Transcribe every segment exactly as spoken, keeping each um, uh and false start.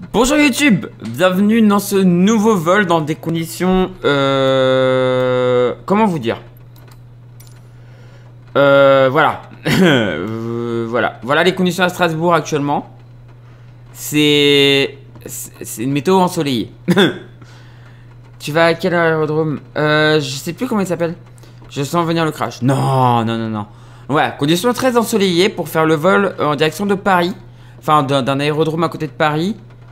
Bonjour YouTube, bienvenue dans ce nouveau vol dans des conditions... Euh... Comment vous dire euh, Voilà. euh, voilà. Voilà les conditions à Strasbourg actuellement. C'est... C'est une météo ensoleillée. Tu vas à quel aérodrome? euh, Je sais plus comment il s'appelle. Je sens venir le crash. Non, non, non, non. Voilà, conditions très ensoleillées pour faire le vol en direction de Paris. Enfin, d'un aérodrome à côté de Paris.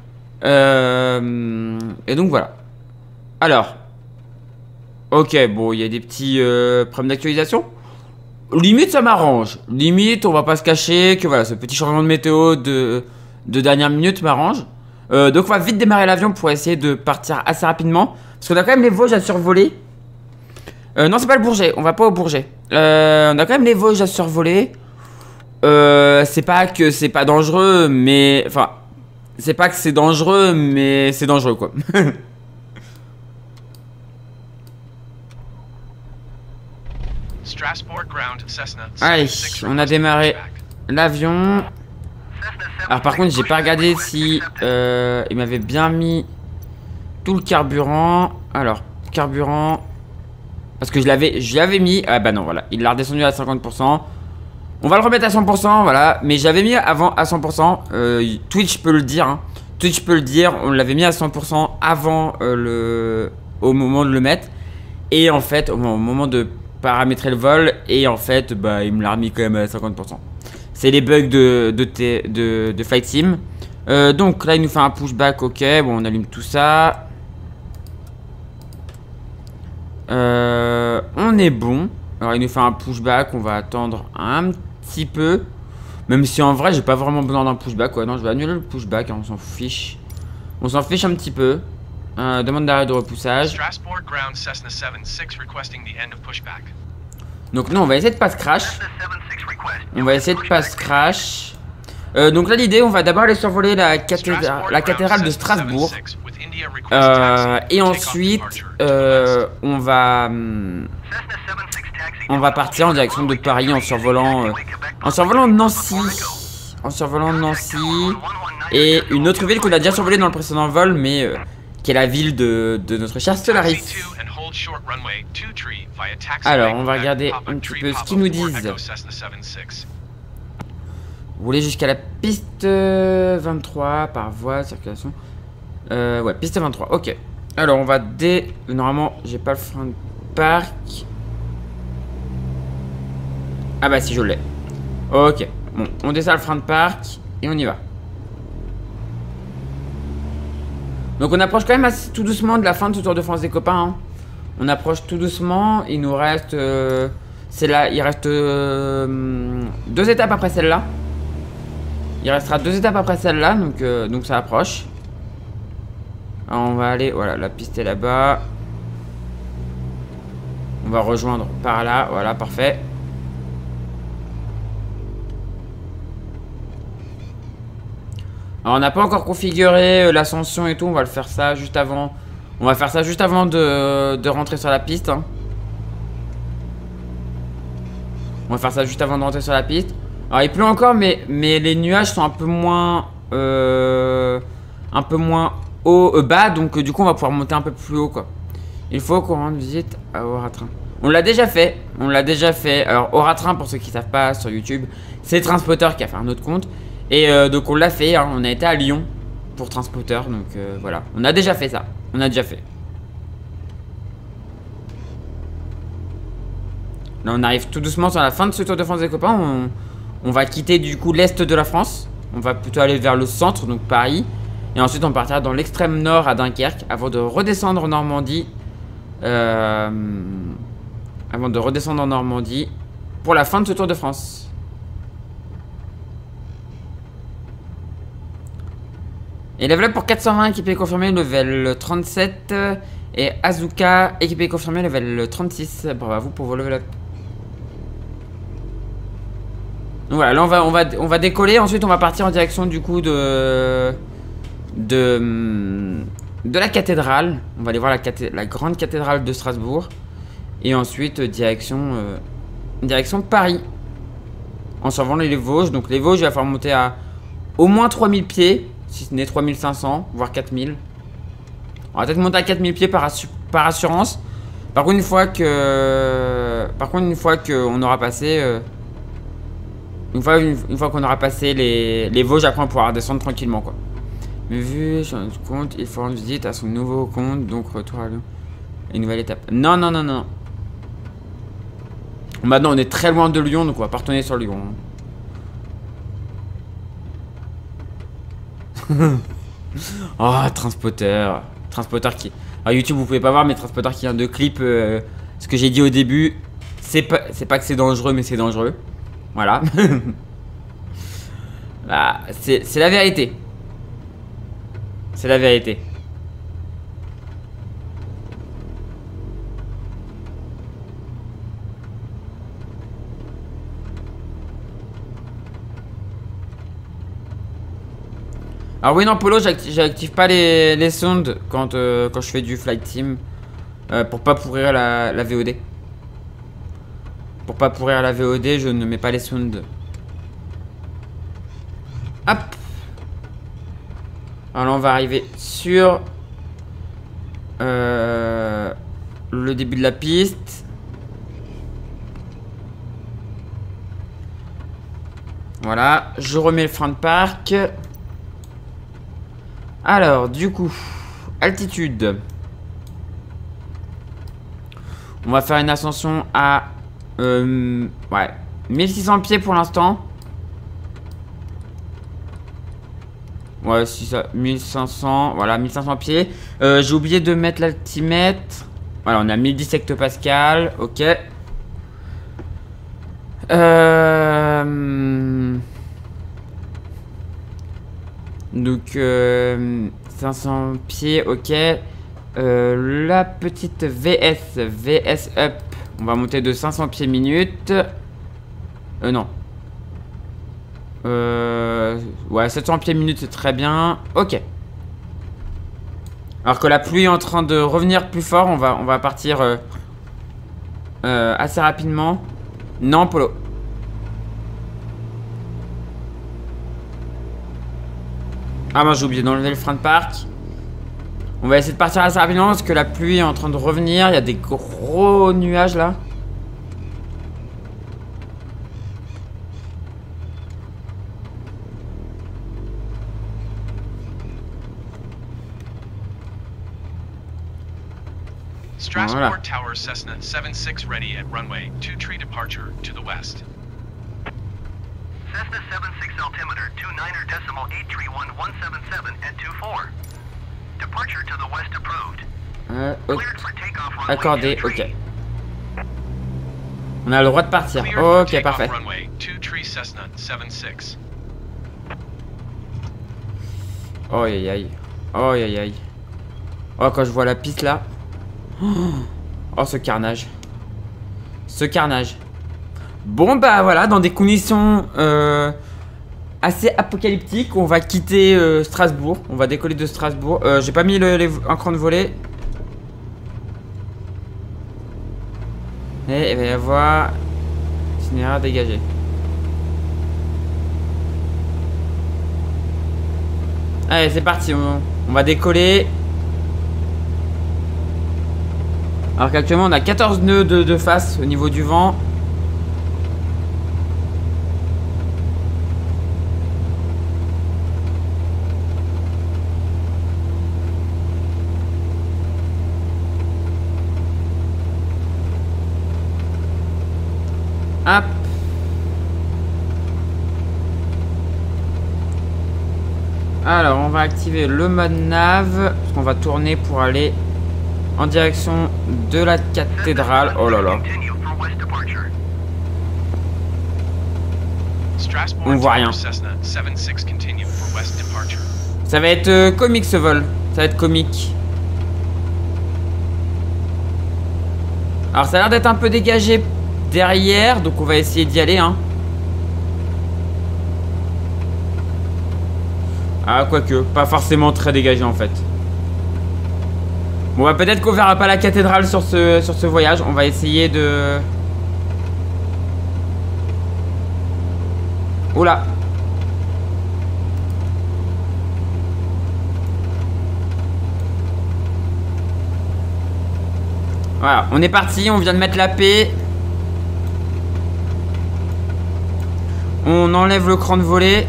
Euh, et donc voilà. Alors. Ok, bon, il y a des petits euh, problèmes d'actualisation. Limite, ça m'arrange. Limite, on va pas se cacher que voilà, ce petit changement de météo de, de dernière minute m'arrange. Euh, donc on va vite démarrer l'avion pour essayer de partir assez rapidement. Parce qu'on a quand même les Vosges à survoler. Euh, non, c'est pas le Bourget, on va pas au Bourget. Euh, on a quand même les Vosges à survoler. Euh, c'est pas que c'est pas dangereux, mais... Enfin, c'est pas que c'est dangereux, mais c'est dangereux, quoi. Allez, on a démarré l'avion. Alors par contre, j'ai pas regardé si euh, il m'avait bien mis tout le carburant. Alors, carburant... Parce que je l'avais je l'avais mis... Ah bah non, voilà, il l'a redescendu à cinquante pour cent. On va le remettre à cent pour cent, voilà. Mais j'avais mis avant à cent pour cent. Euh, Twitch peut le dire. Hein. Twitch peut le dire. On l'avait mis à cent pour cent avant euh, le... au moment de le mettre. Et en fait, au moment de paramétrer le vol. Et en fait, bah, il me l'a remis quand même à cinquante pour cent. C'est les bugs de, de, de, de, de Flight Sim. Euh, donc là, il nous fait un pushback. Ok, bon, on allume tout ça. Euh, on est bon. Alors il nous fait un pushback. On va attendre un petit peu. Même si en vrai j'ai pas vraiment besoin d'un pushback quoi. Non, je vais annuler le pushback, hein, on s'en fiche. On s'en fiche un petit peu. euh, Demande d'arrêt de repoussage. Donc non, on va essayer de pas se crash. On va essayer de pas se crash. euh, Donc là l'idée, on va d'abord aller survoler la, cathédrale, la cathédrale de Strasbourg. Euh, et ensuite, euh, on va, on va partir en direction de Paris en survolant, euh, en survolant Nancy, en survolant Nancy et une autre ville qu'on a déjà survolée dans le précédent vol, mais euh, qui est la ville de, de notre cher Stellaris. Alors, on va regarder un petit peu ce qu'ils nous disent. Vous voulez jusqu'à la piste vingt-trois par voie de circulation. Euh, ouais, piste vingt-trois, ok. Alors, on va dé... Normalement, j'ai pas le frein de parc. Ah bah si, je l'ai. Ok, bon, on descend le frein de parc et on y va. Donc, on approche quand même assez, tout doucement de la fin de ce Tour de France des copains. Hein. On approche tout doucement. Il nous reste... Euh, c'est là, il reste euh, deux étapes après celle-là. Il restera deux étapes après celle-là, donc, euh, donc ça approche. Alors on va aller, voilà, la piste est là-bas. On va rejoindre par là, voilà, parfait. Alors on n'a pas encore configuré euh, l'ascension et tout, on va le faire ça juste avant. On va faire ça juste avant de, de rentrer sur la piste. Hein. On va faire ça juste avant de rentrer sur la piste. Alors il pleut encore, mais, mais les nuages sont un peu moins... Euh, un peu moins... Au euh, bas, donc euh, du coup on va pouvoir monter un peu plus haut quoi. Il faut qu'on rende visite à Auratrin. On l'a déjà fait, on l'a déjà fait. Alors Auratrin, pour ceux qui savent pas sur YouTube, c'est Transpotter qui a fait un autre compte. Et euh, donc on l'a fait, hein. On a été à Lyon pour Transpotter, donc euh, voilà. On a déjà fait ça, on a déjà fait. Là on arrive tout doucement sur la fin de ce Tour de France des copains. On, on va quitter du coup l'est de la France. On va plutôt aller vers le centre, donc Paris. Et ensuite on partira dans l'extrême nord à Dunkerque avant de redescendre en Normandie. Euh, avant de redescendre en Normandie pour la fin de ce Tour de France. Et level up pour quatre cent vingt, équipé confirmé level trente-sept. Et Azuka, équipé confirmé level trente-six. Bravo à vous pour vos level up. Donc voilà, là on va, on va, on va décoller. Ensuite on va partir en direction du coup de... De, de la cathédrale. On va aller voir la, cathé la grande cathédrale de Strasbourg. Et ensuite direction euh, direction Paris. En survolant les Vosges. Donc les Vosges, il va falloir monter à au moins trois mille pieds. Si ce n'est trois mille cinq cents, voire quatre mille. On va peut-être monter à quatre mille pieds par, assu par assurance. Par contre, une fois que... Par contre, une fois qu'on aura passé... Euh... Une fois, une, une fois qu'on aura passé les, les Vosges, après on pourra descendre tranquillement, quoi. Mais vu, je me compte, il faut rendre visite à son nouveau compte, donc retour à Lyon. Une nouvelle étape. Non, non, non, non. Maintenant, on est très loin de Lyon, donc on va pas retourner sur Lyon. Oh, Transpotter. Transpotter qui... Alors YouTube, vous pouvez pas voir, mais Transpotter qui vient de clip euh, ce que j'ai dit au début. C'est pas, c'est pas que c'est dangereux, mais c'est dangereux. Voilà. Bah, c'est la vérité. C'est la vérité. Alors oui, non, Polo, j'active pas les, les sondes quand, euh, quand je fais du flight team. Euh, pour pas pourrir la, la V O D. Pour pas pourrir la V O D, je ne mets pas les sondes. Hop. Alors là, on va arriver sur euh, le début de la piste. Voilà, je remets le frein de parc. Alors, du coup, altitude. On va faire une ascension à euh, ouais, mille six cents pieds pour l'instant. Ouais, si ça, mille cinq cents, voilà, mille cinq cents pieds. Euh, J'ai oublié de mettre l'altimètre. Voilà, on a mille dix hectopascales, ok. Euh... Donc, euh, cinq cents pieds, ok. Euh, la petite V S, V S up. On va monter de cinq cents pieds minute. Euh, non. Euh, ouais, sept cents pieds minute, c'est très bien. Ok. Alors que la pluie est en train de revenir plus fort, on va, on va partir euh, euh, assez rapidement. Non, Polo. Ah, moi j'ai oublié d'enlever le frein de parc. On va essayer de partir assez rapidement parce que la pluie est en train de revenir. Il y a des gros nuages là. Strasbourg voilà. Tower Cessna seventy-six ready at runway two three departure to the west. Cessna seventy-six altimeter two niner decimal eight three one one seven seven at two four. Departure to the west approved. Euh, ok. Accordé, ok. On a le droit de partir. Ok, parfait. Oh aïe aïe. Oh aïe aïe. Oh, quand je vois la piste là. Oh, ce carnage. Ce carnage. Bon, bah voilà, dans des conditions euh, assez apocalyptiques, on va quitter euh, Strasbourg. On va décoller de Strasbourg. Euh, J'ai pas mis le, les, un cran de volée. Et il va y avoir itinéraire dégagé. Allez, c'est parti. On, on va décoller. Alors qu'actuellement on a quatorze nœuds de, de face au niveau du vent. Hop. Alors on va activer le mode nav. Parce qu'on va tourner pour aller en direction de la cathédrale. Oh là là. On voit rien. Ça va être euh, comique ce vol. Ça va être comique. Alors ça a l'air d'être un peu dégagé derrière. Donc on va essayer d'y aller hein. Ah quoique. Pas forcément très dégagé en fait. Bon bah peut-être qu'on verra pas la cathédrale sur ce, sur ce voyage. On va essayer de... Oula. Voilà, on est parti, on vient de mettre la paix. On enlève le cran de volée.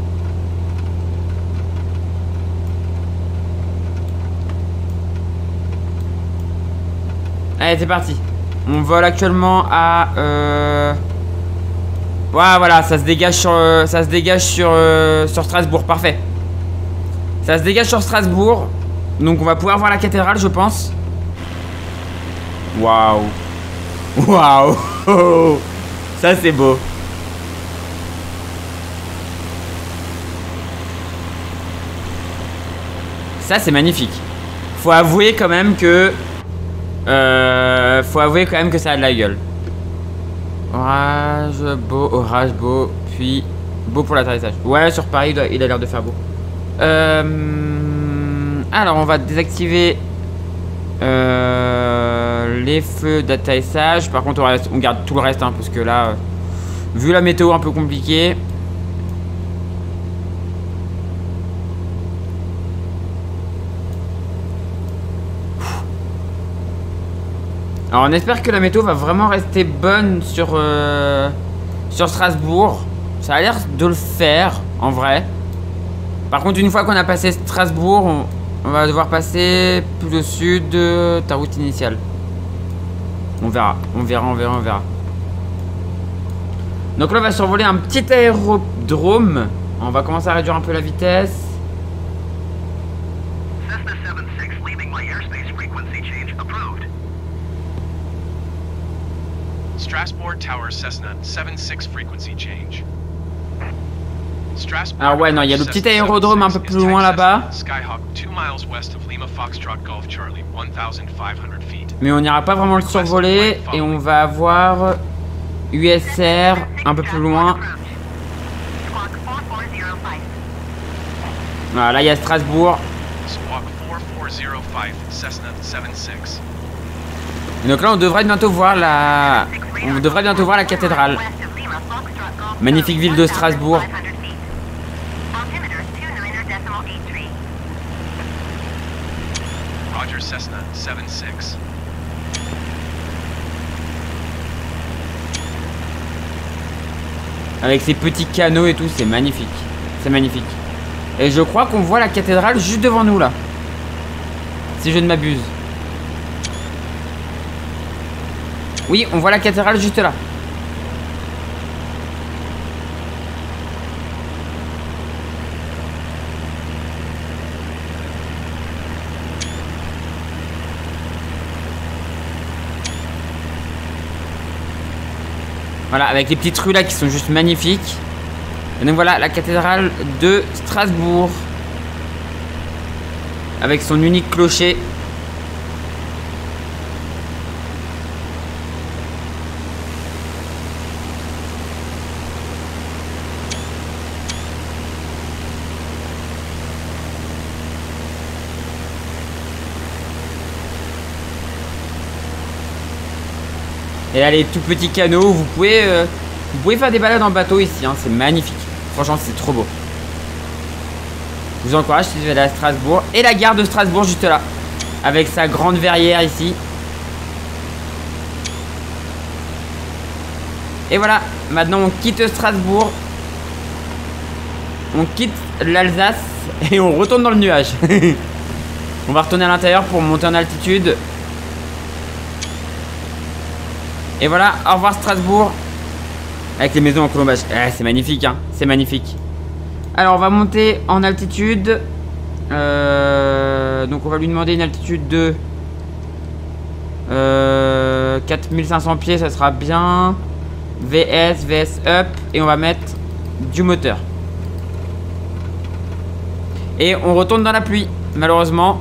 Allez, c'est parti. On vole actuellement à... Euh... Ouais, voilà, ça se dégage sur, euh, ça se dégage sur, euh, sur Strasbourg, parfait. Ça se dégage sur Strasbourg. Donc on va pouvoir voir la cathédrale, je pense. Waouh. Waouh. Ça, c'est beau. Ça, c'est magnifique. Faut avouer quand même que... Euh, faut avouer quand même que ça a de la gueule. Orage, beau, orage, beau, puis beau pour l'atterrissage. Ouais, sur Paris, il, doit, il a l'air de faire beau. Euh, alors, on va désactiver euh, les feux d'atterrissage. Par contre, on, reste, on garde tout le reste, hein, parce que là, euh, vu la météo un peu compliquée... Alors on espère que la météo va vraiment rester bonne sur, euh, sur Strasbourg. Ça a l'air de le faire, en vrai. Par contre, une fois qu'on a passé Strasbourg, on, on va devoir passer plus au sud de ta route initiale. On verra, on verra, on verra, on verra. Donc là, on va survoler un petit aérodrome. On va commencer à réduire un peu la vitesse. Strasbourg Tower Cessna soixante-six frequency change. Ah ouais, non, il y a le petit aérodrome un peu plus loin là-bas. Mais on n'ira pas vraiment le survoler et on va avoir U S R un peu plus loin. Voilà, là il y a Strasbourg. Donc là on devrait bientôt voir la... On devrait bientôt voir la cathédrale. Magnifique ville de Strasbourg. Roger Cessna soixante-six. Avec ses petits canaux et tout, c'est magnifique. C'est magnifique. Et je crois qu'on voit la cathédrale juste devant nous là. Si je ne m'abuse. Oui, on voit la cathédrale juste là. Voilà, avec les petites rues là qui sont juste magnifiques. Et donc voilà, la cathédrale de Strasbourg. Avec son unique clocher. Et là les tout petits canaux, vous pouvez, euh, vous pouvez faire des balades en bateau ici, hein, c'est magnifique. Franchement c'est trop beau. Je vous encourage si vous allez à Strasbourg. Et la gare de Strasbourg juste là. Avec sa grande verrière ici. Et voilà, maintenant on quitte Strasbourg. On quitte l'Alsace et on retourne dans le nuage. On va retourner à l'intérieur pour monter en altitude. Et voilà, au revoir Strasbourg. Avec les maisons en colombage. Eh, c'est magnifique, hein. C'est magnifique. Alors, on va monter en altitude. Euh, donc, on va lui demander une altitude de euh, quatre mille cinq cents pieds, ça sera bien. V S, V S up. Et on va mettre du moteur. Et on retourne dans la pluie, malheureusement.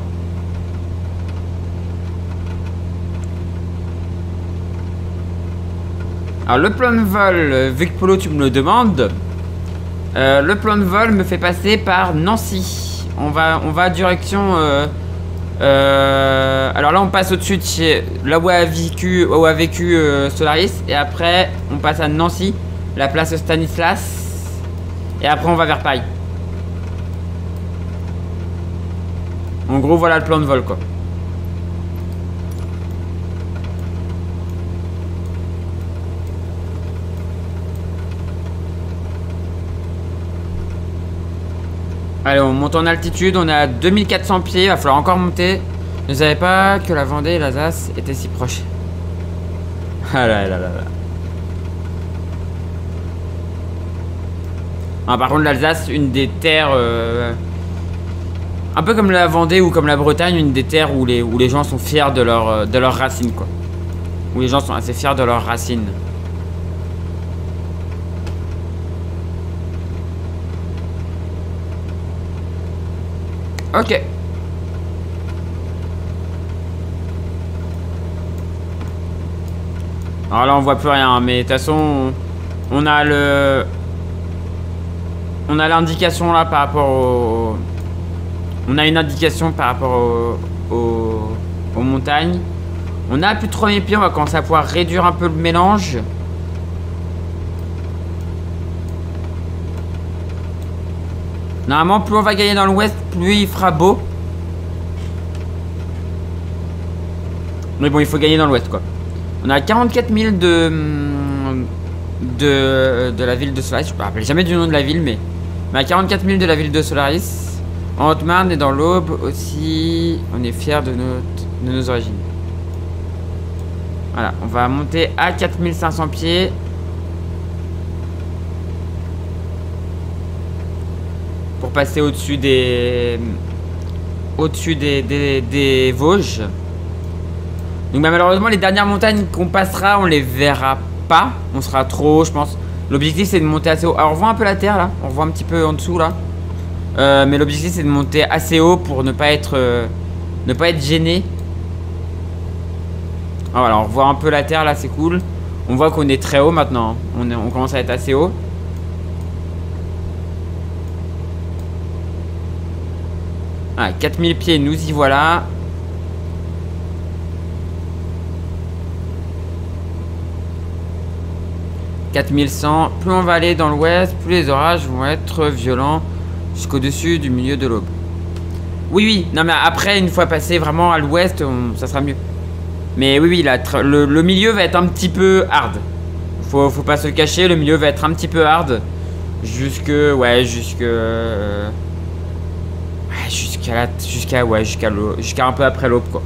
Alors le plan de vol, vu que Polo tu me le demandes, euh, le plan de vol me fait passer par Nancy. On va, on va direction... Euh, euh, alors là on passe au-dessus de chez, là où a vécu, où a vécu euh, Solaris. Et après on passe à Nancy, la place Stanislas. Et après on va vers Paris. En gros voilà le plan de vol quoi. Allez, on monte en altitude, on est à deux mille quatre cents pieds, il va falloir encore monter. Je ne savais pas que la Vendée et l'Alsace étaient si proches. Ah là là là là. Ah, par contre, l'Alsace, une des terres... Euh, un peu comme la Vendée ou comme la Bretagne, une des terres où les, où les gens sont fiers de, leur, de leurs racines, quoi. Où les gens sont assez fiers de leurs racines. Ok. Alors là on voit plus rien, mais de toute façon on a le on a l'indication là par rapport au on a une indication par rapport au... Au... aux montagnes. On a plus de trois mille pieds, on va commencer à pouvoir réduire un peu le mélange. Normalement plus on va gagner dans l'ouest, plus il fera beau. Mais bon, il faut gagner dans l'ouest quoi. On a quarante-quatre mille de, de de la ville de Solaris. Je me rappelle jamais du nom de la ville, mais on a quarante-quatre mille de la ville de Solaris. En Haute-Marne et dans l'Aube aussi, on est fiers de, notre, de nos origines. Voilà, on va monter à quatre mille cinq cents pieds. Pour passer au-dessus des au-dessus des, des, des Vosges. Donc bah, malheureusement les dernières montagnes qu'on passera on les verra pas. On sera trop haut je pense. L'objectif c'est de monter assez haut. Alors on voit un peu la terre là. On voit un petit peu en dessous là. euh, Mais l'objectif c'est de monter assez haut pour ne pas être euh, ne pas être gêné. Ah, voilà, on voit un peu la terre là, c'est cool. On voit qu'on est très haut maintenant. On, est, on commence à être assez haut. Ah, quatre mille pieds, nous y voilà. quatre mille cent. Plus on va aller dans l'ouest, plus les orages vont être violents jusqu'au-dessus du milieu de l'aube. Oui, oui. Non, mais après, une fois passé vraiment à l'ouest, ça sera mieux. Mais oui, oui, là, le, le milieu va être un petit peu hard. Faut, faut pas se le cacher, le milieu va être un petit peu hard. Jusque, ouais, jusque... Euh, ouais, jusqu'à la... Jusqu'à, ouais, jusqu'à jusqu'à un peu après l'aube, quoi.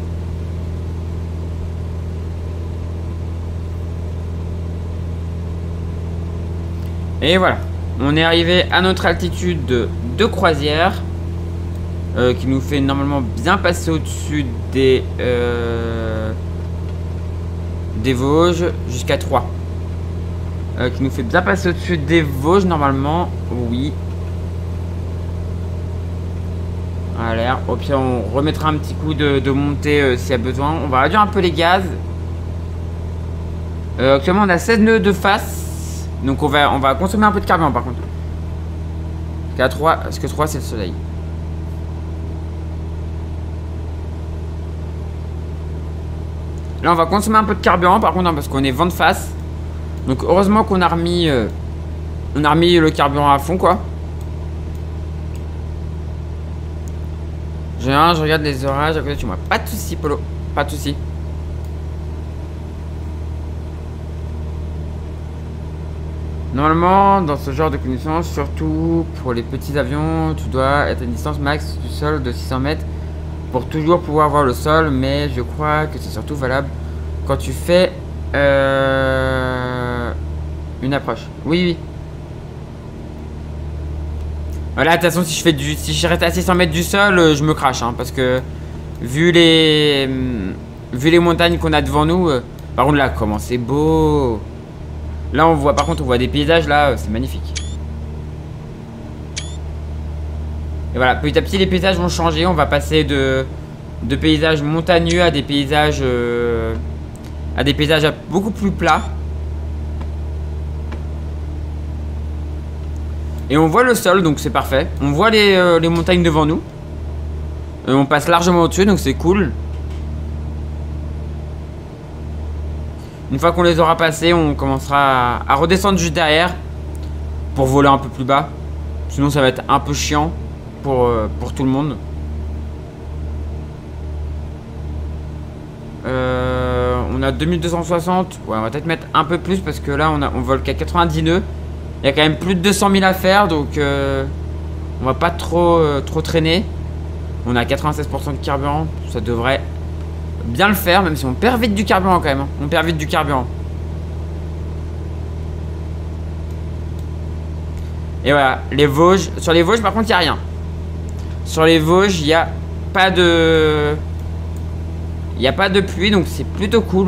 Et voilà. On est arrivé à notre altitude de, de croisière. Euh, qui nous fait normalement bien passer au-dessus des... Euh, des Vosges jusqu'à trois. Euh, qui nous fait bien passer au-dessus des Vosges normalement. Oui. À l'air. Au pire on remettra un petit coup de, de montée euh, s'il y a besoin. On va réduire un peu les gaz. Euh, actuellement on a seize nœuds de face. Donc on va, on va consommer un peu de carburant par contre. Parce qu'à trois, parce que trois c'est le soleil. Là on va consommer un peu de carburant par contre hein, parce qu'on est vent de face. Donc heureusement qu'on a remis euh, on a remis le carburant à fond quoi. J'ai un, je regarde les orages à côté de chez moi. Pas de soucis Polo, pas de soucis. Normalement dans ce genre de conditions, surtout pour les petits avions, tu dois être à une distance max du sol de six cents mètres pour toujours pouvoir voir le sol, mais je crois que c'est surtout valable quand tu fais euh, une approche. Oui, oui. Voilà, de toute façon, si je fais du, si je reste à six cents mètres du sol, je me crache, hein, parce que vu les, vu les montagnes qu'on a devant nous, euh, par contre là, comment c'est beau. Là, on voit, par contre, on voit des paysages là, c'est magnifique. Et voilà, petit à petit les paysages vont changer. On va passer de, de paysages montagneux à des paysages euh, à des paysages beaucoup plus plats. Et on voit le sol, donc c'est parfait. On voit les, euh, les montagnes devant nous. Et on passe largement au-dessus, donc c'est cool. Une fois qu'on les aura passés, on commencera à, à redescendre juste derrière pour voler un peu plus bas. Sinon ça va être un peu chiant. Pour, euh, pour tout le monde. Euh, on a deux mille deux cent soixante. Ouais, on va peut-être mettre un peu plus parce que là on, a, on vole qu'à quatre-vingt-dix nœuds. Il y a quand même plus de deux cent mille à faire donc euh, On va pas trop, euh, trop traîner. On a quatre-vingt-seize pour cent de carburant. Ça devrait bien le faire, même si on perd vite du carburant quand même. Hein. On perd vite du carburant. Et voilà, les Vosges. Sur les Vosges, par contre, il n'y a rien. Sur les Vosges, il n'y a pas de... Il n'y a pas de pluie, donc c'est plutôt cool.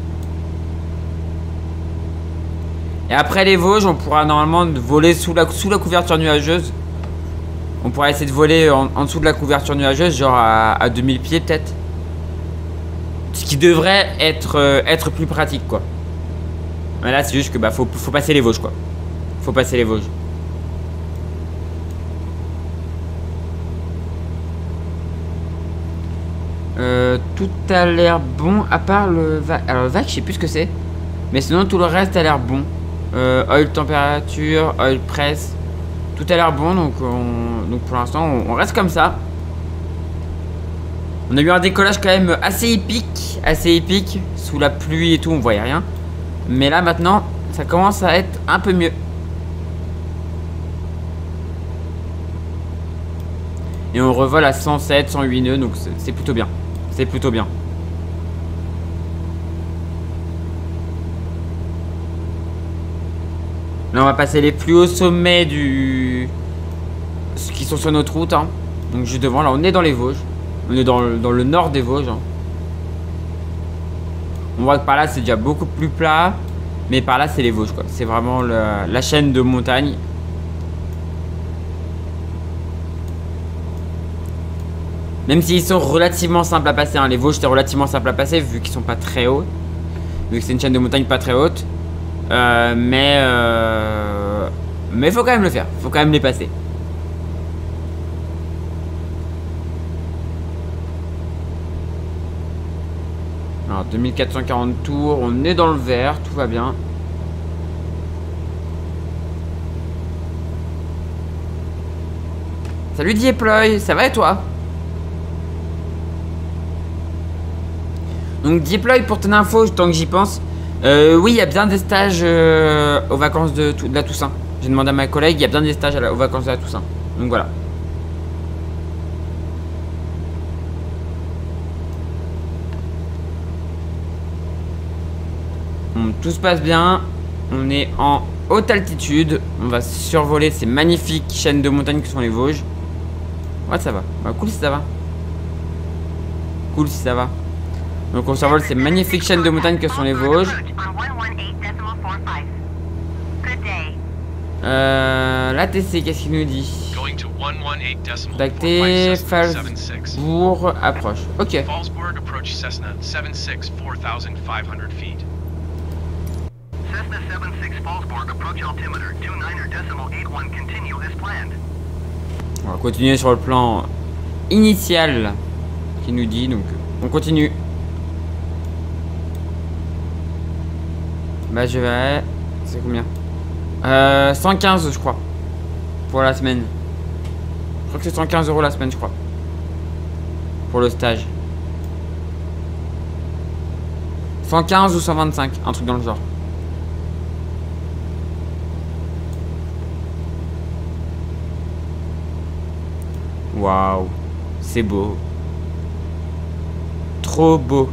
Et après les Vosges, on pourra normalement voler sous la, sous la couverture nuageuse. On pourra essayer de voler en, en dessous de la couverture nuageuse, genre à, à deux mille pieds peut-être. Ce qui devrait être, euh, être plus pratique, quoi. Mais là, c'est juste que bah faut, faut passer les Vosges, quoi. Faut passer les Vosges. Euh, tout a l'air bon, à part le vac. Alors le vac, je sais plus ce que c'est. Mais sinon, tout le reste a l'air bon. Euh, oil température, oil press. Tout a l'air bon, donc, on, donc pour l'instant, on, on reste comme ça. On a eu un décollage quand même assez épique. Assez épique. Sous la pluie et tout, on voyait rien. Mais là, maintenant, ça commence à être un peu mieux. Et on revole à cent sept, cent huit nœuds, donc c'est plutôt bien. C'est plutôt bien. Là, on va passer les plus hauts sommets du... Ceux qui sont sur notre route. Hein. Donc juste devant, là, on est dans les Vosges. On est dans le, dans le nord des Vosges. Hein. On voit que par là, c'est déjà beaucoup plus plat. Mais par là, c'est les Vosges, quoi. C'est vraiment la, la chaîne de montagne. Même s'ils sont relativement simples à passer, hein. Les Vosges c'est relativement simple à passer vu qu'ils sont pas très hauts. Vu que c'est une chaîne de montagne pas très haute. Euh, mais euh, mais faut quand même le faire, faut quand même les passer. Alors deux mille quatre cent quarante tours, on est dans le vert, tout va bien. Salut Dieploy, ça va et toi? Donc Deploy, pour ton info, tant que j'y pense, euh, oui, il y a bien des stages euh, aux vacances de, de la Toussaint. J'ai demandé à ma collègue, il y a bien des stages à la, aux vacances de la Toussaint. Donc voilà. Bon, tout se passe bien. On est en haute altitude. On va survoler ces magnifiques chaînes de montagnes que sont les Vosges. Ouais, ça va. Bah, cool si ça va. Cool si ça va. Donc on survole ces magnifiques chaînes de montagnes que sont les Vosges. Euh, l'A T C, qu'est-ce qu'il nous dit? Contacté, Falsbourg, approche. Ok. On va continuer sur le plan initial qui nous dit, donc on continue. Bah je vais... C'est combien? euh, cent quinze je crois. Pour la semaine. Je crois que c'est cent quinze euros la semaine je crois. Pour le stage. cent quinze ou cent vingt-cinq, un truc dans le genre. Waouh. C'est beau. Trop beau.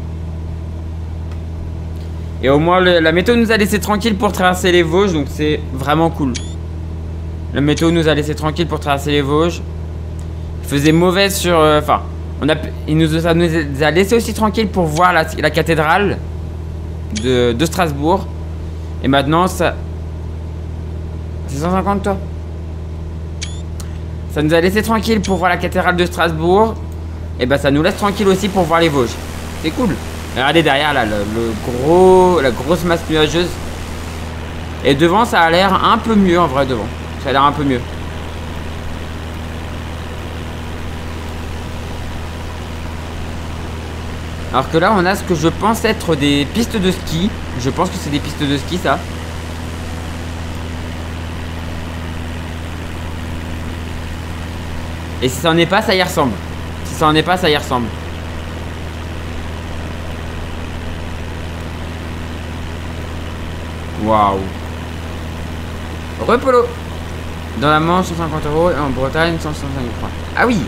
Et au moins le, la météo nous a laissé tranquille pour traverser les Vosges, donc c'est vraiment cool. La météo nous a laissé tranquille pour traverser les Vosges. Il faisait mauvais sur... Enfin, euh, on a, il nous, ça nous a laissé aussi tranquille pour voir la, la cathédrale de, de Strasbourg. Et maintenant ça... C'est cent cinquante toi? Ça nous a laissé tranquille pour voir la cathédrale de Strasbourg. Et bah ça nous laisse tranquille aussi pour voir les Vosges. C'est cool. Regardez derrière là, le, le gros, la grosse masse nuageuse. Et devant ça a l'air un peu mieux en vrai devant. Ça a l'air un peu mieux. Alors que là on a ce que je pense être des pistes de ski. Je pense que c'est des pistes de ski ça. Et si ça en est pas, ça y ressemble. Si ça en est pas, ça y ressemble. Waouh. Repolo. Dans la Manche, cent cinquante euros. Et en Bretagne, cent soixante-cinq francs. Ah oui.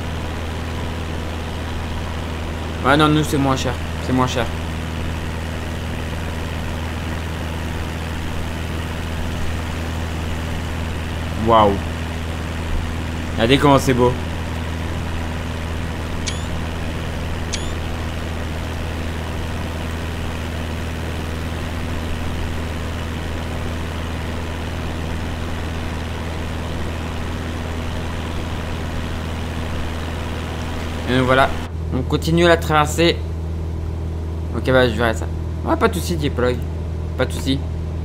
Ouais, non, nous, c'est moins cher. C'est moins cher. Waouh. Regardez comment c'est beau. Et donc voilà, on continue la traversée. Ok, bah je verrai ça. Ouais, pas de soucis, déploy. Pas de soucis.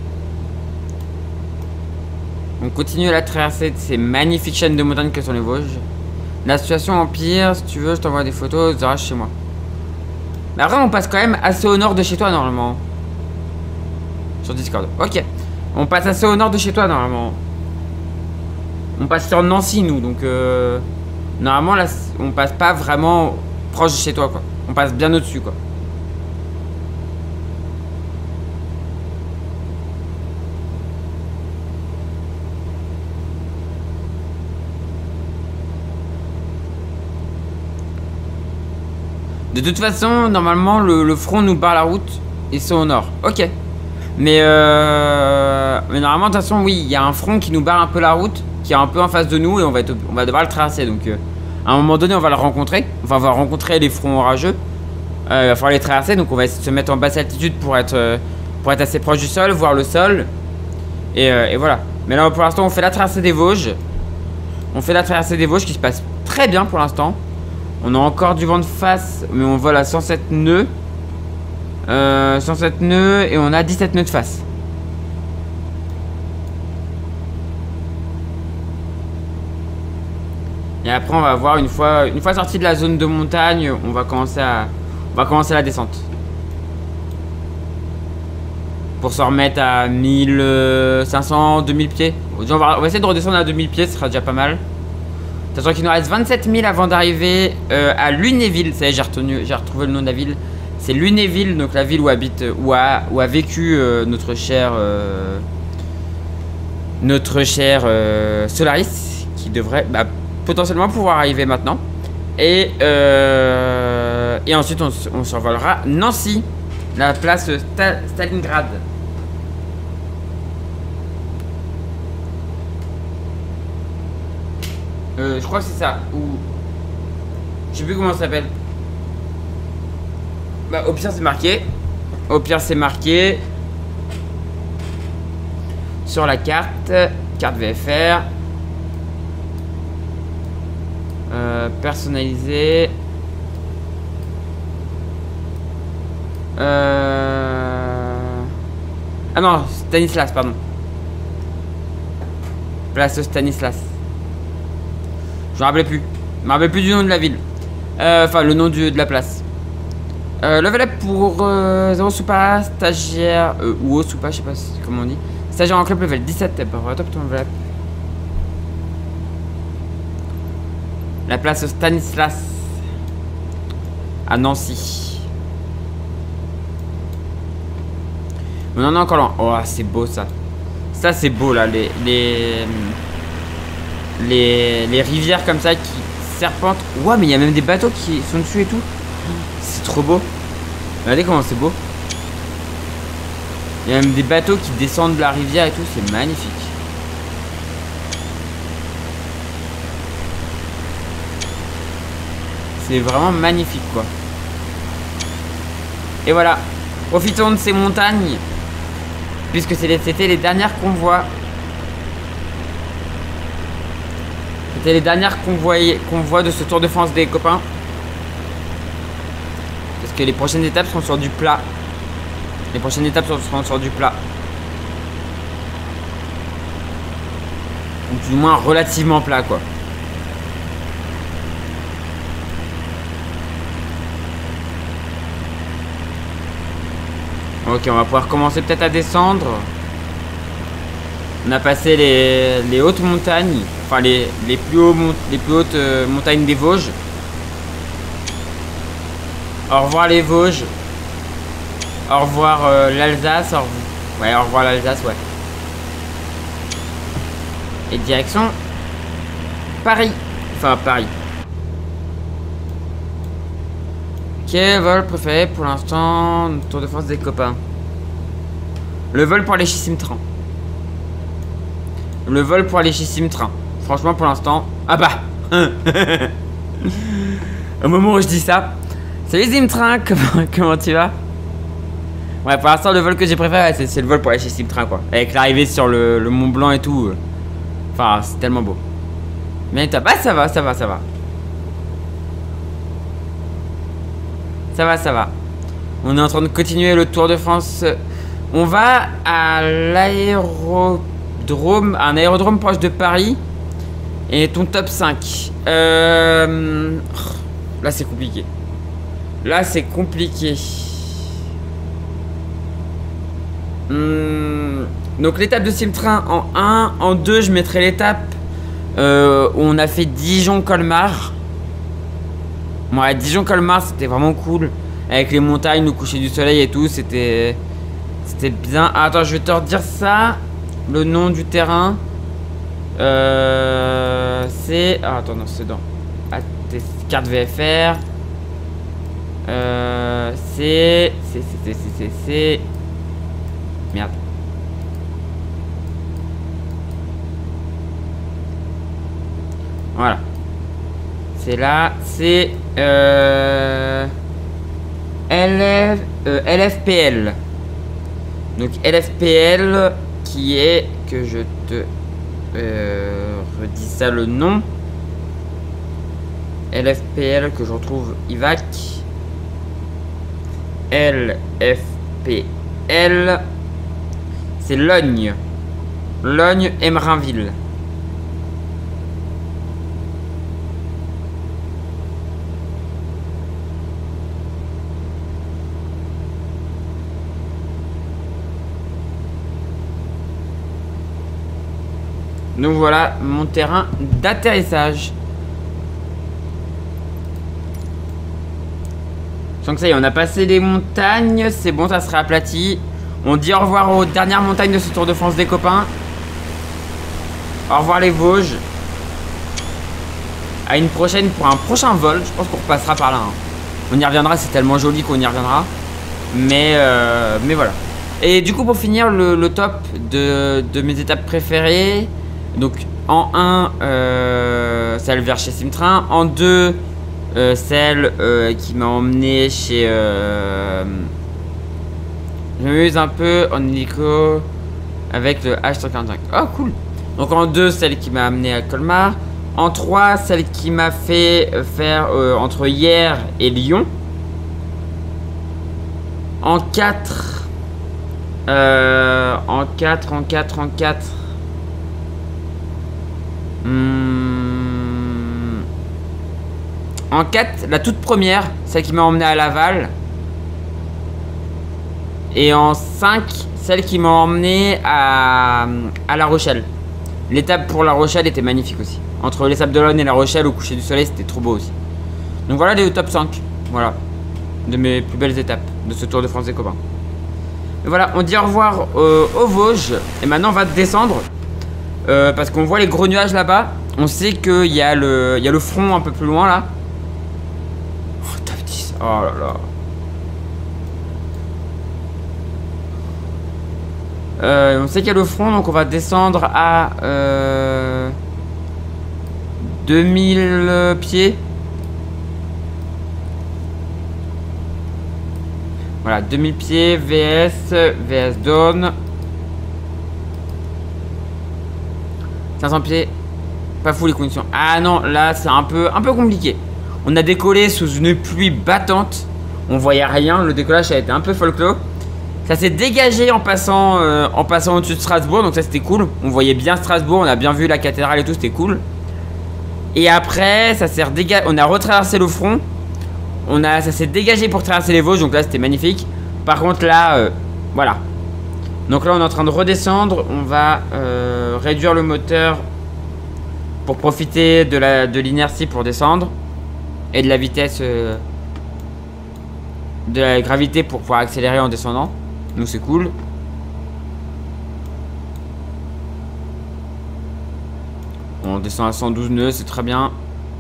On continue la traversée de ces magnifiques chaînes de montagnes que sont les Vosges. La situation empire, si tu veux, je t'envoie des photos, tu auras chez moi. Mais après, on passe quand même assez au nord de chez toi, normalement. Sur Discord. Ok. On passe assez au nord de chez toi, normalement. On passe sur Nancy, nous, donc... Euh... Normalement, là, on passe pas vraiment proche de chez toi, quoi. On passe bien au-dessus, quoi. De toute façon, normalement, le, le front nous barre la route et c'est au nord. Ok. Mais, euh... Mais normalement, de toute façon, oui, il y a un front qui nous barre un peu la route, qui est un peu en face de nous et on va, être, on va devoir le traverser. Donc, euh, à un moment donné, on va le rencontrer. Enfin, on va rencontrer les fronts orageux. Euh, il va falloir les traverser. Donc, on va essayer de se mettre en basse altitude pour être, euh, pour être assez proche du sol, voir le sol. Et, euh, et voilà. Mais là, pour l'instant, on fait la traversée des Vosges. On fait la traversée des Vosges qui se passe très bien pour l'instant. On a encore du vent de face, mais on vole à cent sept nœuds. Euh, cent sept nœuds et on a dix-sept nœuds de face. Et après on va voir une fois une fois sorti de la zone de montagne, on va commencer à on va commencer la descente. Pour se remettre à mille cinq cents, deux mille pieds. On va, on va essayer de redescendre à deux mille pieds, ce sera déjà pas mal. Sachant qu'il nous reste vingt-sept mille avant d'arriver euh, à Lunéville. Ça y est, j'ai retenu, j'ai retrouvé le nom de la ville. C'est Lunéville, donc la ville où habite, où a, où a vécu euh, notre cher, euh, notre cher euh, Solaris, qui devrait bah, potentiellement pouvoir arriver maintenant. Et euh, et ensuite on, on survolera Nancy, la place Sta Stalingrad. Euh, je crois que c'est ça, ou... Je sais plus comment ça s'appelle. Bah au pire c'est marqué. Au pire c'est marqué. Sur la carte. Carte V F R. Euh, personnalisé. Euh... Ah non, Stanislas, pardon. Place Stanislas. Je me rappelais plus. Je me rappelais plus du nom de la ville. Euh, enfin, le nom du, de la place. Euh, level up pour euh, zéro Soupa, stagiaire. Euh, ou O Soupa, je sais pas si, comment on dit. Stagiaire en club level dix-sept. Bah, top ton level up. La place Stanislas. À Nancy. On en a encore loin. Oh, c'est beau ça. Ça, c'est beau là. Les. les... Les, les rivières comme ça qui serpentent. Ouah, mais il y a même des bateaux qui sont dessus et tout. C'est trop beau. Regardez comment c'est beau. Il y a même des bateaux qui descendent de la rivière et tout. C'est magnifique. C'est vraiment magnifique quoi. Et voilà. Profitons de ces montagnes. Puisque c'était les dernières convois. C'était les dernières convois, convois de ce Tour de France des copains. Parce que les prochaines étapes seront sur du plat. Les prochaines étapes seront sur du plat. Ou du moins relativement plat quoi. Ok, on va pouvoir commencer peut-être à descendre. On a passé les, les hautes montagnes. Enfin les, les, plus, hauts, les plus hautes euh, montagnes des Vosges. Au revoir les Vosges. Au revoir euh, l'Alsace. Au... Ouais, au revoir l'Alsace, ouais. Et direction Paris. Enfin, Paris. Quel vol préféré pour l'instant? Tour de France des copains. Le vol pour aller chez Simtrain. Le vol pour aller chez Simtrain. Franchement, pour l'instant... Ah bah au moment où je dis ça. Salut Simtrain, comment, comment tu vas? Ouais, pour l'instant, le vol que j'ai préféré, c'est le vol pour aller chez Simtrain, quoi. Avec l'arrivée sur le, le Mont Blanc et tout. Enfin, c'est tellement beau. Mais t'as pas, ça va, ça va, ça va. Ça va, ça va. On est en train de continuer le Tour de France. On va à l'aérodrome, un aérodrome proche de Paris. Et ton top cinq. Euh... Là, c'est compliqué. Là, c'est compliqué. Hum... Donc, l'étape de Simtrain en un. En deux, je mettrai l'étape euh, où on a fait Dijon-Colmar. Ouais, Dijon-Colmar, c'était vraiment cool. Avec les montagnes, le coucher du soleil et tout, c'était... C'était bien. Ah, attends, je vais te redire ça. Le nom du terrain. Euh... C'est... Ah, attends, non, c'est dans... Ah, tes cartes V F R. Euh... C'est... C'est... C'est... C'est... C'est... Merde. Voilà. C'est là. C'est... Euh... L F... Euh, L F P L. Donc L F P L qui est... Que je te... Euh, redis ça le nom. L F P L que je retrouve I V A C. L F P L. C'est Logne. Logne Emerinville. Donc voilà mon terrain d'atterrissage. Je sens que ça y est, on a passé les montagnes. C'est bon, ça sera aplati. On dit au revoir aux dernières montagnes de ce Tour de France des copains. Au revoir les Vosges. À une prochaine pour un prochain vol. Je pense qu'on repassera par là. Hein. On y reviendra, c'est tellement joli qu'on y reviendra. Mais, euh, mais voilà. Et du coup, pour finir, le, le top de, de mes étapes préférées. Donc en un, euh, celle vers chez Simtrain. En deux, euh, celle euh, qui m'a emmené chez... Euh, je m'amuse un peu en hélico avec le H cent quarante-cinq. Oh cool. Donc en deux, celle qui m'a amené à Colmar. En trois, celle qui m'a fait faire euh, entre hier et Lyon. En quatre, euh, en quatre, en quatre, en quatre. Hmm. En quatre, la toute première, celle qui m'a emmené à Laval. Et en cinq, celle qui m'a emmené à, à La Rochelle. L'étape pour La Rochelle était magnifique aussi. Entre les Sables d'Olonne et La Rochelle au coucher du soleil, c'était trop beau aussi. Donc voilà les top cinq. Voilà. De mes plus belles étapes de ce Tour de France des copains. Et voilà, on dit au revoir euh, aux Vosges. Et maintenant on va descendre. Euh, parce qu'on voit les gros nuages là-bas. On sait qu'il y, y a le front un peu plus loin là. Oh, top dix. Oh là là. Euh, on sait qu'il y a le front, donc on va descendre à euh, deux mille pieds. Voilà, deux mille pieds, V S, V S Dawn. cinq cents pieds. Pas fou les conditions. Ah non, là c'est un peu, un peu compliqué. On a décollé sous une pluie battante. On voyait rien, le décollage a été un peu folklore. Ça s'est dégagé en passant, euh, en passant au-dessus de Strasbourg, donc ça c'était cool. On voyait bien Strasbourg, on a bien vu la cathédrale et tout, c'était cool. Et après, ça s'est redégagé, on a retraversé le front. On a, ça s'est dégagé pour traverser les Vosges, donc là c'était magnifique. Par contre là, euh, voilà. Donc là on est en train de redescendre, on va euh, réduire le moteur pour profiter de la de l'inertie pour descendre. Et de la vitesse, euh, de la gravité pour pouvoir accélérer en descendant. Donc c'est On descend à cent douze nœuds, c'est très bien.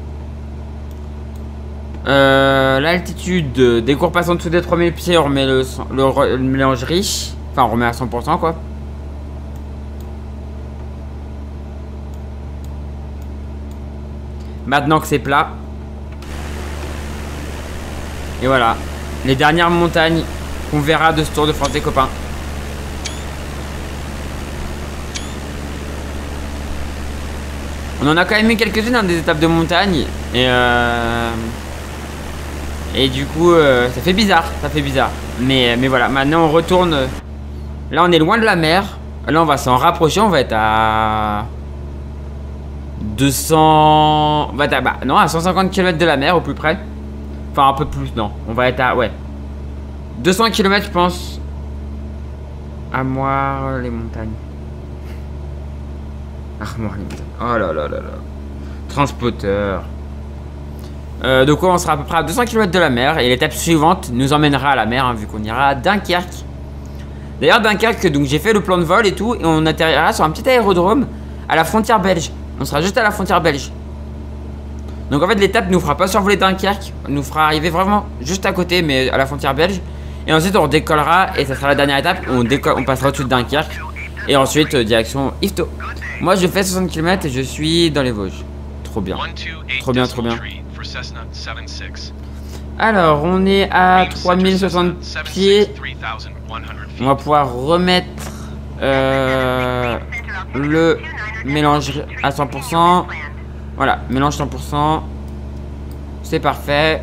Euh, L'altitude, dès qu'on repasse en dessous des trois mille pieds, on remet le, le, le mélange riche. Enfin, on remet à cent pour cent quoi. Maintenant que c'est plat. Et voilà. Les dernières montagnes qu'on verra de ce Tour de France des copains. On en a quand même eu quelques-unes dans des étapes de montagne. Et euh... Et du coup, euh, ça fait bizarre. Ça fait bizarre. Mais, mais voilà, maintenant on retourne. Là, on est loin de la mer. Là, on va s'en rapprocher. On va être à deux cents... On va être à... Bah, non, à cent cinquante kilomètres de la mer au plus près. Enfin, un peu plus, non. On va être à... Ouais. deux cents kilomètres, je pense. À Moire les montagnes. Armoire les montagnes. Oh là là là là. Transporteur. Euh, donc on sera à peu près à deux cents kilomètres de la mer. Et l'étape suivante nous emmènera à la mer, hein, vu qu'on ira à Dunkerque. D'ailleurs Dunkerque, donc j'ai fait le plan de vol et tout. Et on atterrira sur un petit aérodrome à la frontière belge. On sera juste à la frontière belge. Donc en fait l'étape nous fera pas survoler Dunkerque. Nous fera arriver vraiment juste à côté, mais à la frontière belge. Et ensuite on décollera et ça sera la dernière étape. On, décolle, on passera au-dessus de Dunkerque. Et ensuite euh, direction Yvetot. Moi je fais soixante kilomètres et je suis dans les Vosges. Trop bien. Trop bien, trop bien. Alors on est à trois mille soixante pieds. On va pouvoir remettre euh, le mélange à cent pour cent. Voilà, mélange cent pour cent. C'est parfait.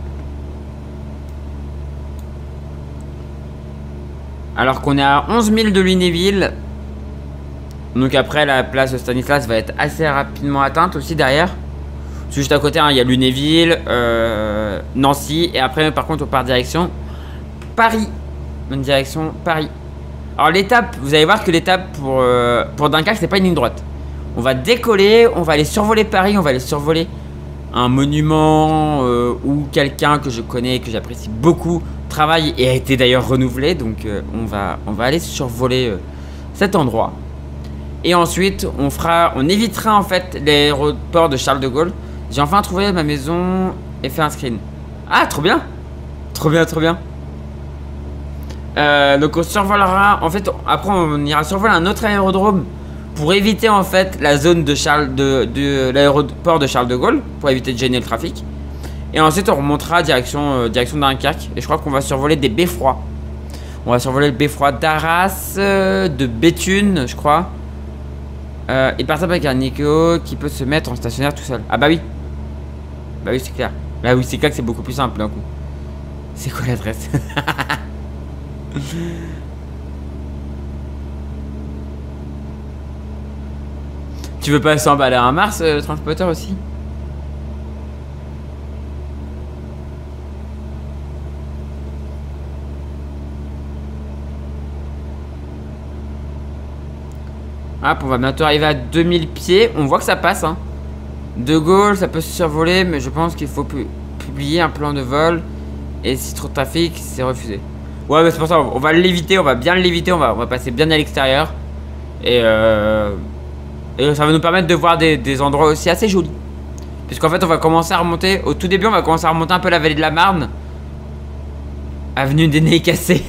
Alors qu'on est à onze mille de Lunéville. Donc après la place Stanislas va être assez rapidement atteinte aussi derrière. Juste à côté, hein, il y a Lunéville, euh, Nancy. Et après par contre on part direction Paris. Une direction Paris. Alors l'étape, vous allez voir que l'étape pour, euh, pour Dunkerque c'est pas une ligne droite. On va décoller, on va aller survoler Paris, on va aller survoler un monument euh, où quelqu'un que je connais, que j'apprécie beaucoup, travaille et a été d'ailleurs renouvelé. Donc euh, on, va, on va aller survoler euh, cet endroit. Et ensuite, on fera, on évitera en fait l'aéroport de Charles de Gaulle. J'ai enfin trouvé ma maison et fait un screen. Ah, trop bien! Trop bien, trop bien. Euh, donc on survolera, en fait, après on ira survoler un autre aérodrome pour éviter en fait la zone de Charles de, de l'aéroport de Charles de Gaulle, pour éviter de gêner le trafic. Et ensuite on remontera direction, euh, direction Dunkerque. Et je crois qu'on va survoler des beffrois. On va survoler le beffroi d'Arras, euh, de Béthune, je crois. Euh, et partir avec un Nico qui peut se mettre en stationnaire tout seul. Ah bah oui. Bah oui, c'est clair. Bah oui, c'est clair que c'est beaucoup plus simple d'un coup. C'est quoi l'adresse? Tu veux pas s'emballer à Mars, euh, transporteur aussi? Hop, on va bientôt arriver à deux mille pieds. On voit que ça passe, hein. De Gaulle, ça peut se survoler, mais je pense qu'il faut pu publier un plan de vol. Et si trop de trafic, c'est refusé. Ouais, mais c'est pour ça, on va l'éviter, on va bien l'éviter, on va, on va passer bien à l'extérieur. Et, euh, et ça va nous permettre de voir des, des endroits aussi assez jolis. Puisqu'en fait, on va commencer à remonter. Au tout début, on va commencer à remonter un peu la vallée de la Marne. Avenue des Nez Cassés.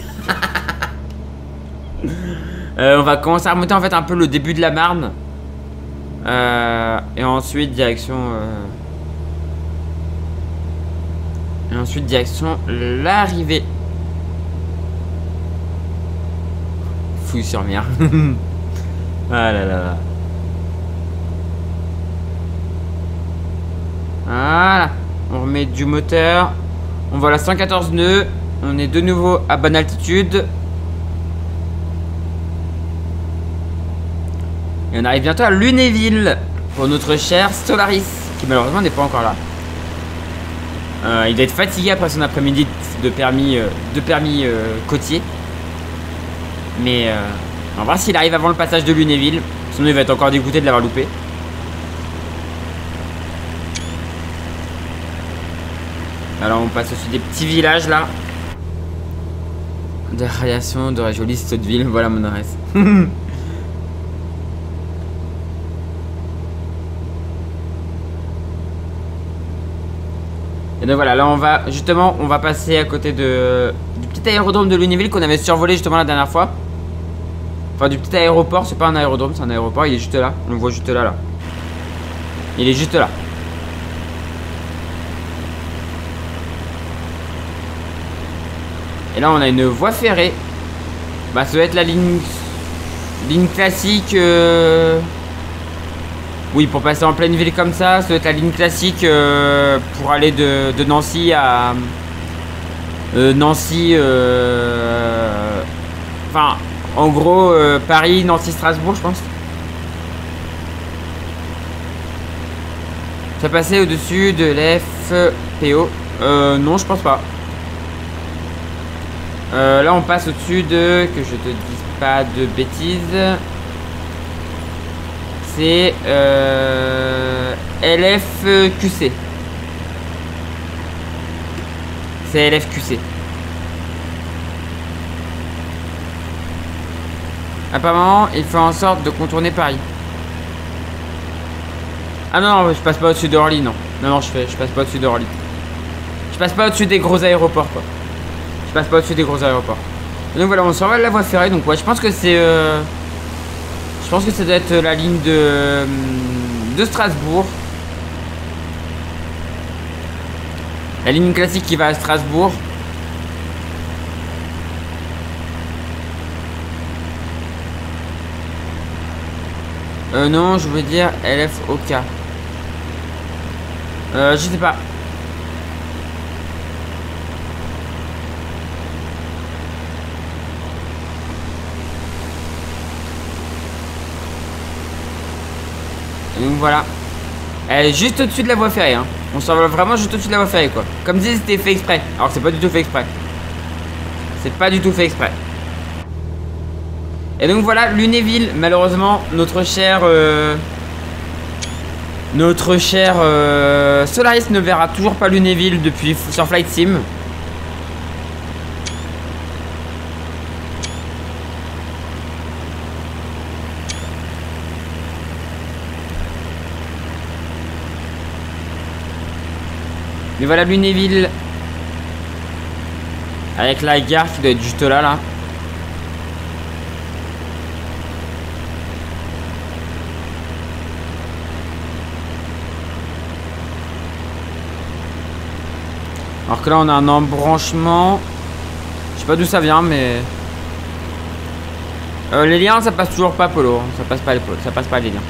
euh, on va commencer à remonter en fait un peu le début de la Marne. Euh, et ensuite, direction. Euh, et ensuite, direction l'arrivée. Fouille sur mer. Ah là là là. Voilà. On remet du moteur. On voit la cent quatorze nœuds. On est de nouveau à bonne altitude. Et on arrive bientôt à Lunéville pour notre cher Solaris, qui malheureusement n'est pas encore là. Euh, il doit être fatigué après son après-midi de permis, euh, de permis euh, côtier. Mais euh, on va voir s'il arrive avant le passage de Lunéville. Sinon il va être encore dégoûté de l'avoir loupé. Alors on passe aussi des petits villages là. De radiation, de la jolie Sotteville. Voilà mon adresse. Et donc voilà, là on va justement, on va passer à côté de du petit aérodrome de Lunéville qu'on avait survolé justement la dernière fois. Enfin du petit aéroport, c'est pas un aérodrome, c'est un aéroport, il est juste là, on le voit juste là là. Il est juste là. Et là on a une voie ferrée. Bah ça doit être la ligne ligne classique euh... Oui, pour passer en pleine ville comme ça, ça doit être la ligne classique euh, pour aller de, de Nancy à euh, Nancy euh... Enfin en gros euh, Paris, Nancy, Strasbourg je pense. Ça passait au-dessus de l'F P O. Euh non je pense pas. Euh, là on passe au-dessus de, que je te dise pas de bêtises, c'est euh, L F Q C. C'est L F Q C. Apparemment il fait en sorte de contourner Paris. Ah non, non je passe pas au-dessus d'Orly, non. Non non je fais, je passe pas au-dessus d'Orly. Je passe pas au-dessus des gros aéroports quoi. Je passe pas au-dessus des gros aéroports. Et donc voilà, on survole la voie ferrée. Donc ouais, je pense que c'est... Euh, je pense que ça doit être la ligne de, de Strasbourg. La ligne classique qui va à Strasbourg. Euh, non, je veux dire L F O K. Euh, je sais pas. Donc voilà. Elle est juste au-dessus de la voie ferrée. Hein. On s'envole vraiment juste au-dessus de la voie ferrée quoi. Comme si c'était fait exprès. Alors c'est pas du tout fait exprès. C'est pas du tout fait exprès. Et donc voilà, Lunéville. Malheureusement, notre cher... Euh, notre cher euh, Solaris ne verra toujours pas Lunéville depuis sur Flight Sim. Mais voilà Lunéville. Avec la gare qui doit être juste là là. Alors que là on a un embranchement. Je sais pas d'où ça vient mais euh, les liens ça passe toujours pas Polo. Ça passe pas les ça passe pas les liens.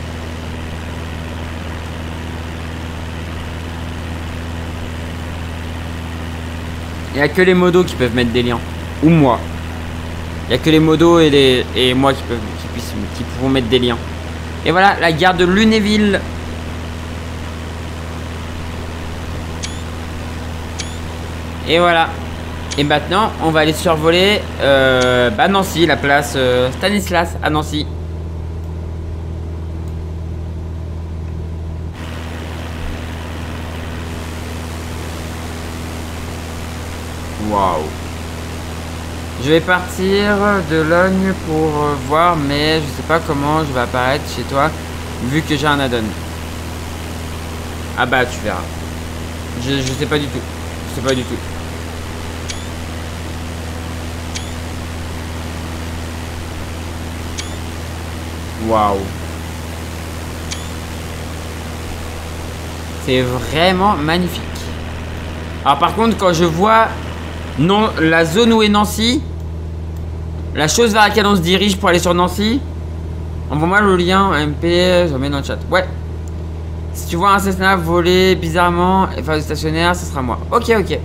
Il n'y a que les modos qui peuvent mettre des liens. Ou moi. Il n'y a que les modos et, les, et moi qui, peuvent, qui, puissent, qui pouvons mettre des liens. Et voilà, la gare de Lunéville. Et voilà. Et maintenant, on va aller survoler euh, bah Nancy, la place euh, Stanislas à Nancy. Waouh. Je vais partir de Logne pour voir, mais je sais pas comment je vais apparaître chez toi, vu que j'ai un add-on. Ah bah tu verras. Je, je sais pas du tout. Je sais pas du tout. Waouh. C'est vraiment magnifique. Alors par contre, quand je vois non, la zone où est Nancy, la chose vers laquelle on se dirige pour aller sur Nancy, envoie-moi le lien M P, je remets dans le chat. Ouais. Si tu vois un Cessna voler bizarrement et faire du stationnaire, ce sera moi. Ok, ok.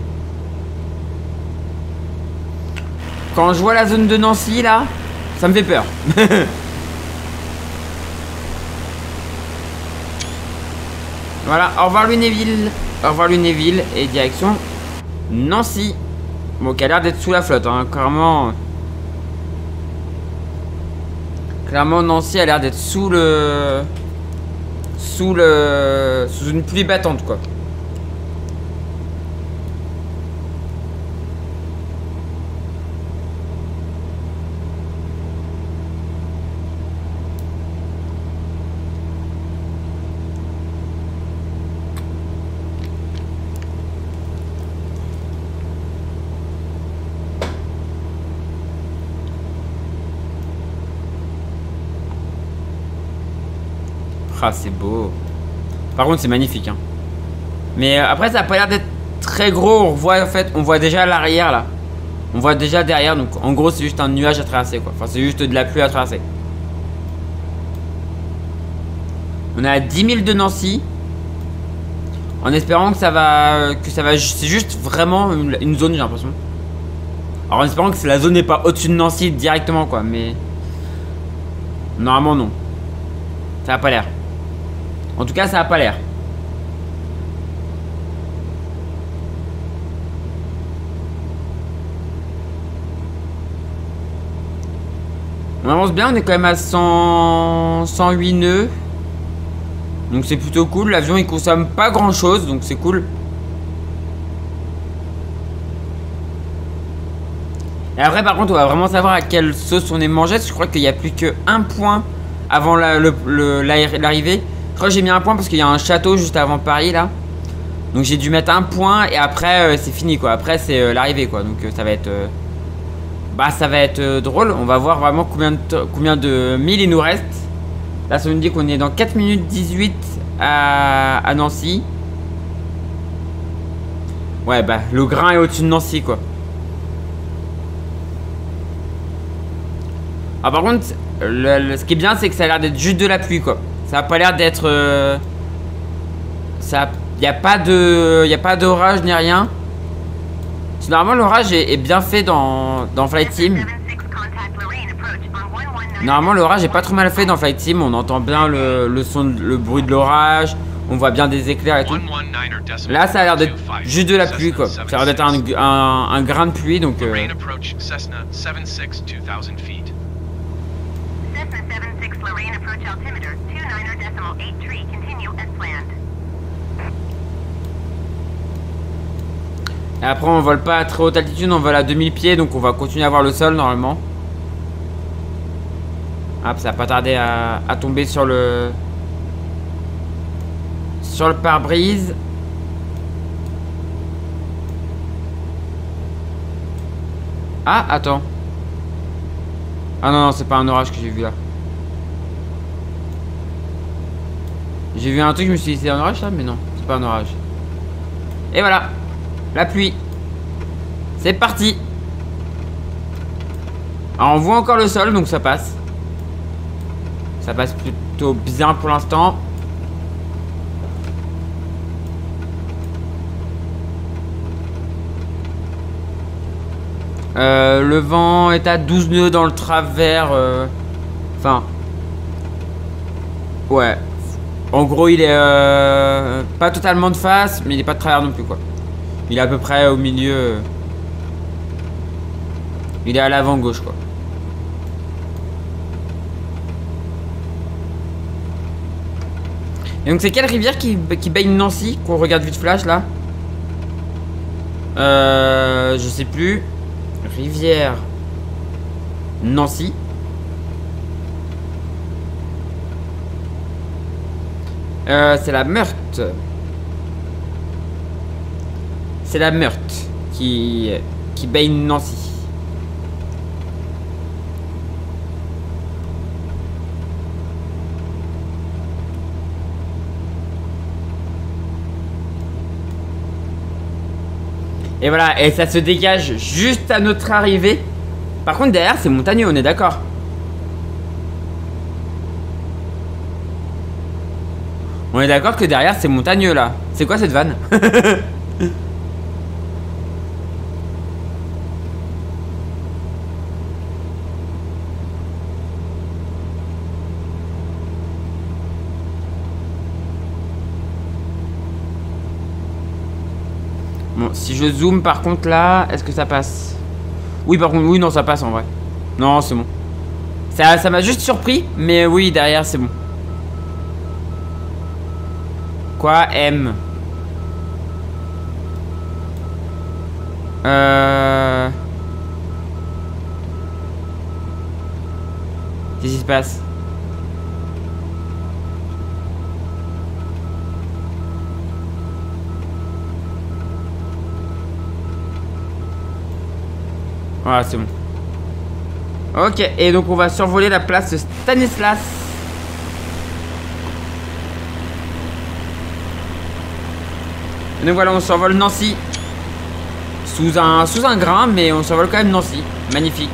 Quand je vois la zone de Nancy là, ça me fait peur. Voilà, au revoir Lunéville. Au revoir Lunéville et direction Nancy. Bon, qui a l'air d'être sous la flotte, hein. Clairement. Clairement, Nancy a l'air d'être sous le. Sous le. Sous une pluie battante, quoi. Ah, c'est beau. Par contre, c'est magnifique. Hein. Mais euh, après, ça a pas l'air d'être très gros. On voit en fait, on voit déjà l'arrière là. On voit déjà derrière. Donc, en gros, c'est juste un nuage à traverser quoi. Enfin, c'est juste de la pluie à traverser. On est à dix mille de Nancy. En espérant que ça va, que ça va, c'est juste vraiment une, une zone, j'ai l'impression. Alors en espérant que la zone n'est pas au-dessus de Nancy directement quoi, mais normalement non. Ça a pas l'air. En tout cas, ça a pas l'air. On avance bien, on est quand même à cent, cent huit nœuds. Donc c'est plutôt cool. L'avion il consomme pas grand chose, donc c'est cool. Et après par contre on va vraiment savoir à quelle sauce on est mangé. Parce que je crois qu'il n'y a plus qu'un point avant l'arrivée. Je crois que j'ai mis un point parce qu'il y a un château juste avant Paris là. Donc j'ai dû mettre un point et après euh, c'est fini quoi. Après c'est euh, l'arrivée quoi. Donc euh, ça va être... Euh, bah ça va être euh, drôle. On va voir vraiment combien de, combien de milles il nous reste. Là ça nous dit qu'on est dans quatre minutes dix-huit à, à Nancy. Ouais bah le grain est au-dessus de Nancy quoi. Ah par contre le, le, ce qui est bien c'est que ça a l'air d'être juste de la pluie quoi. Ça a pas l'air d'être euh, ça, y a pas de y a pas d'orage ni rien. Normalement l'orage est, est bien fait dans, dans Flight Sim. Normalement l'orage est pas trop mal fait dans Flight Sim. On entend bien le, le son, le bruit de l'orage. On voit bien des éclairs et tout. Là ça a l'air d'être juste de la pluie quoi. Ça a l'air d'être un, un, un grain de pluie donc euh... Et après on vole pas à très haute altitude, on vole à deux mille pieds, donc on va continuer à voir le sol normalement. Hop, ça va pas tarder à, à tomber sur le sur le pare-brise. Ah, attends. Ah non, non, c'est pas un orage que j'ai vu là. J'ai vu un truc, je me suis dit c'est un orage ça, mais non, c'est pas un orage. Et voilà. La pluie. C'est parti. Alors on voit encore le sol donc ça passe. Ça passe plutôt bien pour l'instant. euh, Le vent est à douze nœuds dans le travers. euh, Enfin ouais. En gros il est euh, pas totalement de face, mais il est pas de travers non plus quoi. Il est à peu près au milieu. Il est à l'avant gauche quoi. Et donc c'est quelle rivière qui, qui baigne Nancy qu'on regarde vite flash là? Euh... Je sais plus. Rivière Nancy. Euh, c'est la Meurthe. C'est la Meurthe qui, qui baigne Nancy. Et voilà, et ça se dégage juste à notre arrivée. Par contre derrière c'est montagneux, on est d'accord. On est d'accord que derrière c'est montagneux là. C'est quoi cette vanne? Bon, si je zoome par contre là, est-ce que ça passe? Oui par contre, oui non ça passe en vrai. Non c'est bon. Ça ça m'a juste surpris, mais oui derrière c'est bon. Quoi M? Euh... Qu'est-ce qui se passe? Voilà, c'est bon. Ok, et donc on va survoler la place Stanislas. Et donc voilà, on s'envole Nancy. Sous un, sous un grain, mais on s'envole quand même Nancy. Magnifique.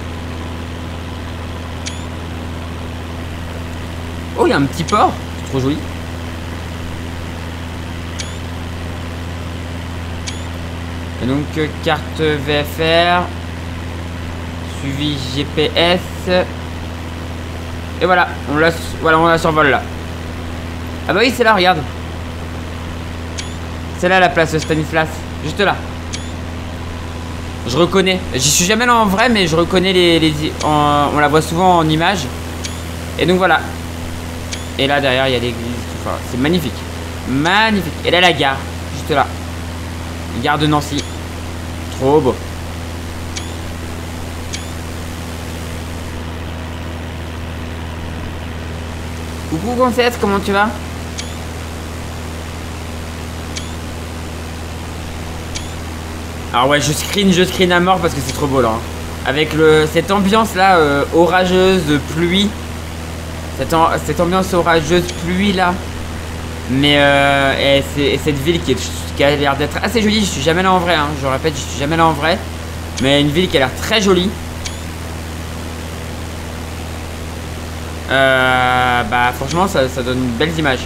Oh, il y a un petit port. C'est trop joli. Et donc, euh, carte V F R. Suivi G P S. Et voilà, on la, voilà, on la survole là. Ah bah oui, c'est là, regarde. C'est là la place Stanislas. Juste là. Je reconnais. J'y suis jamais là en vrai, mais je reconnais les... les en, on la voit souvent en image. Et donc voilà. Et là derrière, il y a l'église. Enfin, c'est magnifique. Magnifique. Et là, la gare. Juste là. Gare de Nancy. Trop beau. Coucou Concette, comment tu vas? Alors ouais, je screen, je screen à mort parce que c'est trop beau là. Hein. Avec le, cette ambiance là, euh, orageuse, de pluie. Cette, en, cette ambiance orageuse, pluie là. Mais euh, et, et cette ville qui, est, qui a l'air d'être assez jolie. Je suis jamais là en vrai, hein. Je répète, je suis jamais là en vrai. Mais une ville qui a l'air très jolie. Euh, bah franchement ça, ça donne une belle image.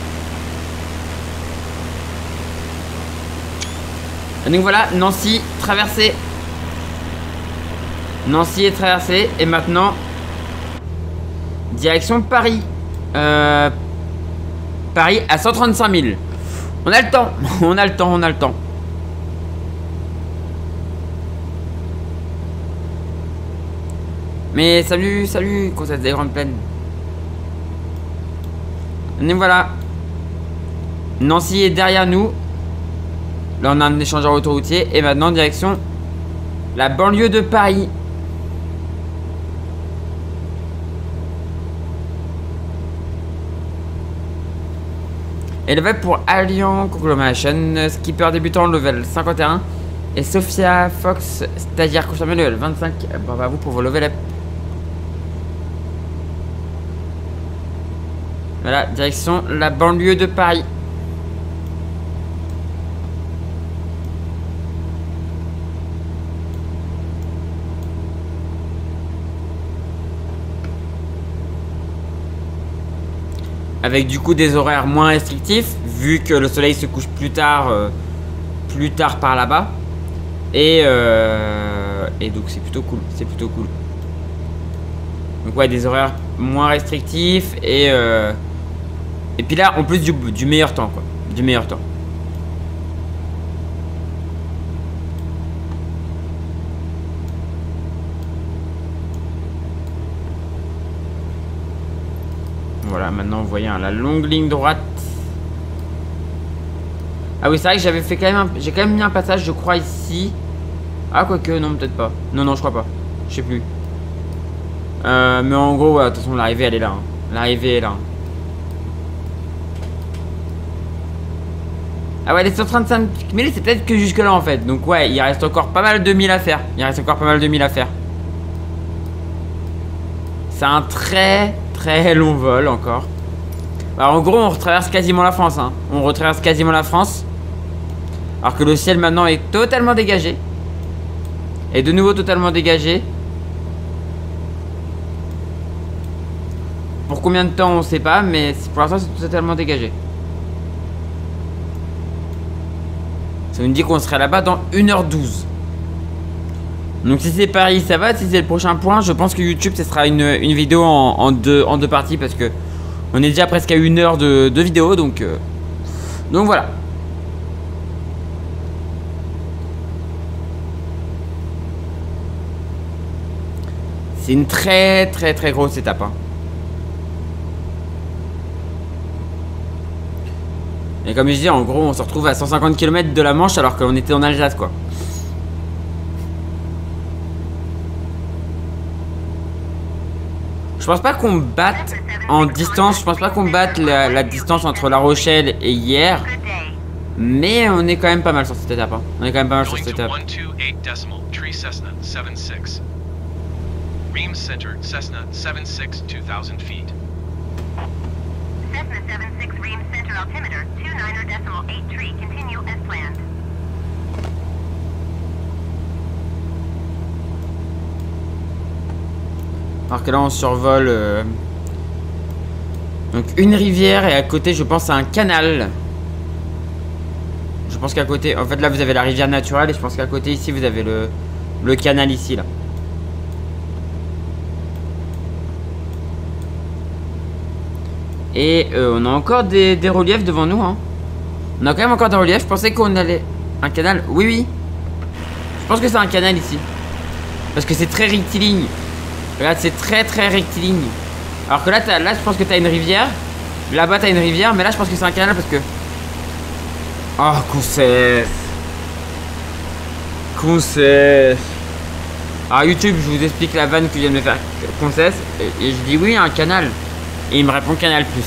Et donc voilà, Nancy traversée. Nancy est traversée. Et maintenant direction Paris. euh, Paris à cent trente-cinq mille. On a le temps. On a le temps, on a le temps. Mais salut, salut, Concette des Grandes Plaines. Et voilà. Nancy est derrière nous. Là on a un échangeur autoroutier. Et maintenant direction la banlieue de Paris. Élevé pour Allianz Conglomeration. Skipper débutant level cinquante et un. Et Sophia Fox stagiaire confirmé level vingt-cinq. Bravo à vous pour vos level up. Voilà, direction la banlieue de Paris. Avec du coup des horaires moins restrictifs, vu que le soleil se couche plus tard, euh, plus tard par là-bas. Et, euh, et donc c'est plutôt cool, c'est plutôt cool. Donc ouais, des horaires moins restrictifs et... Euh, Et puis là, en plus du, du meilleur temps, quoi. Du meilleur temps. Voilà, maintenant vous voyez hein, la longue ligne droite. Ah oui, c'est vrai que j'avais fait quand même... Un... J'ai quand même mis un passage, je crois, ici. Ah, quoique, non, peut-être pas. Non, non, je crois pas. Je sais plus. Euh, mais en gros, ouais, de toute façon, l'arrivée, elle est là. Hein. L'arrivée est là. Hein. Ah ouais, les cent trente-cinq mille, c'est peut-être que jusque là en fait. Donc ouais, il reste encore pas mal de mille à faire. Il reste encore pas mal de mille à faire. C'est un très très long vol encore. Alors en gros, on retraverse quasiment la France. Hein. On retraverse quasiment la France. Alors que le ciel maintenant est totalement dégagé. Et de nouveau totalement dégagé. Pour combien de temps on sait pas, mais pour l'instant c'est totalement dégagé. Ça nous dit qu'on serait là-bas dans une heure douze. Donc si c'est Paris, ça va. Si c'est le prochain point, je pense que YouTube, ce sera une, une vidéo en, en, deux, en deux parties. Parce que on est déjà presque à une heure de, de vidéo. Donc, euh, donc voilà. C'est une très très très grosse étape. Hein. Et comme je disais, en gros, on se retrouve à cent cinquante kilomètres de la Manche alors qu'on était en Alsace, quoi. Je pense pas qu'on batte en distance, je pense pas qu'on batte la, la distance entre La Rochelle et hier. Mais on est quand même pas mal sur cette étape. Hein. On est quand même pas mal sur cette étape. Cessna seven six ream center altimeter, two niner decimal eight three, continue as planned. Alors que là on survole euh... donc une rivière et à côté je pense à un canal. Je pense qu'à côté, en fait là vous avez la rivière naturelle et je pense qu'à côté ici vous avez le, le canal ici là. Et euh, on a encore des, des reliefs devant nous hein. On a quand même encore des reliefs, je pensais qu'on allait... Un canal, oui oui. Je pense que c'est un canal ici. Parce que c'est très rectiligne. Regarde, c'est très très rectiligne. Alors que là, as, là je pense que t'as une rivière. Là-bas t'as une rivière, mais là je pense que c'est un canal parce que... Oh, Concesse. Concesse. Alors YouTube, je vous explique la vanne que vient de me faire Concesse. Et, et je dis oui, un canal. Et il me répond Canal plus.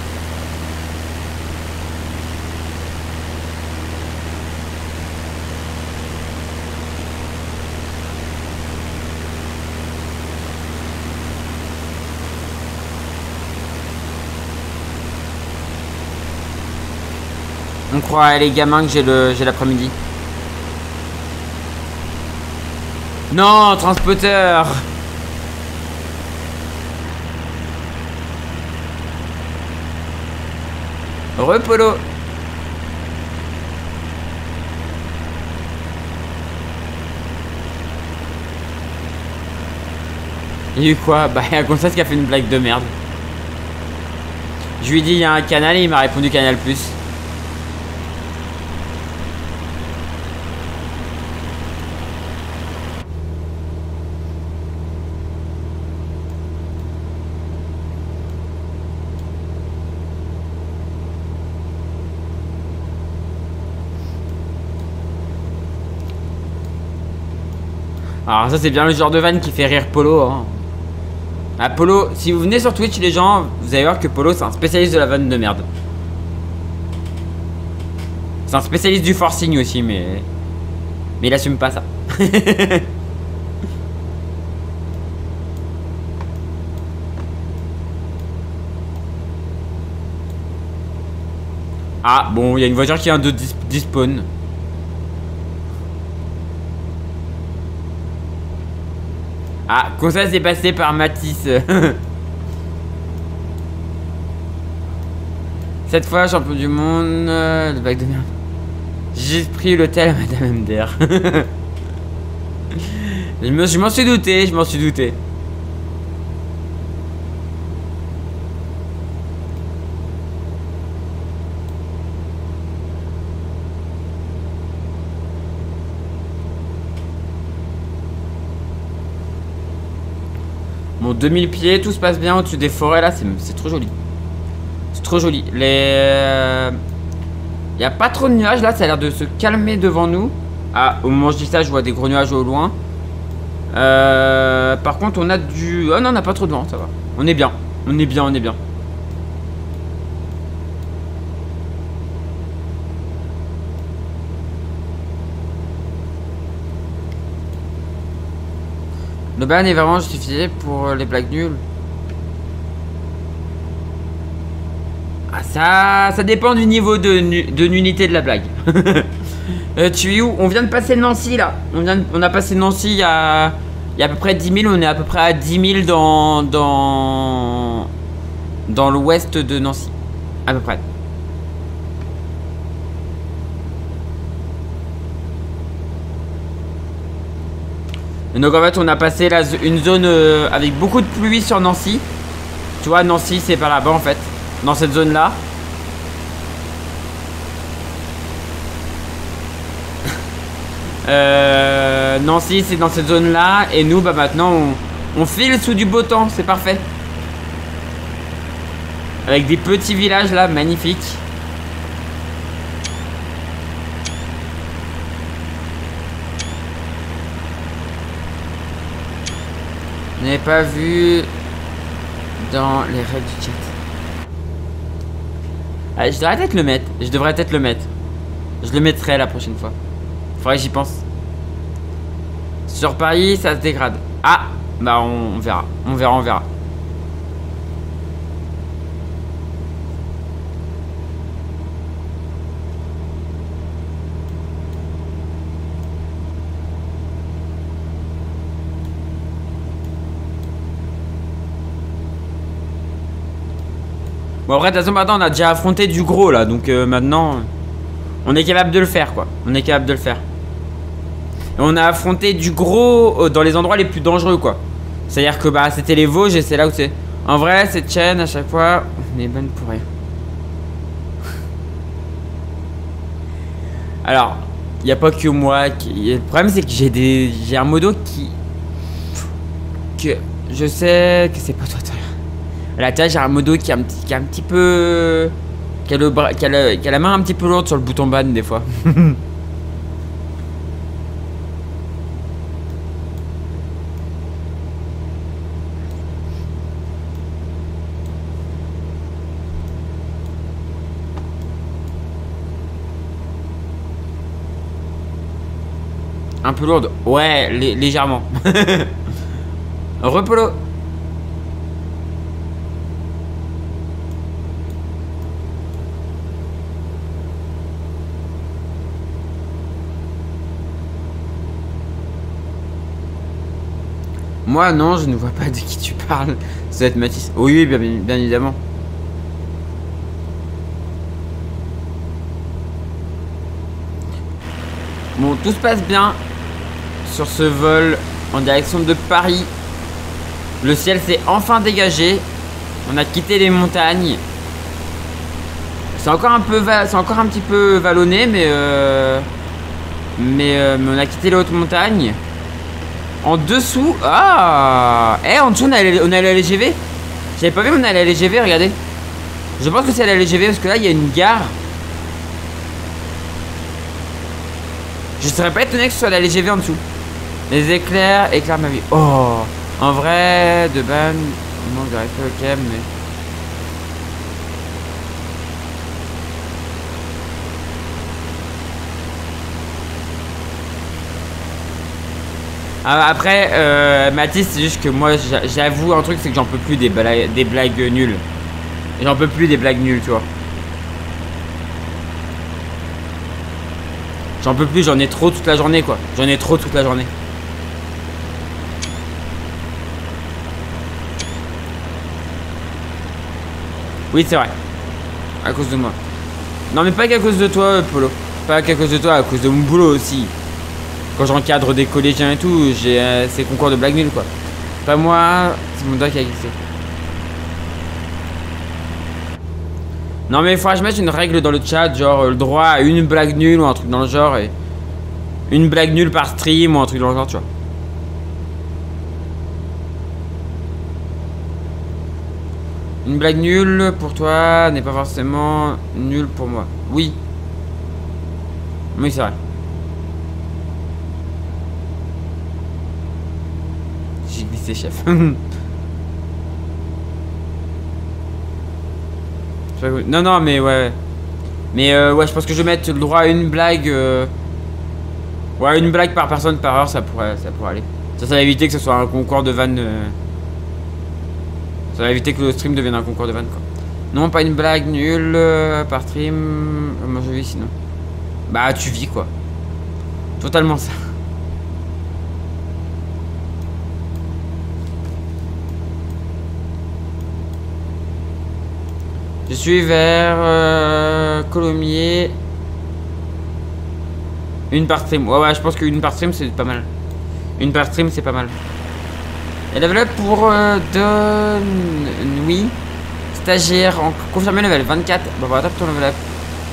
On croit les gamins que j'ai le j'ai l'après-midi. Non, transporteur. Repolo. Il y a eu quoi? Bah il y a Concesse qui a fait une blague de merde. Je lui ai dit il y a un canal et il m'a répondu Canal plus. Alors ça c'est bien le genre de vanne qui fait rire Polo hein. Ah Polo, si vous venez sur Twitch les gens, vous allez voir que Polo c'est un spécialiste de la vanne de merde. C'est un spécialiste du forcing aussi mais... Mais il assume pas ça. Ah bon, il y a une voiture qui vient de dis dispawn. Ah, Concesse est passé par Matisse. Cette fois, champion du monde. Euh, le bac de merde. J'ai pris l'hôtel à Madame M D R. Je m'en suis douté, je m'en suis douté. Bon, deux mille pieds, tout se passe bien au-dessus des forêts là, c'est trop joli. C'est trop joli. Les... Il n'y a pas trop de nuages là, ça a l'air de se calmer devant nous. Ah, au moment où je dis ça, je vois des gros nuages au loin. Euh... Par contre, on a du... Oh non, on n'a pas trop de vent, ça va. On est bien, on est bien, on est bien. Le ban est vraiment justifié pour les blagues nulles. Ah ça, ça dépend du niveau de, de nullité de la blague. euh, tu es où? On vient de passer Nancy là. On, vient de, on a passé Nancy il y a, il y a à peu près dix mille. On est à peu près à dix mille dans, dans, dans l'ouest de Nancy. À peu près. Et donc en fait on a passé la, une zone euh, avec beaucoup de pluie sur Nancy. Tu vois Nancy c'est par là-bas en fait. Dans cette zone là. euh, Nancy c'est dans cette zone là. Et nous bah maintenant on, on file sous du beau temps. C'est parfait. Avec des petits villages là magnifiques. Je n'avais pas vu dans les règles du chat. Ah, je devrais peut-être le mettre. Je devrais peut-être le mettre. Je le mettrai la prochaine fois. Faudrait que j'y pense. Sur Paris, ça se dégrade. Ah, bah on, on verra. On verra, on verra. Bon après de toute façon maintenant on a déjà affronté du gros là. Donc euh, maintenant on est capable de le faire quoi. On est capable de le faire. Et on a affronté du gros dans les endroits les plus dangereux quoi. C'est à dire que bah c'était les Vosges et c'est là où c'est. En vrai cette chaîne à chaque fois on est bonne pour rien. Alors il n'y a pas que moi qui... Le problème c'est que j'ai des... J'ai un modo qui... Que je sais que c'est pas toi. Là tu vois j'ai un modo qui est un petit, qui est un petit peu... Qui a, le bras... qui, a le... qui a la main un petit peu lourde sur le bouton ban des fois. Un peu lourde. Ouais, lé légèrement. Repolo. Moi non, je ne vois pas de qui tu parles. Ça va être Mathis. Oui, oui, bien, bien évidemment. Bon, tout se passe bien sur ce vol en direction de Paris. Le ciel s'est enfin dégagé. On a quitté les montagnes. C'est encore un peu, c'est encore un petit peu vallonné, mais euh, mais, euh, mais on a quitté les hautes montagnes. En dessous, ah, eh, en dessous on a, on a la L G V. J'avais pas vu, on a la L G V. Regardez. Je pense que c'est la L G V parce que là il y a une gare. Je serais pas étonné que ce soit la L G V en dessous. Les éclairs éclairent ma vie. Oh, en vrai, de ban, il manque de respect, ok, mais... Ah, après, euh, Mathis, c'est juste que moi, j'avoue un truc, c'est que j'en peux plus des, bla des blagues nulles. J'en peux plus des blagues nulles, tu vois. J'en peux plus, j'en ai trop toute la journée, quoi. J'en ai trop toute la journée. Oui, c'est vrai. À cause de moi. Non, mais pas qu'à cause de toi, Polo. Pas qu'à cause de toi, à cause de mon boulot aussi. Quand j'encadre des collégiens et tout, j'ai euh, ces concours de blagues nulles, quoi. Pas moi, c'est mon doigt qui a glissé. Non, mais il faudra que je mette une règle dans le chat, genre le droit à une blague nulle ou un truc dans le genre. Et une blague nulle par stream ou un truc dans le genre, tu vois. Une blague nulle pour toi n'est pas forcément nulle pour moi. Oui. Oui, c'est vrai. J'ai glissé, chef. Non, non, mais ouais. Mais euh, ouais, je pense que je vais mettre le droit à une blague. Euh... Ouais, une blague par personne par heure, ça pourrait, ça pourrait aller. Ça, ça va éviter que ce soit un concours de vannes. Euh... Ça va éviter que le stream devienne un concours de vannes, quoi. Non, pas une blague nulle euh, par stream. Moi, je vis sinon. Bah, tu vis, quoi. Totalement ça. Je suis vers euh, Colomiers. Une par stream. Ouais, ouais, je pense qu'une par stream, c'est pas mal. Une par stream, c'est pas mal. Et level up pour euh, Don... Oui. Stagiaire, en confirmé level vingt-quatre. Bon, bah, tape ton level up.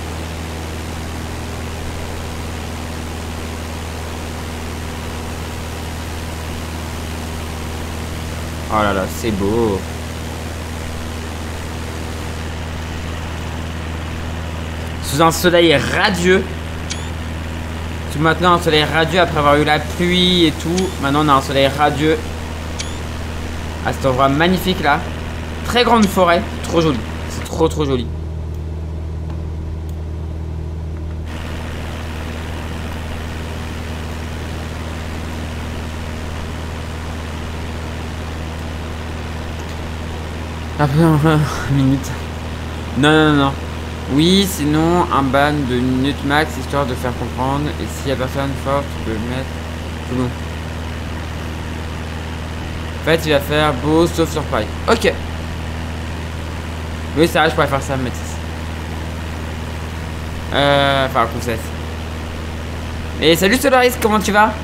Oh là là, c'est beau. Sous un soleil radieux. Tout maintenant un soleil radieux après avoir eu la pluie et tout. Maintenant on a un soleil radieux. À cet endroit magnifique là. Très grande forêt. Trop joli. C'est trop trop joli. Après un minute. Non non non. Oui, sinon un ban de minute max histoire de faire comprendre. Et s'il y a personne fort, tu peux le mettre tout long. En fait, il va faire beau sauf sur Paris. Ok. Oui, c'est vrai, je pourrais faire ça, Mathis. Euh... Enfin, princesse. Et salut Solaris, comment tu vas?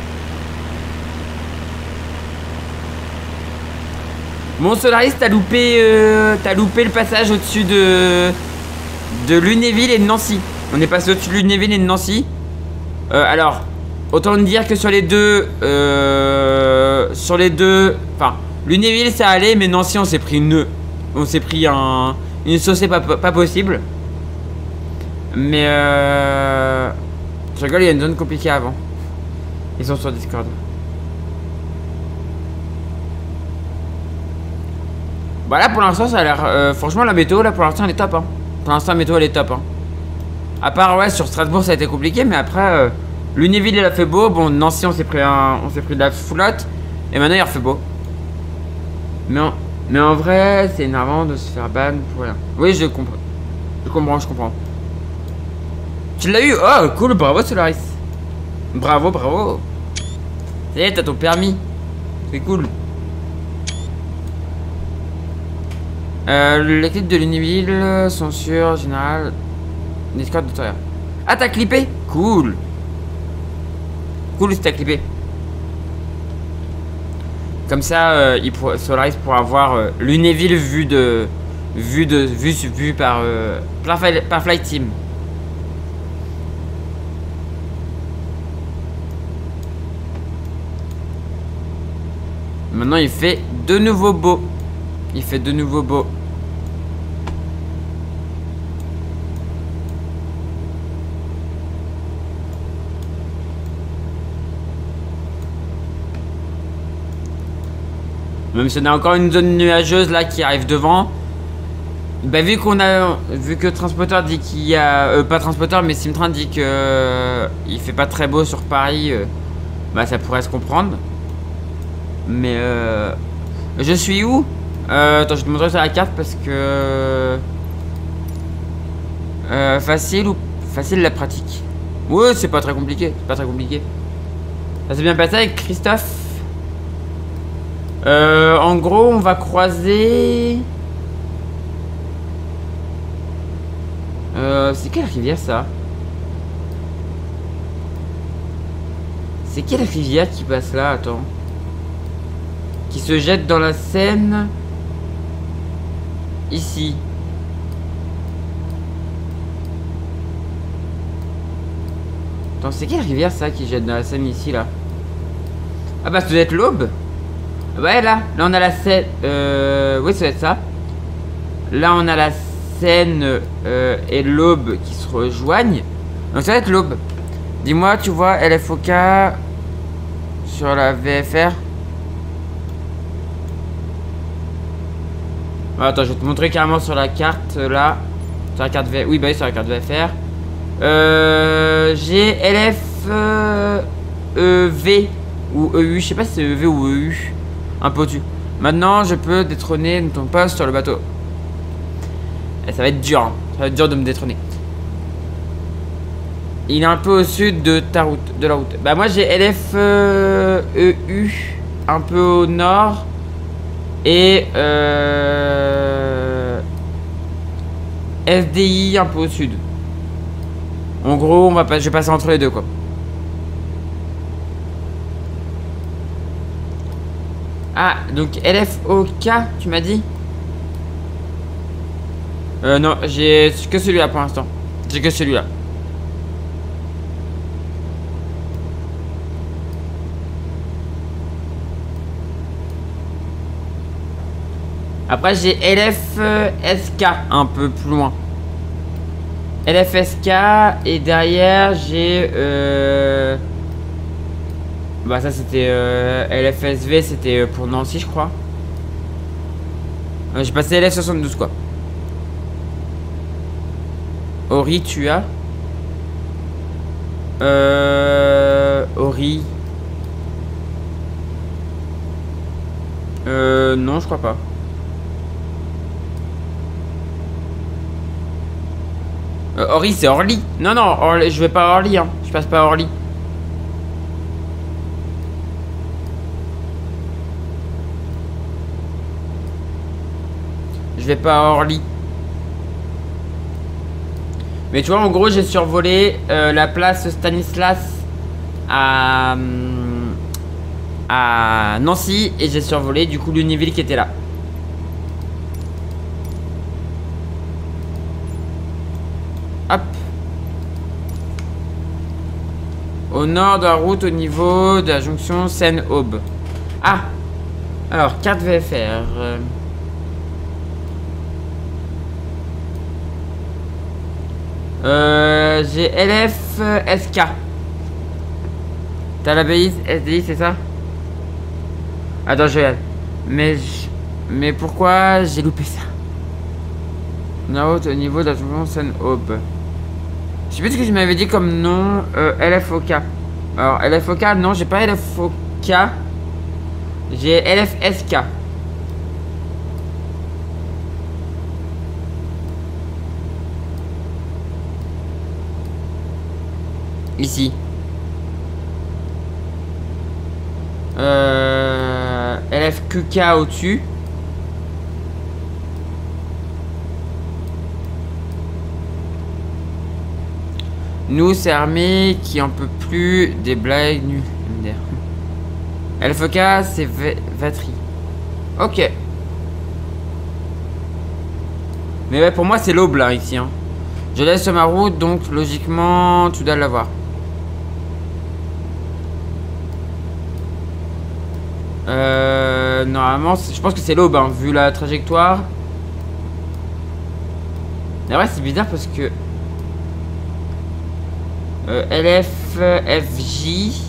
Bon Solaris, t'as loupé, euh, t'as loupé le passage au-dessus de de Lunéville et de Nancy. On est passé au-dessus de Lunéville et de Nancy. Euh, alors, autant dire que sur les deux, euh, sur les deux, enfin, Lunéville ça allait, mais Nancy on s'est pris une, on s'est pris un, une saucée pas, pas possible. Mais euh, je rigole, il y a une zone compliquée avant. Ils sont sur Discord. Bah là pour l'instant ça a l'air euh, franchement la météo là pour l'instant elle est top hein. Pour l'instant la météo elle est top hein. À part ouais sur Strasbourg ça a été compliqué mais après euh, Lunéville il a fait beau. Bon Nancy on s'est pris un, on s'est pris de la flotte. Et maintenant il a fait beau. Mais en, mais en vrai c'est énervant de se faire ban pour rien. Oui je comprends. Je comprends je comprends. Tu l'as eu? Oh cool, bravo Solaris. Bravo bravo. Ça y est t'as ton permis. C'est cool. Euh, les clips de Lunéville sont sur général Discord de Toria. Ah t'as clippé? Cool. Cool si t'as clippé. Comme ça euh, il pour... Solaris pourra voir euh, Lunéville vu de vu de vu, vu par euh, par, par Flight Team. Maintenant il fait de nouveau beau. Il fait de nouveau beau. Même si on a encore une zone nuageuse là qui arrive devant. Bah vu qu'on a vu que Transporteur dit qu'il y a euh, pas Transporteur mais Simtrain dit que euh, il fait pas très beau sur Paris, euh, bah ça pourrait se comprendre. Mais euh, je suis où? Euh, attends, je vais te montrer sur la carte parce que euh, facile ou facile la pratique. Ouais, c'est pas très compliqué, c'est pas très compliqué. Ça s'est bien passé avec Christophe. Euh, en gros, on va croiser. Euh, c'est quelle rivière ça? C'est quelle rivière qui passe là? Attends. Qui se jette dans la Seine. Ici. Attends, c'est quelle rivière ça qui jette dans la Seine ici là? Ah bah ça doit être l'Aube. Ouais là, là on a la Seine. Euh... Oui ça doit être ça. Là on a la Seine euh, et l'Aube qui se rejoignent. Donc ça doit être l'Aube. Dis-moi, tu vois L F O K sur la V F R. Attends, je vais te montrer carrément sur la carte là. Sur la carte V. Oui, bah oui, sur la carte V F R. Euh, j'ai L F euh, E V ou E U. Je sais pas si c'est E V ou E U. Un peu au-dessus. Maintenant, je peux détrôner ton poste sur le bateau. Et ça va être dur. Hein. Ça va être dur de me détrôner. Il est un peu au sud de ta route, de la route. Bah moi j'ai L F E U un peu au nord. Et euh, S D I un peu au sud. En gros, on va pas, je vais passer entre les deux quoi. Ah, donc L F O K, tu m'as dit? Euh, non, j'ai que celui-là pour l'instant. J'ai que celui-là. Après j'ai L F S K un peu plus loin. L F S K et derrière j'ai euh... bah ça c'était euh, L F S V, c'était pour Nancy je crois. euh, J'ai passé L F soixante-douze quoi. Ori tu as euh... Ori Euh non je crois pas. Euh, Orly, c'est Orly. Non, non, Orly, je vais pas à Orly, hein. Je passe pas à Orly. Je vais pas à Orly. Mais tu vois, en gros, j'ai survolé euh, la place Stanislas à, à Nancy et j'ai survolé du coup l'Univille qui était là. Hop. Au nord de la route, au niveau de la jonction Seine-Aube. Ah. Alors, carte V F R. Euh, j'ai L F S K. T'as l'abbaye S D I, c'est ça? Attends, je regarde. Mais, je... mais pourquoi j'ai loupé ça? La route au niveau de la jonction Seine-Aube. Je sais plus ce que je m'avais dit comme nom. euh, L F O K. Alors, L F O K, non, j'ai pas L F O K. J'ai L F S K. Ici. Euh, L F Q K au-dessus. Nous, c'est armée qui en peut plus des blagues nues. L F K, c'est Vatry. Ok. Mais ouais, pour moi, c'est l'aube là, ici. Hein. Je laisse sur ma route, donc logiquement, tu dois l'avoir. Euh, normalement, je pense que c'est l'aube, hein, vu la trajectoire. Mais ouais, c'est bizarre parce que euh, L F F J.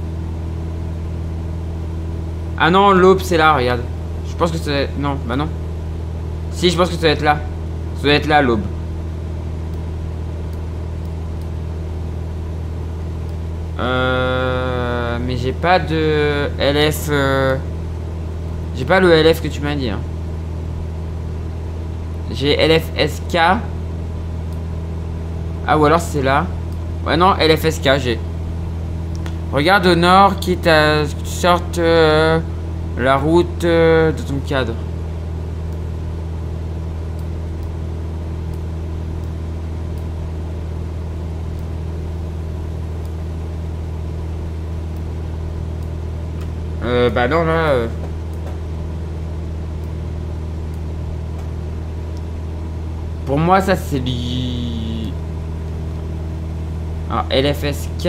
Ah non, l'aube c'est là, regarde. Je pense que c'est... Non, bah non. Si, je pense que ça doit être là. Ça doit être là, l'aube. Euh... Mais j'ai pas de L F... Euh... J'ai pas le L F que tu m'as dit. Hein. J'ai L F S K. Ah, ou alors c'est là. Ouais, non, L F S K, j'ai. Regarde au nord, quitte à ce que tu sortes euh, la route euh, de ton cadre. Euh, bah non, là... Euh... Pour moi, ça, c'est... Li... Alors, L F S K...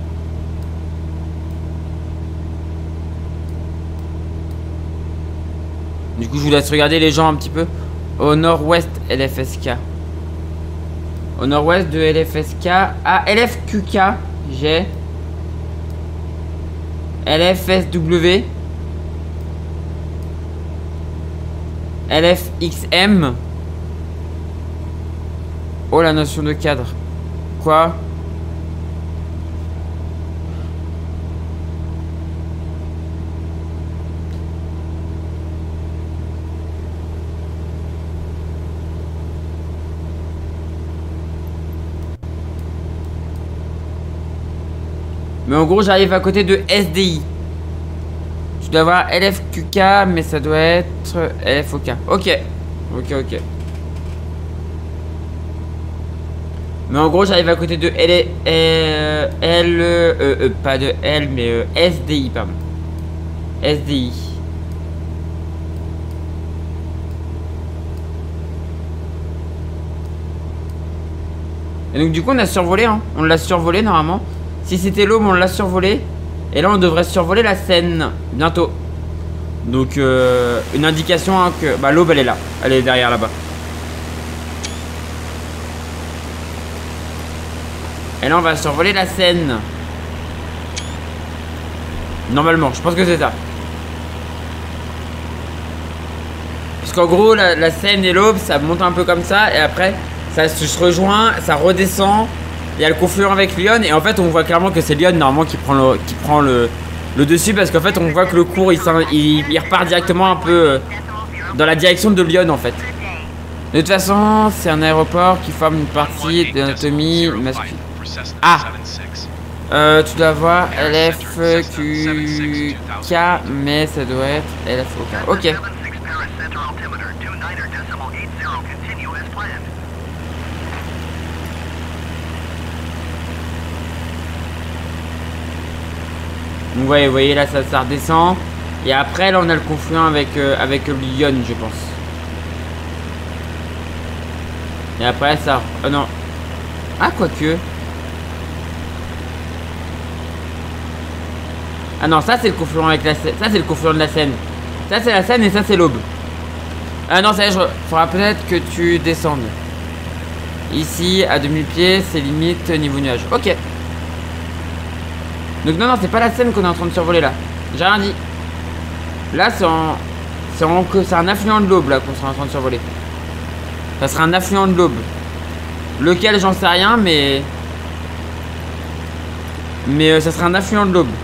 Du coup, je vous laisse regarder les gens un petit peu. Au nord-ouest, L F S K. Au nord-ouest de L F S K. Ah, L F Q K, j'ai. L F S W. L F X M. Oh, la notion de cadre. Quoi ? Mais en gros, j'arrive à côté de S D I. Je dois avoir L F Q K, mais ça doit être L F O K. Ok. Ok, ok. Mais en gros, j'arrive à côté de L... L... L euh, euh, pas de L, mais euh, S D I, pardon. S D I. Et donc, du coup, on a survolé, hein. On l'a survolé, normalement. Si c'était l'Aube, on l'a survolé. Et là, on devrait survoler la Seine bientôt. Donc, euh, une indication hein, que... Bah, l'Aube, elle est là. Elle est derrière, là-bas. Et là, on va survoler la Seine. Normalement, je pense que c'est ça. Parce qu'en gros, la, la Seine et l'Aube, ça monte un peu comme ça. Et après, ça se rejoint, ça redescend. Il y a le confluent avec Lyon et en fait on voit clairement que c'est Lyon normalement qui prend le, qui prend le, le dessus parce qu'en fait on voit que le cours il, il, il repart directement un peu dans la direction de Lyon en fait. De toute façon c'est un aéroport qui forme une partie de l'anatomie masculine. Ah euh, tu dois avoir L F Q K mais ça doit être L F O K. Ok. Paris center altimeter two niner decimal eight zero. Continue as planned. Donc ouais, vous voyez là ça, ça redescend. Et après là on a le confluent avec, euh, avec Lyon je pense. Et après ça... Oh non. Ah quoique. Ah non ça c'est le confluent avec la Seine. Ça c'est le confluent de la Seine. Ça c'est la Seine et ça c'est l'Aube. Ah non ça y est, je... faudra peut-être que tu descendes. Ici à deux mille pieds c'est limite niveau nuage. Ok. Donc non non c'est pas la Seine qu'on est en train de survoler là. J'ai rien dit. Là c'est en... C'est en... c'est un affluent de l'Aube là qu'on sera en train de survoler. Ça sera un affluent de l'Aube. Lequel j'en sais rien mais... Mais euh, ça sera un affluent de l'Aube.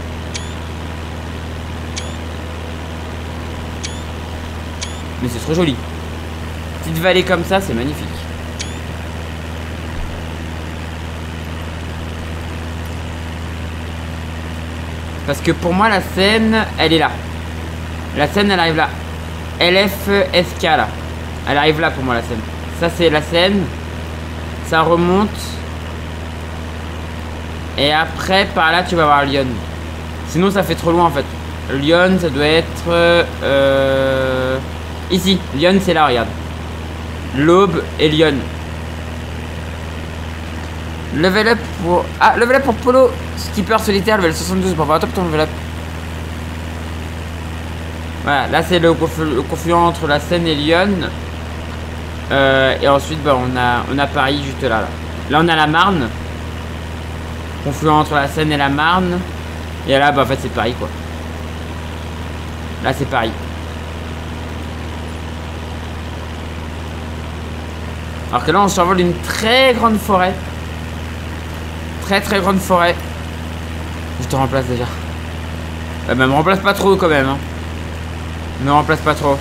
Mais c'est trop joli. Petite vallée comme ça c'est magnifique. Parce que pour moi la Seine elle est là. La Seine elle arrive là. L F S K là. Elle arrive là pour moi la Seine. Ça c'est la Seine. Ça remonte. Et après par là tu vas voir Lyon. Sinon ça fait trop loin en fait. Lyon ça doit être euh, ici. Lyon c'est là regarde. L'Aube et Lyon. Level up pour... Ah, level up pour Polo Skipper solitaire, level soixante-douze. Pour voir top ton level up. Voilà, là c'est le, conflu le confluent entre la Seine et Lyon. Euh, et ensuite, bah, on, a, on a Paris juste là, là. Là, on a la Marne. Confluent entre la Seine et la Marne. Et là, bah, en fait, c'est Paris, quoi. Là, c'est Paris. Alors que là, on survole une très grande forêt. Très très grande forêt. Je te remplace déjà. Euh, bah, me remplace pas trop quand même. Hein. Me remplace pas trop.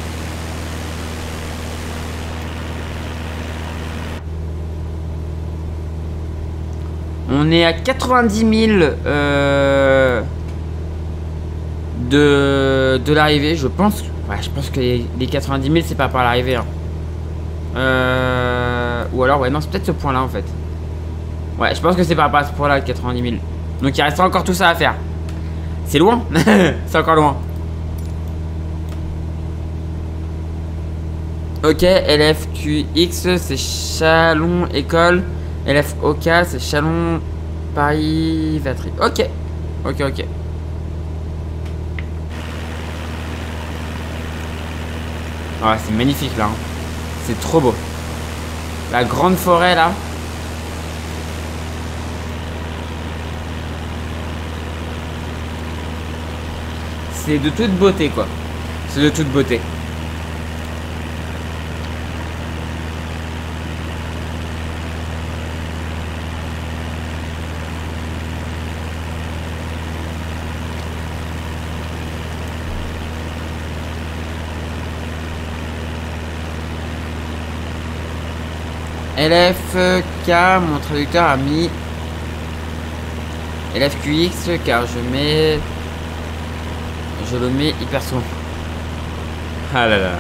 On est à quatre-vingt-dix mille euh, de, de l'arrivée. Je pense. Ouais, je pense que les, les quatre-vingt-dix mille c'est pas par l'arrivée. Hein. Euh, ou alors ouais non c'est peut-être ce point là en fait. Ouais, je pense que c'est par rapport à ce point-là, quatre-vingt-dix mille. Donc il restera encore tout ça à faire. C'est loin. C'est encore loin. Ok, L F Q X, c'est Chalon École. L F O K, c'est Chalon Paris Vatry. Ok. Ok, ok. Ah, c'est magnifique là. Hein. C'est trop beau. La grande forêt là. C'est de toute beauté quoi. C'est de toute beauté. L F K, mon traducteur a mis L F Q X car je mets... Je le mets hyper souvent. Ah là là.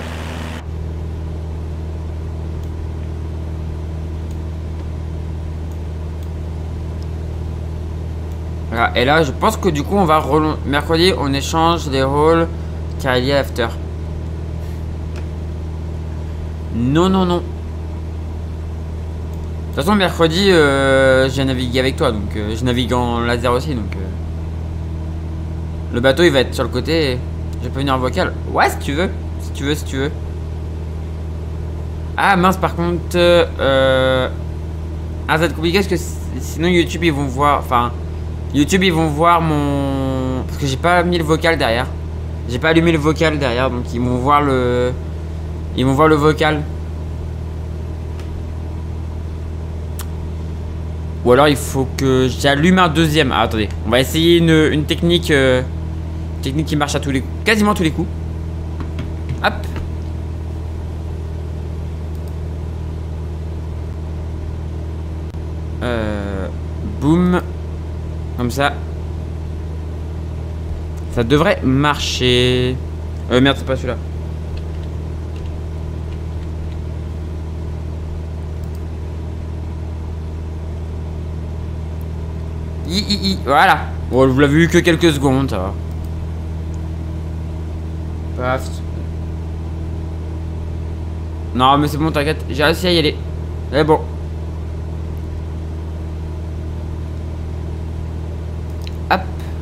Voilà. Et là, je pense que du coup, on va... Mercredi, on échange les rôles car il y a after. Non, non, non. De toute façon, mercredi, euh, j'ai navigué avec toi. Donc, euh, je navigue en laser aussi. Donc... Euh... Le bateau il va être sur le côté. Je peux venir en vocal. Ouais si tu veux. Si tu veux, si tu veux. Ah mince par contre euh... Ah ça va être compliqué parce que sinon YouTube ils vont voir. Enfin YouTube ils vont voir mon... Parce que j'ai pas mis le vocal derrière. J'ai pas allumé le vocal derrière. Donc ils vont voir le... Ils vont voir le vocal. Ou alors il faut que j'allume un deuxième. Ah, attendez, on va essayer une, une technique euh, technique qui marche à tous les quasiment tous les coups. Hop. Euh, boum. Comme ça. Ça devrait marcher. Euh merde, c'est pas celui-là. I, I, I. Voilà. Bon, vous l'avez eu que quelques secondes, ça va. Paf. Non, mais c'est bon, t'inquiète. J'ai réussi à y aller. C'est bon. Hop.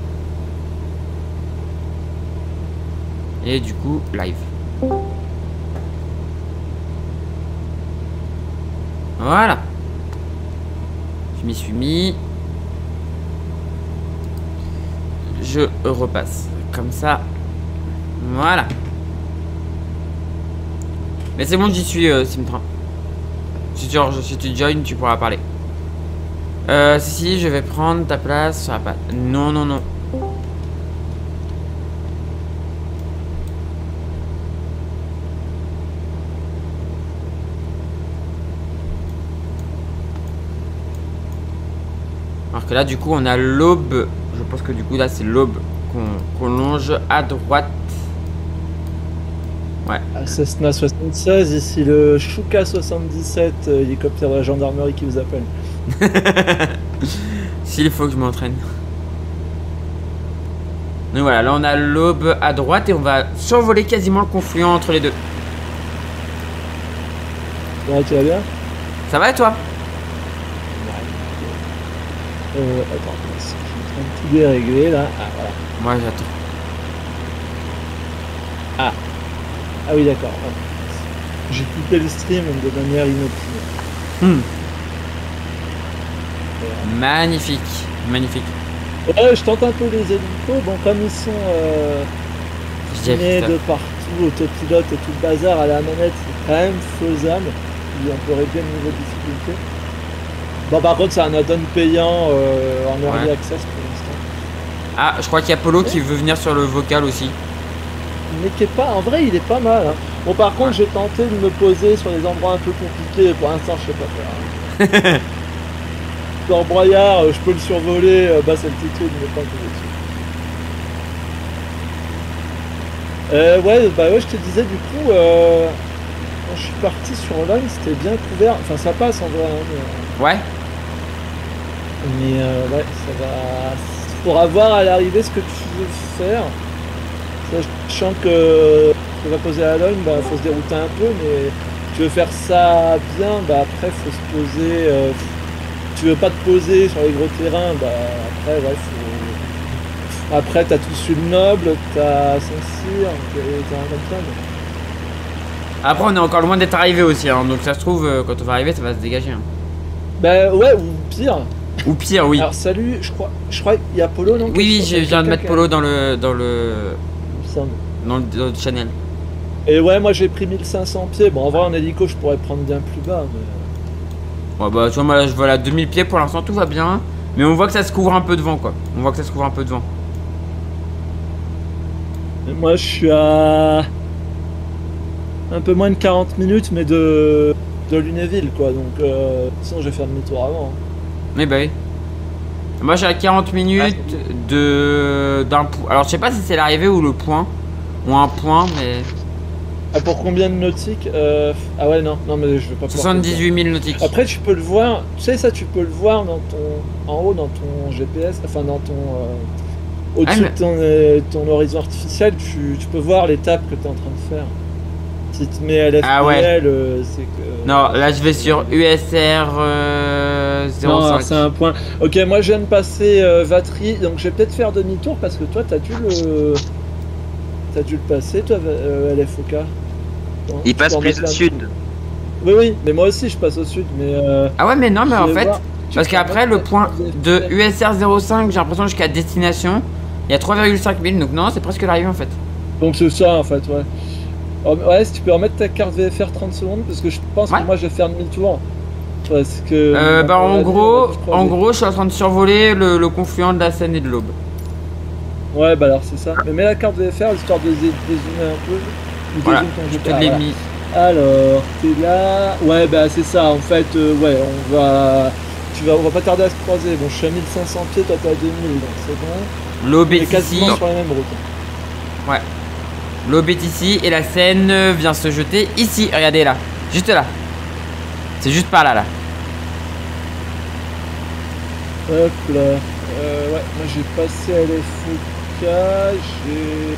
Et du coup, live. Voilà. Je m'y suis mis. Je repasse. Comme ça. Voilà. Mais c'est bon, j'y suis, euh, Simtrain. Si tu, si tu join, tu pourras parler. Euh, si, si, je vais prendre ta place sur la page. Non, non, non. Alors que là, du coup, on a l'aube. Je pense que du coup, là, c'est l'aube qu'on qu'on longe à droite. Ouais. Cessna soixante-seize, ici le Shuka soixante-dix-sept, euh, hélicoptère de la gendarmerie qui vous appelle. S'il faut que je m'entraîne. Donc voilà, là on a l'aube à droite et on va survoler quasiment le confluent entre les deux. Ouais, tu vas bien? Ça va et toi? Euh, attends, je suis en train de tout dérégler là. Ah, voilà. Moi j'attends. Ah. Ah oui, d'accord. J'ai coupé le stream de manière inopinée. Hmm. Magnifique, magnifique. Ouais, je tente un peu les hélicos. Bon, comme ils sont euh, filmés de partout, autopilote et tout le bazar à la manette, c'est quand même faisable. Et on peut régler le niveau de difficulté. Bon, par contre, c'est un add-on payant euh, en early ouais. access pour l'instant. Ah, je crois qu'il y a Polo ouais. qui veut venir sur le vocal aussi. Mais qui est pas, en vrai, il est pas mal. Hein. Bon, par contre, ouais. j'ai tenté de me poser sur des endroits un peu compliqués. Pour l'instant, je sais pas faire. Hein. Dans Broyard, je peux le survoler, euh, basse altitude, mais pas poser dessus. Euh, ouais, bah ouais, je te disais, du coup, euh, quand je suis parti sur Line, c'était bien couvert. Enfin, ça passe en vrai. Hein, mais, ouais. Mais euh, ouais, ça va. Faudra voir à l'arrivée ce que tu veux faire. Sachant que tu vas poser à Line, bah faut se dérouter un peu, mais tu veux faire ça bien, bah après faut se poser. Euh, tu veux pas te poser sur les gros terrains, bah après ouais faut. Après t'as tout sur le Noble, t'as Saint-Cyr, t'as un comme ça. Mais... Après on est encore loin d'être arrivé aussi, hein, donc ça se trouve quand on va arriver ça va se dégager. Hein. Bah ouais, ou pire. Ou pire, oui. Alors salut, je crois, je crois qu'il y a Polo, non? Oui, oui, je viens de mettre Polo dans le, dans le, dans le, dans le channel. Et ouais, moi j'ai pris mille cinq cents pieds. Bon, en vrai en hélico, je pourrais prendre bien plus bas, mais. Ouais, bah tu vois, moi là, je vois là deux mille pieds pour l'instant, tout va bien. Mais on voit que ça se couvre un peu de vent, quoi. On voit que ça se couvre un peu de vent. Et moi, je suis à un peu moins de quarante minutes, mais de de Lunéville, quoi. Donc, euh... sinon, je vais faire demi-tour avant. Hein. Mais bah oui. Moi j'ai à quarante minutes ah, de d'un point. Alors je sais pas si c'est l'arrivée ou le point. Ou un point mais. Ah, pour combien de nautiques euh... Ah ouais non, non mais je vais pas soixante-dix-huit mille nautiques. Après tu peux le voir, tu sais ça tu peux le voir dans ton. En haut dans ton G P S, enfin dans ton. Euh... Au-dessus ah, mais... de ton, euh, ton horizon artificiel, tu, tu peux voir l'étape que tu es en train de faire. Si tu te mets à l'F P L, ah ouais. euh, c'est que. Non, là je vais sur U S R euh, zéro cinq. Non, c'est un point. Ok, moi je viens de passer euh, Vatry, donc je vais peut-être faire demi-tour parce que toi t'as dû le. T'as dû le passer, toi, euh, L F O K. Bon, il passe plus au sud. Oui, oui, mais moi aussi je passe au sud, mais. Euh, ah ouais, mais non, mais en fait, voir. Parce qu'après le point de U S R zéro cinq, j'ai l'impression jusqu'à destination, il y a trois virgule cinq mille, donc non, c'est presque l'arrivée en fait. Donc c'est ça en fait, ouais. Oh, ouais, si tu peux remettre ta carte V F R trente secondes, parce que je pense ouais. que moi je vais faire demi-tour. Parce que. Euh, bah en gros, en gros, je suis en train de survoler le, le confluent de la Seine et de l'Aube. Ouais, bah alors c'est ça. Mais mets la carte V F R histoire de dézoomer un peu. Voilà, je te l'ai mis. Alors, t'es là. Ouais, bah c'est ça. En fait, euh, ouais, on va. Tu vas, on va pas tarder à se croiser. Bon, je suis à mille cinq cents pieds, toi t'es à deux mille, donc c'est bon. L'Aube est quasiment ici. Sur la même route. Ouais. L'Aube est ici et la Seine vient se jeter ici. Regardez là, juste là. C'est juste par là, là. Hop là. Euh, ouais, moi j'ai passé à L F K, j'ai...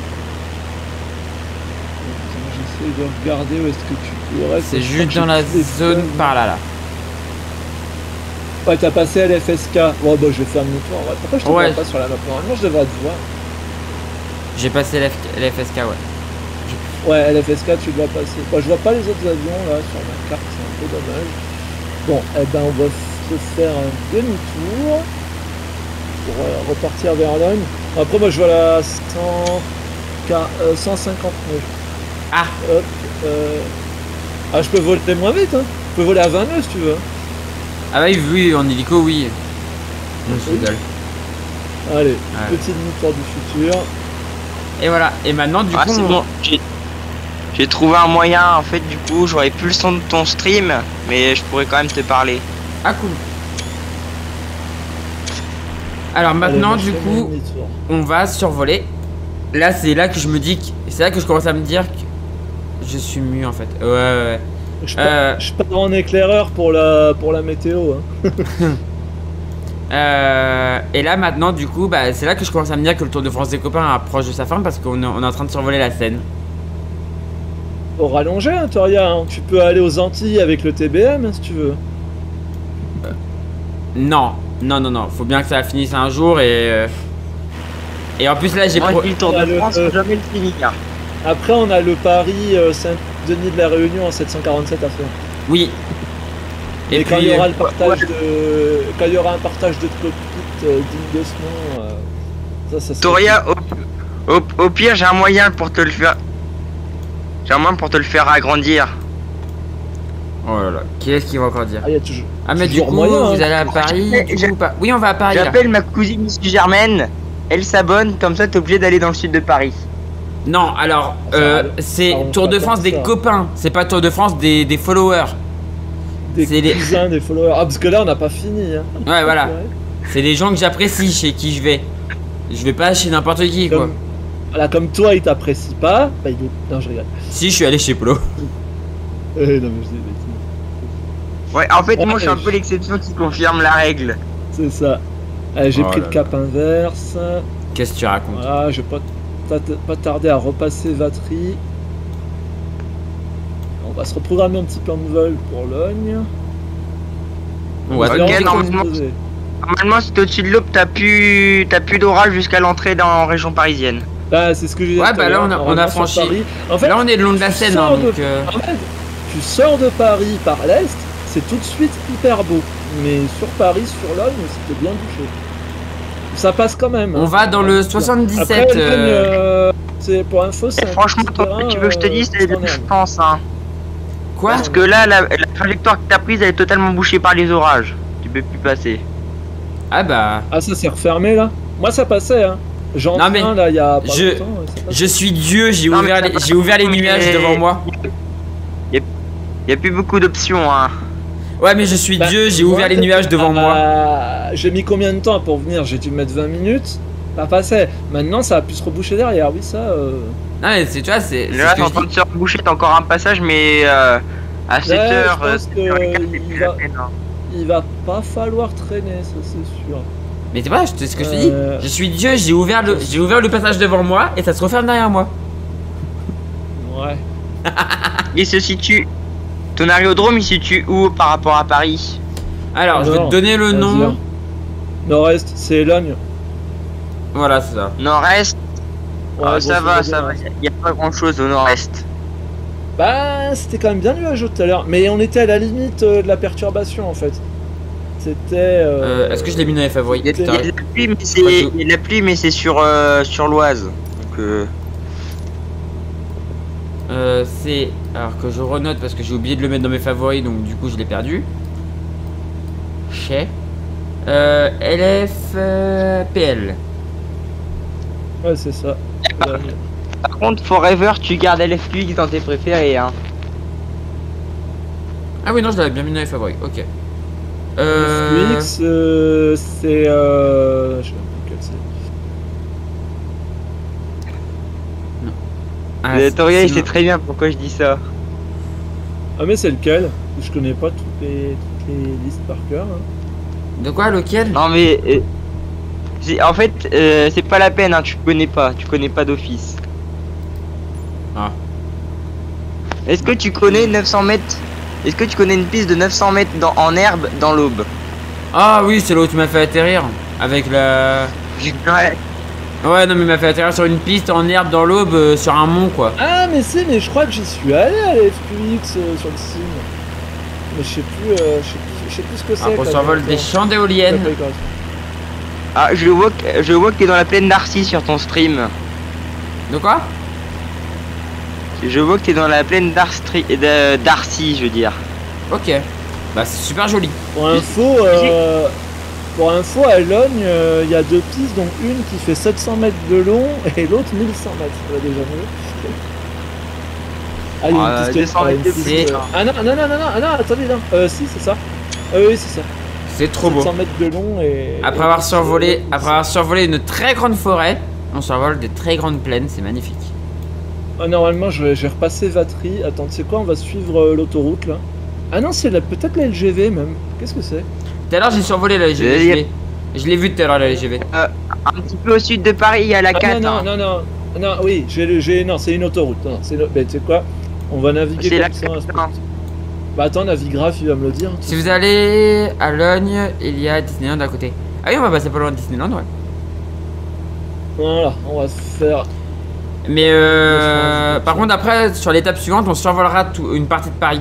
Attends, j'essaie de regarder où est-ce que tu pourrais... C'est juste dans la zone par là, là. Ouais, t'as passé à L F S K. Bon, bah je vais faire demi-tour. Ouais. Pourquoi je te Ouais. vois pas sur la map? Normalement, je devrais te voir. J'ai passé l'F F S K, ouais. Ouais, L F S K, tu dois passer. Bah, je vois pas les autres avions là sur ma carte, c'est un peu dommage. Bon, eh ben, on va se faire un demi-tour pour euh, repartir vers Logne. Après, moi, je vois la cent... euh, cent cinquante-neuf. Ah. Hop. Euh... Ah, je peux voler moins vite, hein. Je peux voler à vingt nœuds si tu veux. Ah bah oui, oui, en hélico, oui. On se rigole. Allez, Ouais. petit demi-tour du futur. Et voilà, et maintenant du Ah, coup c'est on... bon. J'ai j'ai trouvé un moyen, en fait, du coup, j'aurais plus le son de ton stream, mais je pourrais quand même te parler. Ah cool. Alors maintenant Allez, moi, du je fais coup mon demi-tour. on va survoler. Là c'est là que je me dis que... C'est là que je commence à me dire que je suis mieux en fait. Ouais ouais ouais. Je Euh. pars, je pars en éclaireur pour la, pour la météo. Hein. Euh, et là maintenant du coup bah, c'est là que je commence à me dire que le Tour de France des copains approche de sa fin parce qu'on est, on est en train de survoler la Seine. Au rallongé, hein, Toria. Hein. Tu peux aller aux Antilles avec le T B M hein, si tu veux. Non, non, non, non, faut bien que ça finisse un jour et... euh, Et en plus là j'ai... Moi, pro- je dis le Tour Ah, de le- France, euh, faut jamais le finir. Après, on a le Paris euh, Saint-Denis de la Réunion en sept cent quarante-sept à faire. Oui. Et, Et quand puis... il y aura le partage ouais. de, quand il y aura un partage de cockpit euh, digne de ce nom, euh, ça, ça. sera- Toria, au, au, au pire, j'ai un moyen pour te le faire. J'ai un moyen pour te le faire agrandir. Oh là là, qu'est-ce qu'il va encore dire? Ah, il y a toujours. Ah mais du toujours coup, moyen, vous hein. allez à Paris J'ai- du coup, j'ai- ou pas? Oui, on va à Paris là. J'appelle ma cousine Miss Germaine, elle s'abonne, comme ça t'es obligé d'aller dans le sud de Paris. Non, alors, Ça euh, va, c'est ça, on Tour va de faire France des ça. copains, c'est pas Tour de France des, des followers. Des c'est les- cousins, des followers. Ah, parce que là, on n'a pas fini. Hein. Ouais, voilà. Ouais. C'est les gens que j'apprécie, chez qui je vais. Je vais pas chez n'importe qui, quoi. Comme, voilà, comme toi, il t'apprécie pas. Bah, il est... Non, je rigole. Si, je suis allé chez Polo. Euh, non, mais je dis des bêtises. Ouais, en fait, Ouais, moi je suis un je- peu l'exception qui confirme la règle. C'est ça. Allez, j'ai Oh pris là le cap inverse. Qu'est-ce que tu racontes? Voilà, je vais pas, ta- pas tarder à repasser Vatry. On va se reprogrammer un petit plan de vol pour Logne. Ouais, Ok, Espérons qu'il normalement- faut se poser. Normalement, si t'es au-dessus de l'aube, t'as plus, t'as plus d'orage jusqu'à l'entrée dans en région parisienne. Bah, c'est ce que j'ai dit. Ouais, tout bah à là, l'heure, on a- on a normalement, sur franchi. Paris. En fait, Là, on est le long de la Seine, hein, sors de- donc... euh, en fait, tu sors de Paris par l'est, c'est tout de suite hyper beau. Mais sur Paris, sur Logne, c'était bien bouché. Ça passe quand même. On hein. va dans le soixante-dix-sept. Après, Logne, euh, euh, c'est pour info, c'est Et un franchement, petit toi, terrain, tu veux que je te euh, dise, c'est de sans la herbe. chance, hein. Quoi? Parce que là, la, la trajectoire que t'as prise, elle est totalement bouchée par les orages. Tu peux plus passer. Ah bah... Ah, ça s'est refermé là? Moi, ça passait, hein. J'en Non, mais train, là, il y a pas je- longtemps. ouais, ça passe. Je suis Dieu, j'ai Non, ouvert, mais les, t'as pas j'ai ouvert les compris, nuages mais- devant moi. Y a plus beaucoup d'options, hein. Ouais, mais je suis Bah, Dieu, j'ai moi, ouvert les peut-être- nuages devant moi. Ah, j'ai mis combien de temps pour venir? J'ai dû mettre vingt minutes. Ça passait. Maintenant, ça a pu se reboucher derrière. Oui, ça. Euh... Non, mais c'est, tu vois, c'est... c'est Là, ce t'es que en je train dis. de se reboucher, t'as encore un passage, mais euh, à sept Ouais, heures, je euh, pense sept que heures quinze, c'est il plus va- la peine, hein. Il va pas falloir traîner, ça c'est sûr. Mais c'est pas ce que je te dis. Euh. Je suis Dieu, j'ai ouvert, le, j'ai ouvert le passage devant moi et ça se referme derrière moi. Ouais. Il se situe. Ton aérodrome, il se situe où par rapport à Paris? Alors, je vais te Nord, donner le nom. Azur. Nord-Est, c'est Logne. Voilà, c'est ça. Nord-Est. Ouais, Ah, grosso ça va, modo, ça va. ouais. Il y a pas grand chose au nord-est. Bah, c'était quand même bien nuageux tout à l'heure. Mais on était à la limite euh, de la perturbation en fait. C'était. Euh... Euh, Est-ce que je l'ai mis dans les favoris? Il y a, il y a Putain. de la pluie, mais c'est Pas tout. il y a de la pluie, mais c'est sur euh, sur l'Oise. Donc euh, Euh, c'est. Alors que je renote parce que j'ai oublié de le mettre dans mes favoris donc du coup je l'ai perdu. Chez. Euh, L F euh, P L. Ouais, c'est ça. Logne. par contre, Forever, tu gardes L F Q X dans tes préférés, hein. Ah oui, non, je l'avais bien mis dans les favoris. Ok. Euh. F X, euh, c'est. Euh... Je sais même plus quel c'est. Ah, Le Toria, il sinon- sait très bien pourquoi je dis ça. Ah, mais c'est lequel? Je connais pas toutes les, toutes les listes par cœur. hein. De quoi, lequel? Non mais euh, c'est- en fait, euh, c'est pas la peine, hein, tu connais pas, tu connais pas d'office. Ah. Est-ce que tu connais neuf cents mètres? Est-ce que tu connais une piste de neuf cents mètres dans, en herbe dans l'Aube? Ah oui, c'est là où tu m'as fait atterrir. Avec la... Ouais. Ouais, non, mais il m'a fait atterrir sur une piste en herbe dans l'Aube, euh, sur un mont, quoi. Ah, mais c'est, mais je crois que j'y suis allé à la F Q X euh, sur le sim. Mais je sais plus, euh, je sais plus, je sais plus ce que c'est. Alors qu'on quoi, survole donc, des euh, champs d'éoliennes. Ah, je vois que je vois que t'es dans la plaine d'Arcy sur ton stream. De quoi? Je vois que t'es dans la plaine d'Arstri- de- d'Arcy, je veux dire. Ok. Bah, c'est super joli. Pour info, euh, pour info, à Logne, euh, il y a deux pistes, dont une qui fait sept cents mètres de long et l'autre mille cent mètres. Ça va déjà mieux. Ah, il y a Ah, une deux piste, cents ah, une mètres de piste, plus. euh, Ah non, non, non, non, non, ah, non, attendez, non. Euh, si, c'est ça. Euh, oui, c'est ça. C'est trop beau. sept cents mètres de long et. Après et avoir puis, survolé, euh, après avoir survolé une très grande forêt, on survole des très grandes plaines, c'est magnifique. Ah, normalement, je vais, je vais repasser Vatry. Attends, tu sais quoi, on va suivre euh, l'autoroute là. Ah non, c'est la- peut-être la L G V même. Qu'est-ce que c'est? Tout à l'heure j'ai survolé la L G V, Euh, je y a- l'ai- je l'ai vu tout à l'heure la L G V. Un petit peu au sud de Paris, il y a la Ah, quatre. non, hein. non, non, non, non, oui, j'ai, le- j'ai, non, c'est une autoroute. Non, non, c'est une- ben, tu sais quoi, on va naviguer C'est la comme ça. quatre, hein. Bah attends, Navigraph, il va me le dire. Si vous allez à Logne, il y a Disneyland à côté. Ah oui, on va passer pas loin de Disneyland, ouais. Voilà, on va se faire. Mais euh, par contre après, sur l'étape suivante, on survolera tout, une partie de Paris.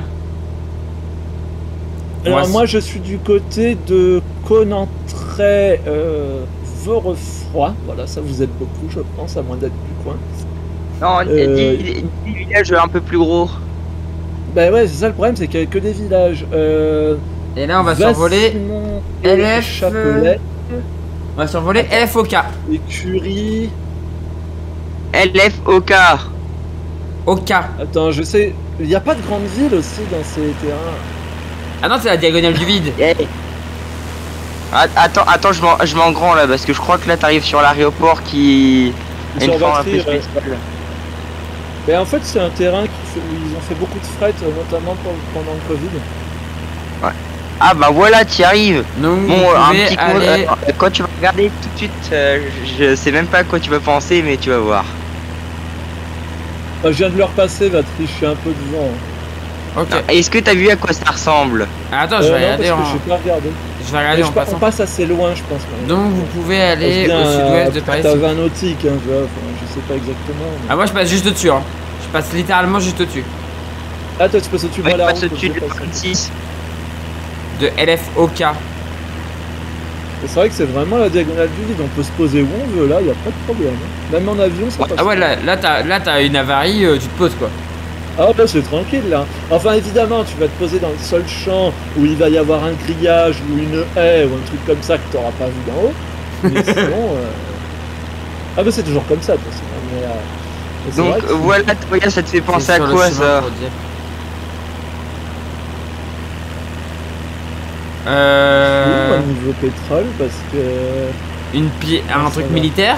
Alors Ouais, moi, je suis du côté de Conentray, euh, Veurefroy. Voilà, ça vous aide beaucoup, je pense, à moins d'être du coin. Non, Euh, dis, dis- dis village un peu plus gros. Bah ouais, c'est ça le problème, c'est qu'il y a que des villages. Euh, Et là on va survoler, Vassimont, L F, Chapelet, on va survoler L F O K. Écurie. L F O K. O K. Attends, je sais, il n'y a pas de grande ville aussi dans ces terrains. Ah non, c'est la diagonale du vide. Yeah. Ah, Attends, attends, je m'en- je m'en grand là parce que je crois que là t'arrives sur l'aéroport qui a Sur une forme un peu Vatry, ouais. spéciale. Mais en fait, c'est un terrain qui fait- où ils ont fait beaucoup de fret, euh, notamment pour- pendant le Covid. Ah bah voilà, t'y arrives. Donc Bon, vous euh, un pouvez petit coup, aller... euh, quand tu vas regarder tout de suite, euh, je je sais même pas à quoi tu vas penser, mais tu vas voir. Enfin, je viens de leur passer, Vatry, je suis un peu devant. Ok. Ah, Est-ce que t'as vu à quoi ça ressemble? Ah, attends, je Euh, vais non, regarder parce en... que j'ai pas regardé. Je vais regarder Mais en je pa- passant. on passe assez loin, je pense. quand même. Donc vous pouvez On se aller vient au à- sud-ouest de Paris. T'as vingt nautiques, hein, tu vois, enfin, je sais pas exactement. mais- Ah moi je passe juste au-dessus, hein. Je passe littéralement juste au-dessus. Ah, toi, tu passes au-dessus Ouais, de la passe route. au-dessus ok, de passe. vingt-six. De L F O K. Et c'est vrai que c'est vraiment la diagonale du vide, on peut se poser où on veut, là, y a pas de problème. hein. Même en avion, ça passe. Ah ouais, là, là t'as là, t'as une avarie, euh, tu te poses quoi. Ah là c'est tranquille là. Enfin évidemment tu vas te poser dans le seul champ où il va y avoir un grillage ou une haie ou un truc comme ça que tu n'auras pas vu d'en haut. Mais sinon... euh, Ah bah c'est toujours comme ça de toute façon. Mais, euh, mais c'est Donc vrai que c'est- voilà, regarde, ça te fait penser C'est à sur le quoi chemin ça? pour dire. Euh... Ouh, au niveau pétrole parce que... Une pi... un ça truc va. militaire.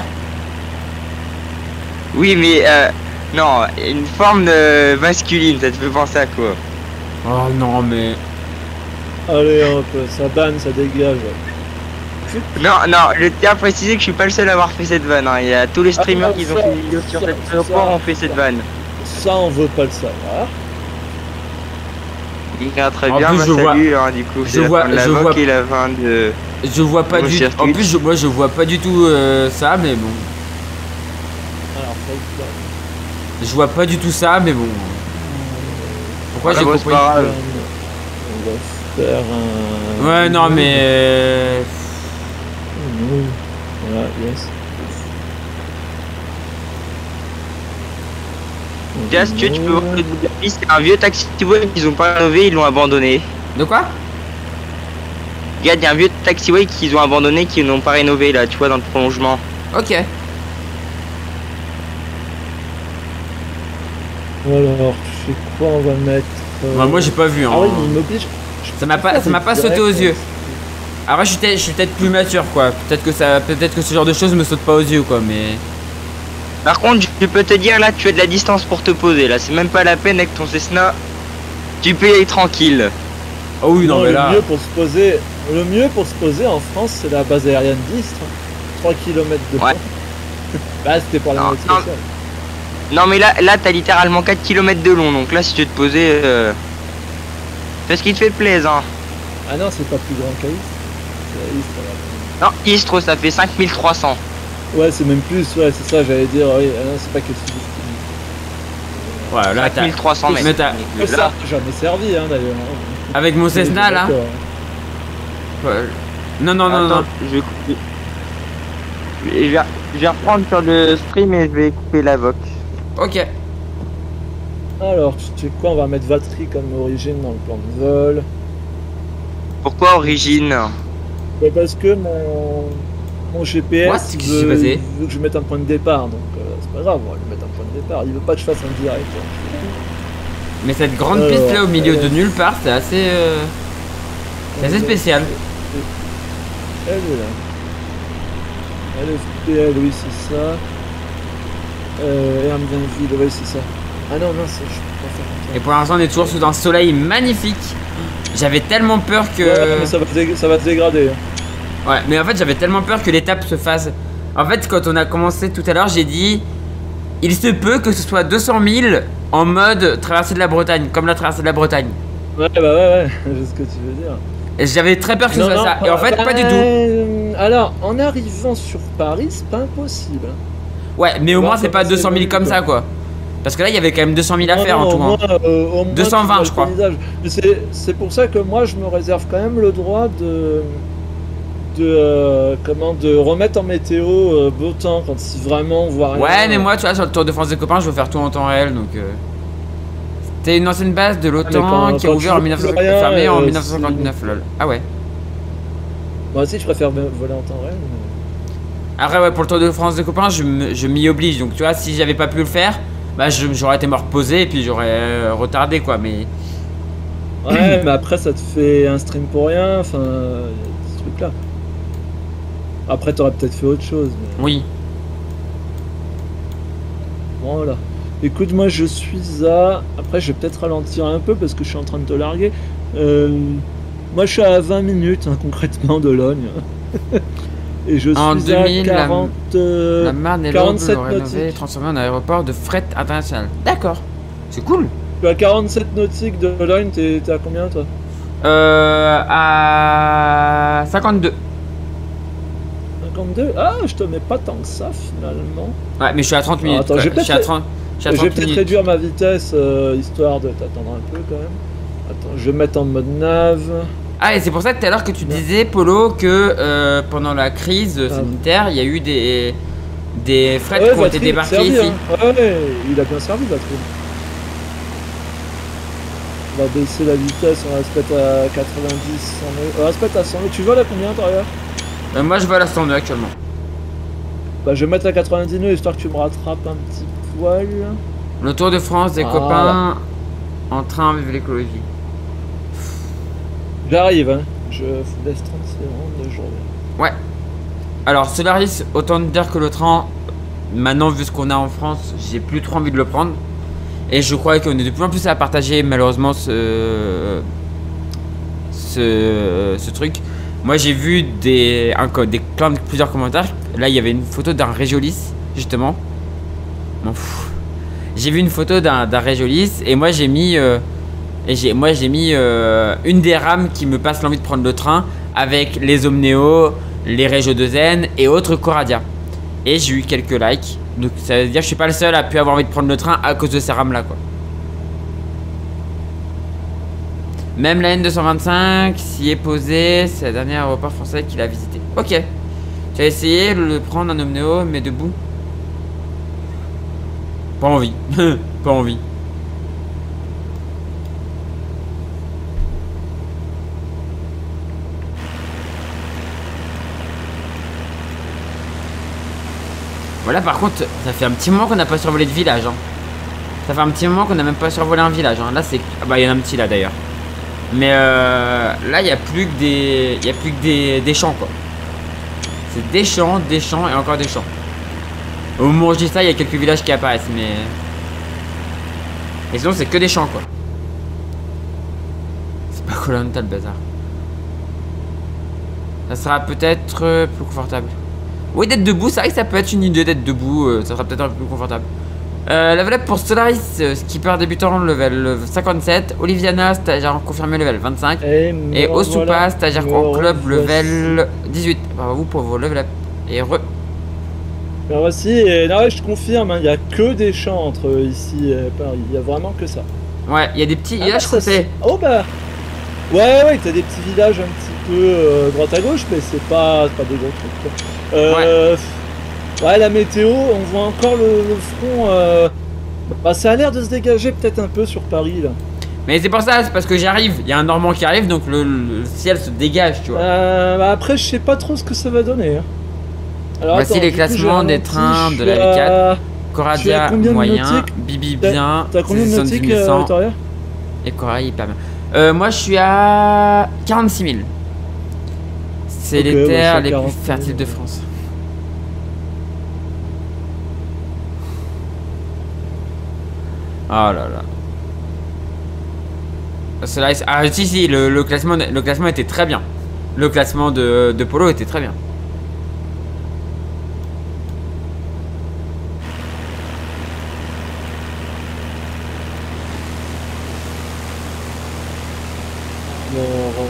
Oui, mais euh, non, une forme de masculine, ça te fait penser à quoi? Oh non mais... Allez hop, ça banne, ça dégage. Non, non, je tiens à préciser que je suis pas le seul à avoir fait cette vanne. Hein. Il y a tous les streamers Ah, qui ont ça, fait des vidéos sur ça, cette ça, aéroport ont fait ça. cette vanne. Ça on veut pas le savoir. Il va très En bien, plus, bah, je vois- salut, hein, du coup, je c'est la vois- fin de la je V O vois- C et la fin de... Je vois pas Bon, du... sur En Twitch. plus je... moi je vois pas du tout euh, ça mais bon. Alors ça il Je vois pas du tout ça mais bon. Pourquoi Voilà, j'ai bon, compris c'est pas grave. On va faire un... Ouais non mais... euh, Mmh. Voilà, yes. Jazz, tu, tu peux voir le bout de la piste, c'est un vieux taxiway qu'ils ont pas rénové, ils l'ont abandonné. De quoi? Regarde, il y a un vieux taxiway qu'ils ont abandonné, qu'ils n'ont pas rénové là, tu vois, dans le prolongement. Ok. Alors, je sais quoi on va mettre. euh, Bah, moi j'ai pas vu hein. Ah oui, mais il m'oblige. Ça m'a pas, ça m'a pas sauté aux yeux. Alors je suis peut-être, je suis peut-être plus mature quoi. Peut-être que ça, peut-être que ce genre de choses me saute pas aux yeux quoi. Mais Par contre, je peux te dire là, tu as de la distance pour te poser là, c'est même pas la peine avec ton Cessna, tu peux y aller tranquille. oh oui non, mais le là. mieux pour se poser, le mieux pour se poser en France, c'est la base aérienne d'Istres. trois kilomètres de Ouais. Bah, c'était pour la Non, note non. spéciale. Non mais là, là t'as littéralement quatre kilomètres de long, donc là si tu veux te poser, euh... fais ce qui te fait plaisir. Hein. Ah non, c'est pas plus grand qu'Aïs. C'est Aïs, Non, Istres ça fait cinq mille trois cents. ouais, c'est même plus, ouais, c'est ça, j'allais dire, oui, ah non, c'est pas que tu Ouais, là, cinq t'as. mille trois cents mètres. Mais t'as- Donc, ça, là, j'en ai servi, hein, d'ailleurs. Avec mon Cessna là. D'accord. Ouais. Non, non, non, non. attends, je vais couper. Je vais, je vais reprendre sur le stream et je vais couper la vox. Ok. Alors, tu sais quoi, on va mettre Vatry comme origine dans le plan de vol. Pourquoi origine? Bah, parce que mon, mon G P S What? Qu'est-ce qui s'est veut, passé il veut que je mette un point de départ, donc euh, c'est pas grave, on va lui mettre un point de départ. Il veut pas que je fasse un direct. hein. Mais cette grande Alors, piste là au milieu euh, de nulle part, c'est assez. euh, C'est assez spécial. Elle est là. L F P L, oui, c'est ça. Euh, Hermvianville, oui, c'est ça. Ah non, non, c'est. Je peux pas faire comme ça. Et pour l'instant, on est toujours sous un soleil magnifique. J'avais tellement peur que. Ouais, mais ça va, se dé- ça va se dégrader. hein. Ouais, mais en fait, j'avais tellement peur que l'étape se fasse. En fait, quand on a commencé tout à l'heure, j'ai dit il se peut que ce soit deux cent mille en mode traversée de la Bretagne, comme la traversée de la Bretagne. Ouais, bah ouais, ouais, je sais ce que tu veux dire. Et j'avais très peur que ce Non, soit non, ça. Et en fait, pas du tout. euh, Alors, en arrivant sur Paris, c'est pas impossible. hein. Ouais, mais au Voir moins, c'est pas comment deux cent mille c'est comme évolué, ça, quoi. Parce que là, il y avait quand même deux cent mille à Non, faire non, en au tout. hein. moins, euh, au moins, deux cent vingt, tu vois je crois. le paysage. Mais c'est- c'est pour ça que moi, je me réserve quand même le droit de. de. euh, comment. de remettre en météo euh, beau temps quand si vraiment on voit rien. Ouais, mais moi, tu vois, sur le Tour de France des copains, je veux faire tout en temps réel, donc. euh, C'était une ancienne base de Ah, mais l'OTAN quand- qui a quand ouvert tu en veux mille neuf cent plus rien, fermé en euh, mille neuf cent cinquante-neuf, lol. Ah ouais. Moi aussi, je préfère me- voler en temps réel. mais- Après, ouais, pour le Tour de France des copains, je me- je m'y oblige. Donc, tu vois, si j'avais pas pu le faire, bah, je- j'aurais été me reposer et puis j'aurais euh, retardé, quoi. Mais Ouais, mais après, ça te fait un stream pour rien. Enfin, euh, y a ce truc-là. Après, t'aurais peut-être fait autre chose. Mais... oui. Voilà. Écoute, moi je suis à. Après, je vais peut-être ralentir un peu parce que je suis en train de te larguer. Euh, Moi je suis à vingt minutes hein, concrètement de Logne. Et je En suis deux mille, à la- quarante. euh, La Marne et l'Aube quarante-sept l'ont rénové et nautiques. transformé en aéroport de fret international. D'accord. C'est cool. Je suis à quarante-sept nautiques de Logne, t'es t'es à combien toi? Euh. À cinquante-deux. cinquante-deux? Ah, je te mets pas tant que ça finalement. Ouais, mais je suis à trente minutes. attends, quoi. j'ai Je suis à peut-être- trente. Je suis à Je vais trente peut-être minutes. réduire ma vitesse euh, histoire de t'attendre un peu quand même. Attends, je vais mettre en mode nav. Ah, et c'est pour ça que tout à l'heure que tu Ouais. disais, Polo, que euh, pendant la crise Ah. sanitaire, il y a eu des, des frais Ouais, qui ont été Vatry, débarqués servi, ici. hein. Ouais, ouais, il a bien servi Vatry. On va baisser la vitesse, on va se mettre à quatre-vingt-dix, cent nœuds. On va se mettre à cent nœuds. Tu voles à combien toi là? Euh, moi, je vais à la cent deux actuellement. Bah, je vais mettre à quatre-vingt-dix nœuds histoire que tu me rattrapes un petit poil. Le Tour de France des Ah, copains en train vive l'écologie. J'arrive, hein. Je vous laisse trente secondes de journée. Ouais. Alors, Solaris, autant te dire que le train, maintenant, vu ce qu'on a en France, j'ai plus trop envie de le prendre. Et je crois qu'on est de plus en plus à partager, malheureusement, ce. ce, ce truc. Moi, j'ai vu des, un, co- des plein de- plusieurs commentaires. Là, il y avait une photo d'un Régiolis, justement. M'en fous. J'ai vu une photo d'un d'un Régiolis et moi, j'ai mis. euh, Et j'ai, moi j'ai mis euh, une des rames qui me passe l'envie de prendre le train avec les Omneo, les Régio deux N et autres Coradia. Et j'ai eu quelques likes. Donc ça veut dire que je suis pas le seul à pu avoir envie de prendre le train à cause de ces rames là quoi. Même la N deux cent vingt-cinq s'y est posée, c'est la dernière aéroport français qu'il a visité. Ok. Tu as essayé de le prendre un Omneo mais debout? Pas envie. Pas envie. Voilà, par contre, ça fait un petit moment qu'on n'a pas survolé de village. Hein. Ça fait un petit moment qu'on n'a même pas survolé un village. Hein. Là, c'est. Ah bah, il y en a un petit là d'ailleurs. Mais euh, là, il n'y a plus que des. Il y a plus que des, des champs quoi. C'est des champs, des champs et encore des champs. Au moment où je dis ça, il y a quelques villages qui apparaissent, mais. Et sinon, c'est que des champs quoi. C'est pas Koh-Lanta le bazar. Ça sera peut-être euh, plus confortable. Oui, d'être debout, c'est vrai que ça peut être une idée d'être debout, euh, ça sera peut-être un peu plus confortable. Euh, level up pour Solaris, euh, skipper débutant level cinquante-sept, Oliviana, stagiaire confirmé level vingt-cinq, Et, et me Osupa, revoilà. stagiaire Me en club revoici. level dix-huit. Bravo pour vos level up. Et re. Ben voici, et là je confirme, hein, il n'y a que des champs entre ici et Paris, il y a vraiment que ça. Ouais, il y a des petits Ah, villages bah, ça, français. c'est- Oh bah ouais, ouais, t'as des petits villages un petit peu euh, droite à gauche, mais c'est pas, c'est pas des gros trucs. Quoi. Euh, ouais. la météo, on voit encore le, le front. Euh... Bah, ça a l'air de se dégager peut-être un peu sur Paris là. Mais c'est pour ça, c'est parce que j'arrive. Il y a un Normand qui arrive, donc le, le ciel se dégage, tu vois. Euh, bah, après, je sais pas trop ce que ça va donner. Hein. Alors, Voici attends, les du coup, classements j'ai des ralenti, trains je de suis la L quatre. à- Tu Coradia as combien de moyen, nautiques Bibi T'as- bien, T'as combien de soixante-dix nautiques, mille euh, cent Victoria et Corail pas bien. Euh, moi je suis à quarante-six mille. C'est Ok, les bah, je suis terres à les quarante plus mille. fertiles de France. Oh là là. Cela est- Ah si si, le, le classement, le classement était très bien. Le classement de, de Polo était très bien. Alors,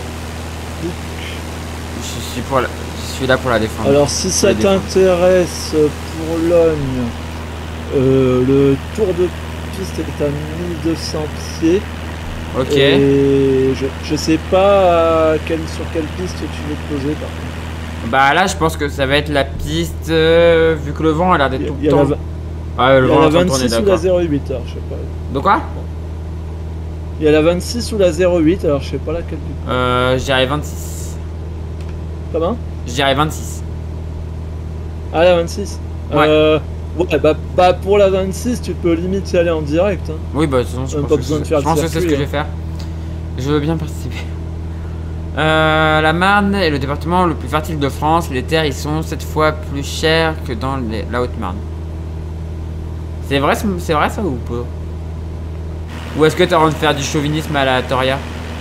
Je suis, pour la- je suis là pour la défendre. alors, si ça les défendre. t'intéresse pour Logne, euh, le tour de piste est à mille deux cents pieds. Ok. Et je, je sais pas à quelle, sur quelle piste tu veux te poser par contre. Bah là je pense que ça va être la piste, euh, vu que le vent a l'air d'être tout Il y le a temps. la, Ah, le il y a vent la est en train de tourner, vingt-six ou la d'accord. zéro huit, alors je sais pas. De quoi? Il y a la vingt-six ou la zéro huit, alors je sais pas laquelle du Euh, je dirais vingt-six. Comment? Je dirais vingt-six. Ah, la vingt-six. Ouais. Euh, ouais, bah, bah pour la vingt-six, tu peux limite y aller en direct. Hein. Oui, bah de toute façon, je Même pense pas que besoin c'est- de faire je le pense que c'est ce que circuit, je vais faire. Je veux bien participer. Euh, la Marne est le département le plus fertile de France. Les terres y sont sept fois plus chères que dans les- la Haute-Marne. C'est vrai, c'est vrai ça ou pas? Ou est-ce que t'as envie de faire du chauvinisme à la Toria?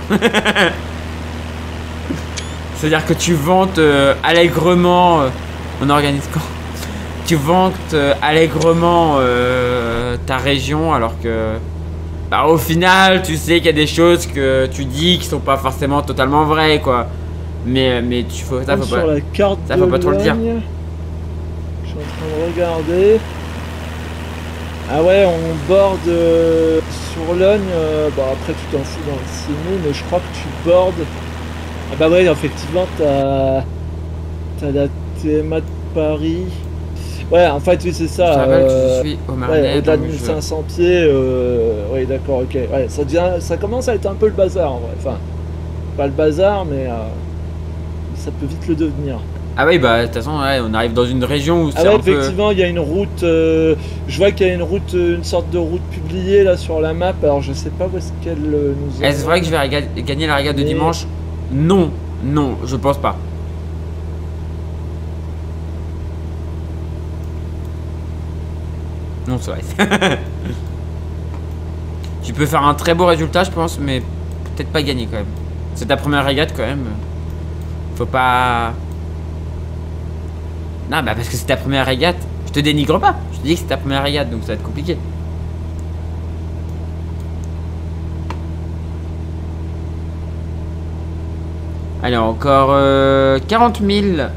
C'est-à-dire que tu vantes euh, allègrement. euh, on organise quand? Tu vantes euh, allègrement euh, ta région alors que. Bah, au final, tu sais qu'il y a des choses que tu dis qui sont pas forcément totalement vraies, quoi. Mais, mais tu faut, ça, faut sur pas. la carte ça, de faut pas trop le dire. Logne. Je suis en train de regarder. Ah ouais, on borde euh, sur Logne. Euh, bah après, tu t'en fous dans le ciné, mais je crois que tu bordes. Ah bah ouais, effectivement, t'as t'as la T M A de Paris. Ouais, en fait, oui, c'est ça. Je rappelle que euh, je suis au Ouais, Marnais. au-delà de donc mille je- cinq cents pieds, euh, oui d'accord, ok. Ouais, ça, devient, ça commence à être un peu le bazar en vrai. Enfin, pas le bazar, mais euh, ça peut vite le devenir. Ah oui, bah de toute façon, ouais, on arrive dans une région où Ah c'est ouais, un peu. effectivement, il y a une route. euh, je vois qu'il y a une route, euh, une sorte de route publiée là sur la map. Alors je sais pas où est-ce qu'elle euh, nous. Est-ce emmène. vrai que je vais réga- gagner la régate de Mais- dimanche? Non, non, je pense pas. Non, c'est vrai. Tu peux faire un très beau résultat, je pense, mais peut-être pas gagner quand même. C'est ta première régate quand même. Faut pas. Non, bah parce que c'est ta première régate. Je te dénigre pas. Je te dis que c'est ta première régate, donc ça va être compliqué. Allez, encore euh, quarante mille.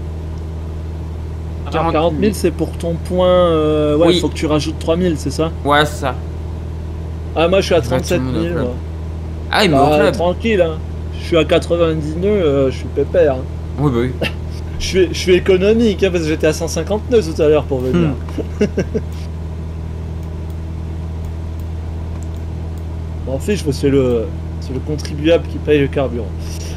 Alors, quarante mille, c'est pour ton point. euh, ouais, Oui. faut que tu rajoutes trois mille, c'est ça? Ouais, c'est ça. Ah, moi je suis à Ouais, tout le trente-sept monde au mille. club. moi. Ah, il me Bah, au club. tranquille, hein. Je suis à quatre-vingt-dix nœuds, euh, je suis pépère. hein. Oui, bah oui. Je suis, je suis économique, hein, parce que j'étais à cent cinquante nœuds tout à l'heure pour venir. Hmm. Bon, en fait, je c'est le, c'est le contribuable qui paye le carburant.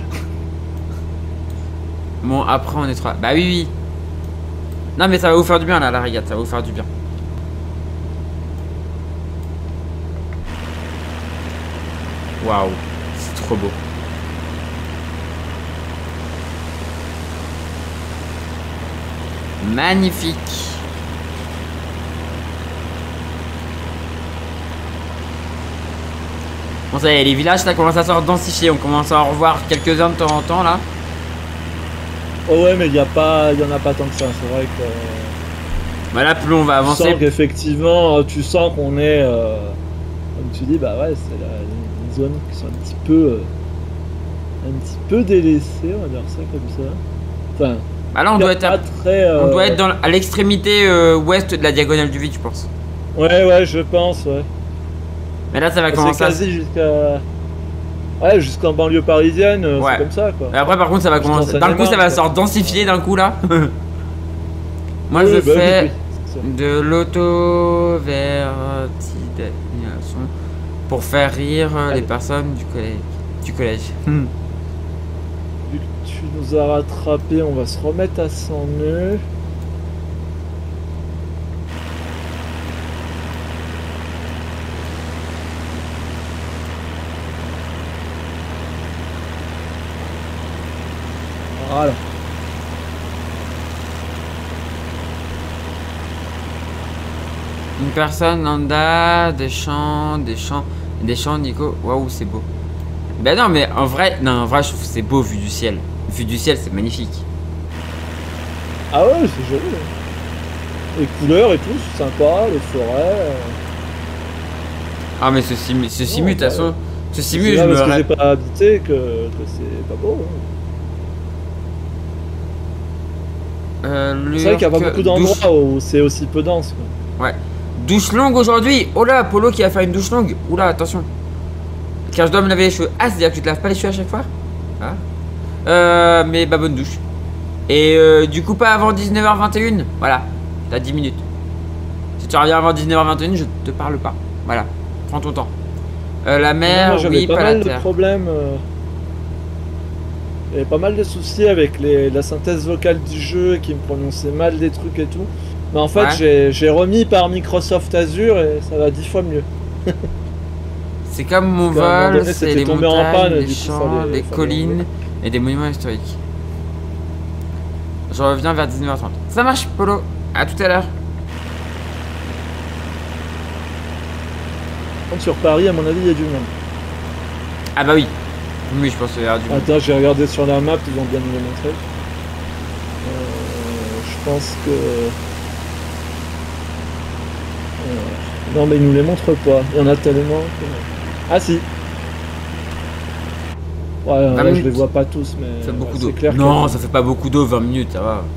Bon, après, on est trois. Bah oui, oui. Non, mais ça va vous faire du bien, là, la régate. Ça va vous faire du bien. Waouh. C'est trop beau. Magnifique. Bon, ça y est, les villages, ça commence à se densifier. On commence à en revoir quelques-uns de temps en temps, là. Oh ouais, mais il y a pas, il y en a pas tant que ça. C'est vrai que. Bah là, plus on va Tu avancer. sens qu'effectivement, tu sens qu'on est, euh, comme tu dis, bah ouais, c'est la, une zone qui sont un petit peu, euh, un petit peu délaissée, on va dire ça comme ça. Enfin, Bah là, on doit être, à... très, euh... on doit être dans, à l'extrémité euh, ouest de la diagonale du vide, je pense. Ouais, ouais, je pense, ouais. Mais là, ça va C'est commencer. quasi à... jusqu'à. Ouais, jusqu'en banlieue parisienne, ouais. C'est comme ça, quoi. Et après, par contre, ça va commencer. D'un coup, ça va se densifier d'un coup là. Moi, oui, je bah, fais oui, oui, de l'auto-vertilisation pour faire rire Allez. les personnes du collège. Du collège. Vu que tu nous as rattrapé, on va se remettre à cent nœuds. Voilà. Une personne lambda, des champs, des champs, des champs, Nico. Waouh, c'est beau. Ben non, mais en vrai, non, en vrai, je trouve que c'est beau vu du ciel. Vu du ciel, c'est magnifique. Ah ouais, c'est joli. Les couleurs et tout, c'est sympa, les forêts. Ah mais ce simu, ce simu, de toute façon, ce simu, je me. Parce que j'ai pas habité que, que c'est pas beau. Hein. Euh, c'est vrai qu'il n'y a pas beaucoup d'endroits où c'est aussi peu dense. Quoi. Ouais. Douche longue aujourd'hui. Oh là, Polo qui a fait une douche longue. Oula, attention. Car je dois me laver les cheveux. Ah, c'est-à-dire que tu te laves pas les cheveux à chaque fois. Ah. Euh, mais bah bonne douche. Et euh, du coup pas avant dix-neuf heures vingt et une. Voilà. T'as dix minutes. Si tu reviens avant dix-neuf heures vingt et une, je te parle pas. Voilà. Prends ton temps. Euh, la mer, non, oui, pas, pas mal la terre. De problèmes. Euh... Il y avait pas mal de soucis avec les, la synthèse vocale du jeu qui me prononçait mal des trucs et tout. Mais en fait, ouais. j'ai remis par Microsoft Azure et ça va dix fois mieux. C'est comme mon vol, c'est les montagnes, en panne, les champs, les collines et des monuments historiques. Je reviens vers dix-neuf heures trente. Ça marche, Polo. À tout à l'heure. Sur Paris, à mon avis, il y a du monde. Ah bah oui. Oui, je pense qu'il y a du monde. Attends, j'ai regardé sur la map, ils vont bien nous le montrer. Euh, je pense que... Euh, non, mais ils nous les montrent pas. Il y en a tellement. Que... Ah si. Ouais, là, je les vois pas tous, mais... Ça fait beaucoup ouais, d'eau. Clair non, que... ça fait pas beaucoup d'eau, vingt minutes, ça va.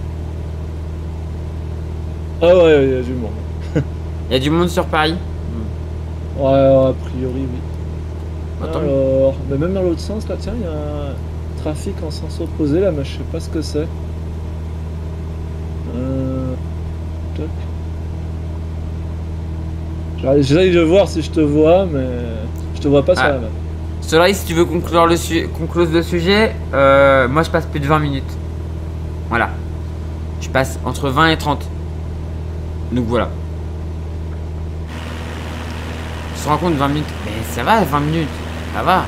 Ah ouais, il y a du monde. Il y a du monde sur Paris. Ouais, a priori, oui. Attends. Alors, mais même dans l'autre sens, là, tiens, il y a un trafic en sens opposé, là, mais je sais pas ce que c'est. Euh... Toc. J'essaye de voir si je te vois, mais je te vois pas ah. sur la map. Cela, si tu veux conclure le, su conclure le sujet, euh, moi je passe plus de vingt minutes. Voilà. Je passe entre vingt et trente. Donc voilà. Tu te rends compte, vingt minutes? Mais ça va, vingt minutes. Ça va.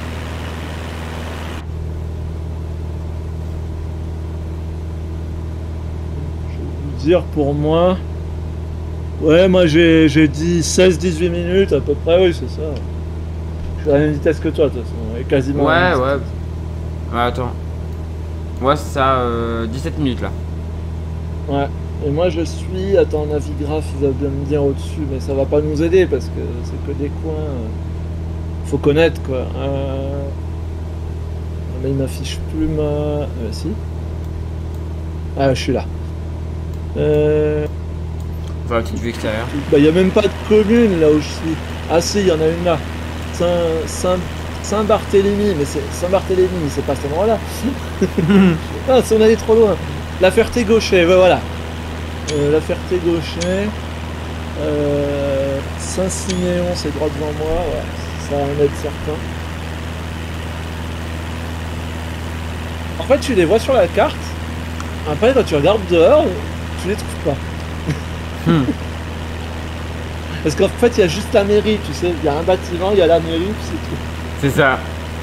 Je vais vous dire pour moi. Ouais, moi j'ai dit seize dix-huit minutes à peu près, oui, c'est ça. Je suis à la même vitesse que toi, de toute façon. Et quasiment. Ouais, ouais. Ouais, attends. Ouais, c'est ça, euh, dix-sept minutes là. Ouais. Et moi je suis, attends, Navigraph il va bien me dire au-dessus, mais ça va pas nous aider parce que c'est que des coins. Euh, faut connaître quoi. Euh... Mais il m'affiche plus ma. Euh, si. Ah, je suis là. Euh. Enfin, la petite vue extérieure. Bah, il y a même pas de commune là où je suis. Ah, si, il y en a une là. Saint-Barthélemy, mais c'est Saint-Barthélemy, c'est pas cet endroit-là. Ah, si on allait trop loin. La Ferté-Gauchet, bah, voilà. Euh, la Ferté-Gauchet, euh, Saint-Siméon, c'est droit devant moi, ouais, ça va en être certain. En fait, tu les vois sur la carte, après, quand tu regardes dehors, tu les trouves pas. hmm. Parce qu'en fait, il y a juste la mairie, tu sais, il y a un bâtiment, il y a la mairie, puis c'est tout. C'est ça.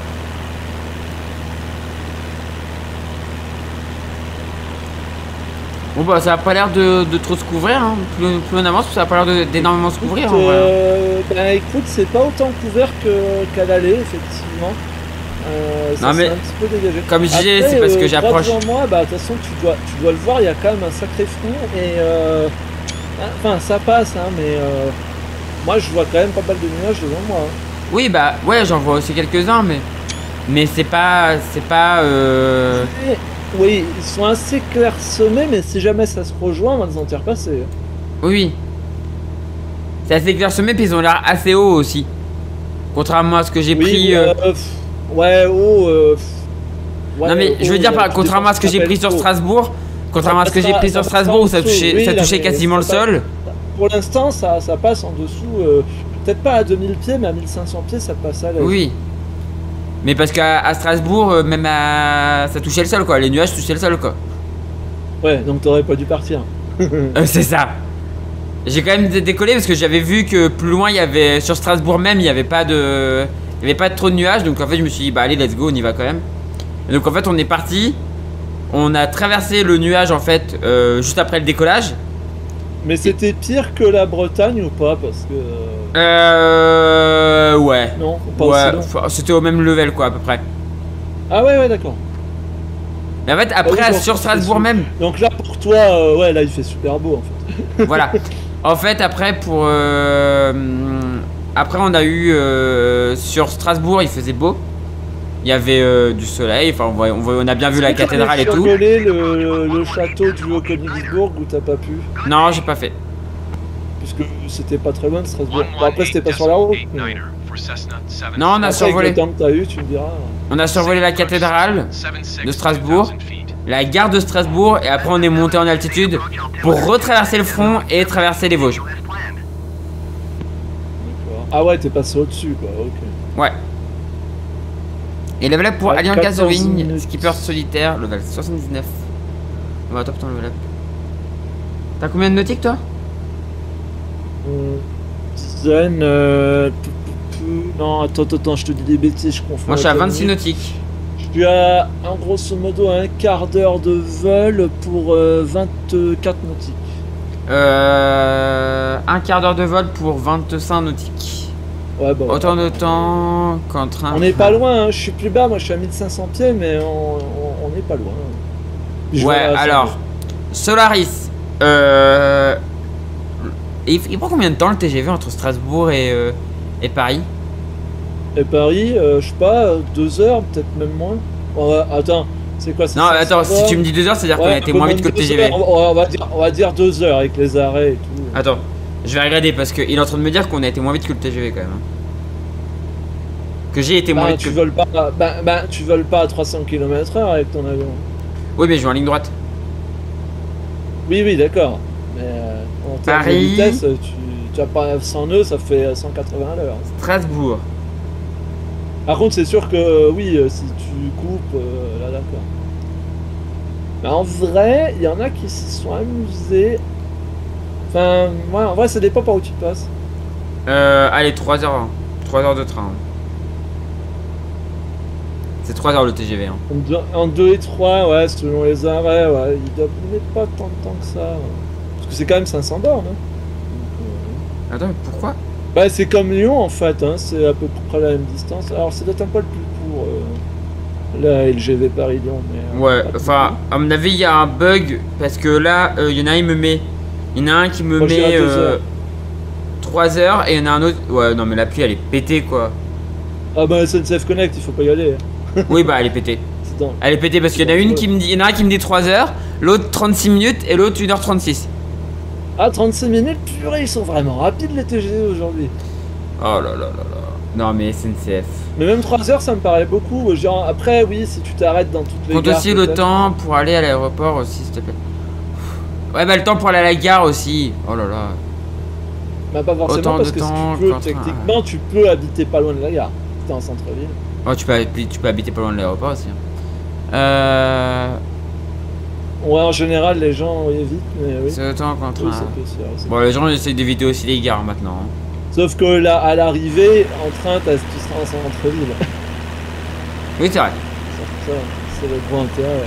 Bon bah ça a pas l'air de, de trop se couvrir, hein. plus, plus on avance, ça a pas l'air d'énormément se couvrir. Euh, bah écoute, c'est pas autant couvert qu'à qu l'aller, effectivement. Euh, ça Non, mais s'est un petit peu dégagé. comme je disais, Après, c'est parce que euh, j'approche. droit devant moi, bah de toute façon, tu dois, tu dois le voir, il y a quand même un sacré front et euh, enfin ça passe, hein, mais euh, moi je vois quand même pas mal de nuages devant moi. Hein. Oui, bah ouais, j'en vois aussi quelques-uns, mais mais c'est pas, c'est pas. Euh... Et, oui, ils sont assez clairsemés, mais si jamais ça se rejoint, on va nous en tirer passer. Oui. C'est assez clairsemé, puis ils ont l'air assez hauts aussi. Contrairement à ce que j'ai Oui, pris. euh, euh, pff, ouais, oh. Euh, pff, ouais, non mais je veux oh, dire, là, par, tu contrairement à ce que j'ai dépends pris ce sur qu'on appelle Strasbourg, contrairement à ce que j'ai pris sur Ça Strasbourg où ça passe en dessous, touchait, oui, ça là, touchait mais quasiment le ça passe- sol. Pour l'instant, ça, ça passe en dessous, euh, peut-être pas à deux mille pieds, mais à mille cinq cents pieds, ça passe à l'aise. Oui. Mais parce qu'à à Strasbourg, euh, même à... ça touchait le sol quoi, les nuages touchaient le sol quoi. Ouais, donc t'aurais pas dû partir. Euh, c'est ça. J'ai quand même dé- décollé parce que j'avais vu que plus loin il y avait, sur Strasbourg même, il y avait pas de, il y avait pas trop de nuages, donc en fait je me suis dit bah allez let's go, on y va quand même. Et donc en fait on est parti, on a traversé le nuage en fait euh, juste après le décollage. Mais c'était pire que la Bretagne ou pas? Parce que. Euh ouais. Non, pas Ouais, aussi long. enfin, c'était au même level quoi à peu près. Ah ouais, ouais, d'accord. Mais en fait après Ah oui, bon, sur c'est Strasbourg sûr. même, Donc là, pour toi, euh, ouais, là, il fait super beau en fait. voilà. En fait après pour euh, après on a eu euh, sur Strasbourg il faisait beau. Il y avait euh, du soleil, enfin on, voit- on, voit- on a bien vu la Est-ce que t'as cathédrale et tout. survolé le, le château du Haut-Königsbourg ou t'as pas pu? Non, j'ai pas fait. Puisque c'était pas très loin de Strasbourg. Bon, one après, one c'était eight pas sur la route. eight mais- niner for Cessna seven Non, on a Après, avec survolé. le temps que t'as eu, tu me diras. On a survolé la cathédrale, de Strasbourg. la gare de Strasbourg, et après on est monté en altitude pour retraverser le front et traverser les Vosges. D'accord. Ah ouais, t'es passé au-dessus, quoi, ok. Ouais. Et level up pour À Alien quatorze Gathering, minutes. skipper solitaire, level soixante-dix-neuf. On va top ton level up. T'as combien de nautiques toi? Euh, Zen, euh, pou, pou, pou. Non, attends, attends, je te dis des bêtises, je confonds. Moi je suis à avec la vingt-six minute. nautiques. Je suis à, en grosso modo, à un quart d'heure de vol pour euh, vingt-quatre nautiques. Euh, un quart d'heure de vol pour vingt-cinq nautiques. Ouais, bah, Autant ouais. de temps qu'en train. On n'est pas loin, hein. Je suis plus bas, moi je suis à mille cinq cents pieds, mais on on- on n'est pas loin. Je Ouais, vois la- alors, Solaris. Euh... Il, il prend combien de temps le T G V entre Strasbourg et, euh, et Paris? Et Paris, euh, je sais pas, euh, deux heures, peut-être même moins. Bon, ouais, attends, c'est quoi ça? Non, attends, si tu me dis deux heures, c'est-à-dire qu'on a été moins vite que le T G V. On, on va dire, on va dire deux heures avec les arrêts et tout. Attends, je vais regarder parce qu'il est en train de me dire qu'on a été moins vite que le T G V quand même. hein. Que j'ai été moins Bah, vite tu que... voles pas, bah, bah, tu voles pas à trois cents kilomètres heure avec ton avion. Oui, mais je vais en ligne droite. Oui, oui, d'accord. Mais euh, en termes de Paris. vitesse, tu, tu as pas cent nœuds, ça fait cent quatre-vingts à l'heure. Strasbourg. Par contre, c'est sûr que euh, oui, euh, si tu coupes, euh, là, d'accord. Mais en vrai, il y en a qui s'y sont amusés. Enfin, ouais, en vrai, ça dépend par où tu passes. Euh, allez, trois heures. trois heures de train. C'est trois heures le T G V. Hein. En deux, en deux et trois, ouais, selon les arrêts, ouais, il doit mettre pas tant de temps que ça. Ouais. Parce que c'est quand même cinq cents bornes. Hein. Donc, Attends, mais pourquoi? euh, bah, c'est comme Lyon en fait, hein, c'est à peu près la même distance. Alors, c'est peut-être un poil plus court, euh, la L G V Paris-Lyon. Mais, euh, Ouais, pas plus enfin, court. à mon avis, il y a un bug parce que là, il y en a un, il me met. Il y en a un qui me Moi, je dirais met deux euh, heures. trois heures et il y en a un autre. Ouais, non, mais l'appli elle est pétée quoi. Ah, bah, S N C F Connect, il faut pas y aller. hein. Oui, bah elle est pétée. C'est dans... Elle est pétée parce qu'il y en a une qui me dit. Il y en a un qui me dit trois heures, l'autre trente-six minutes et l'autre une heure trente-six. Ah, trente-cinq minutes, purée, ils sont vraiment rapides les T G V aujourd'hui. Oh là là là là. Non, mais S N C F. Mais même trois heures, ça me paraît beaucoup. Genre, après, oui, si tu t'arrêtes dans toutes les Compte gares, aussi le peut-être. temps pour aller à l'aéroport aussi, s'il te plaît. Ouais, bah le temps pour aller à la gare aussi. Oh là là. Bah, pas forcément, Autant parce de que si temps tu peux, qu'en train. techniquement, tu peux habiter pas loin de la gare. Si t'es en centre-ville. Oh, tu peux, habi- tu peux habiter pas loin de l'aéroport aussi. hein. Euh. Ouais, en général, les gens évitent, mais oui. C'est autant qu'en Oui, train. c'est possible, c'est- Bon, les gens essayent d'éviter aussi les gares maintenant. hein. Sauf que là, à l'arrivée, en train, t'as- tu seras en centre-ville. Oui, c'est vrai. C'est ça, c'est le gros intérêt.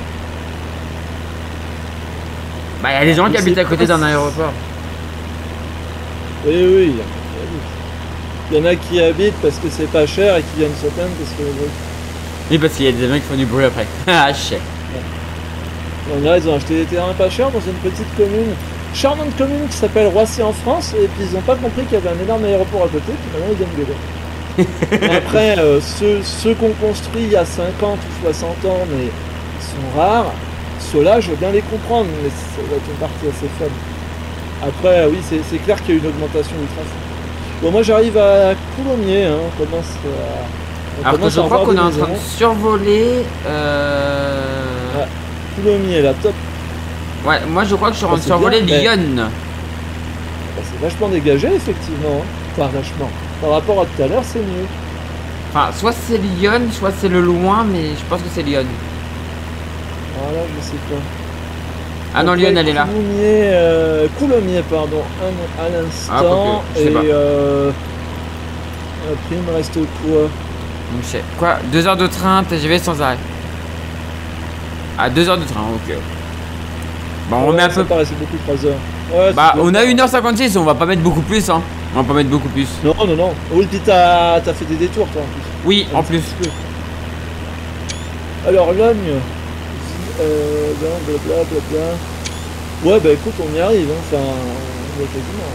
Bah, il y a des gens qui Mais habitent c'est à côté pas- d'un aéroport. Oui, oui, il y en a qui habitent. Il y en a qui habitent parce que c'est pas cher et qui viennent se plaindre parce que oui. Oui, parce qu'il y a des mecs qui font du bruit après. Ah, chef. Donc là, ils ont acheté des terrains pas chers dans une petite commune, charmante commune qui s'appelle Roissy en France, et puis ils ont pas compris qu'il y avait un énorme aéroport à côté, puis maintenant ils viennent gueuler. Après, euh, ceux, ceux qu'on construit il y a cinquante ou soixante ans, mais ils sont rares, ceux-là, je veux bien les comprendre, mais ça va être une partie assez faible. Après, oui, c'est c'est clair qu'il y a une augmentation du trafic. Bon, moi j'arrive à Coulommiers, hein, on commence à... On Alors que commence je à crois avoir qu'on est des en train maisons. de survoler. Euh... Ouais. Coulommiers, là, top. Ouais, moi je crois que je suis en train de c'est survoler bien, mais- Lyon. Bah, c'est vachement dégagé, effectivement. Hein. Enfin, vachement. Par rapport à tout à l'heure, c'est mieux. Enfin, soit c'est Lyon, soit c'est le loin, mais je pense que c'est Lyon. Voilà, je sais pas. Ah non, Donc, Lyon ouais, elle est là. Coulommiers, euh, Coulommiers, pardon, un, à l'instant. Ah, quoique, je sais et pas. euh, après, il me reste quoi? Donc, je sais. Quoi, deux heures de train, T G V sans arrêt. Ah, deux heures de train, ok. Bon, on Ouais, met un ça peu. paraissait beaucoup, trois heures. Ouais, Bah, c'est bien. on a une heure cinquante-six, on va pas mettre beaucoup plus, hein. On va pas mettre beaucoup plus. Non, non, non. Oui, puis t'as t'as fait des détours, toi, en plus. Oui, en Un plus. petit peu. Alors, Logne. Euh, ben, blabla, blabla. Ouais, bah écoute, on y arrive, hein. Enfin, on y est quasiment.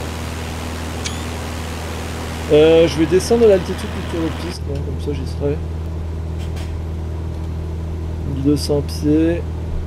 hein. Euh, je vais descendre l'altitude du tour de piste, non, comme ça j'y serai. mille deux cents pieds.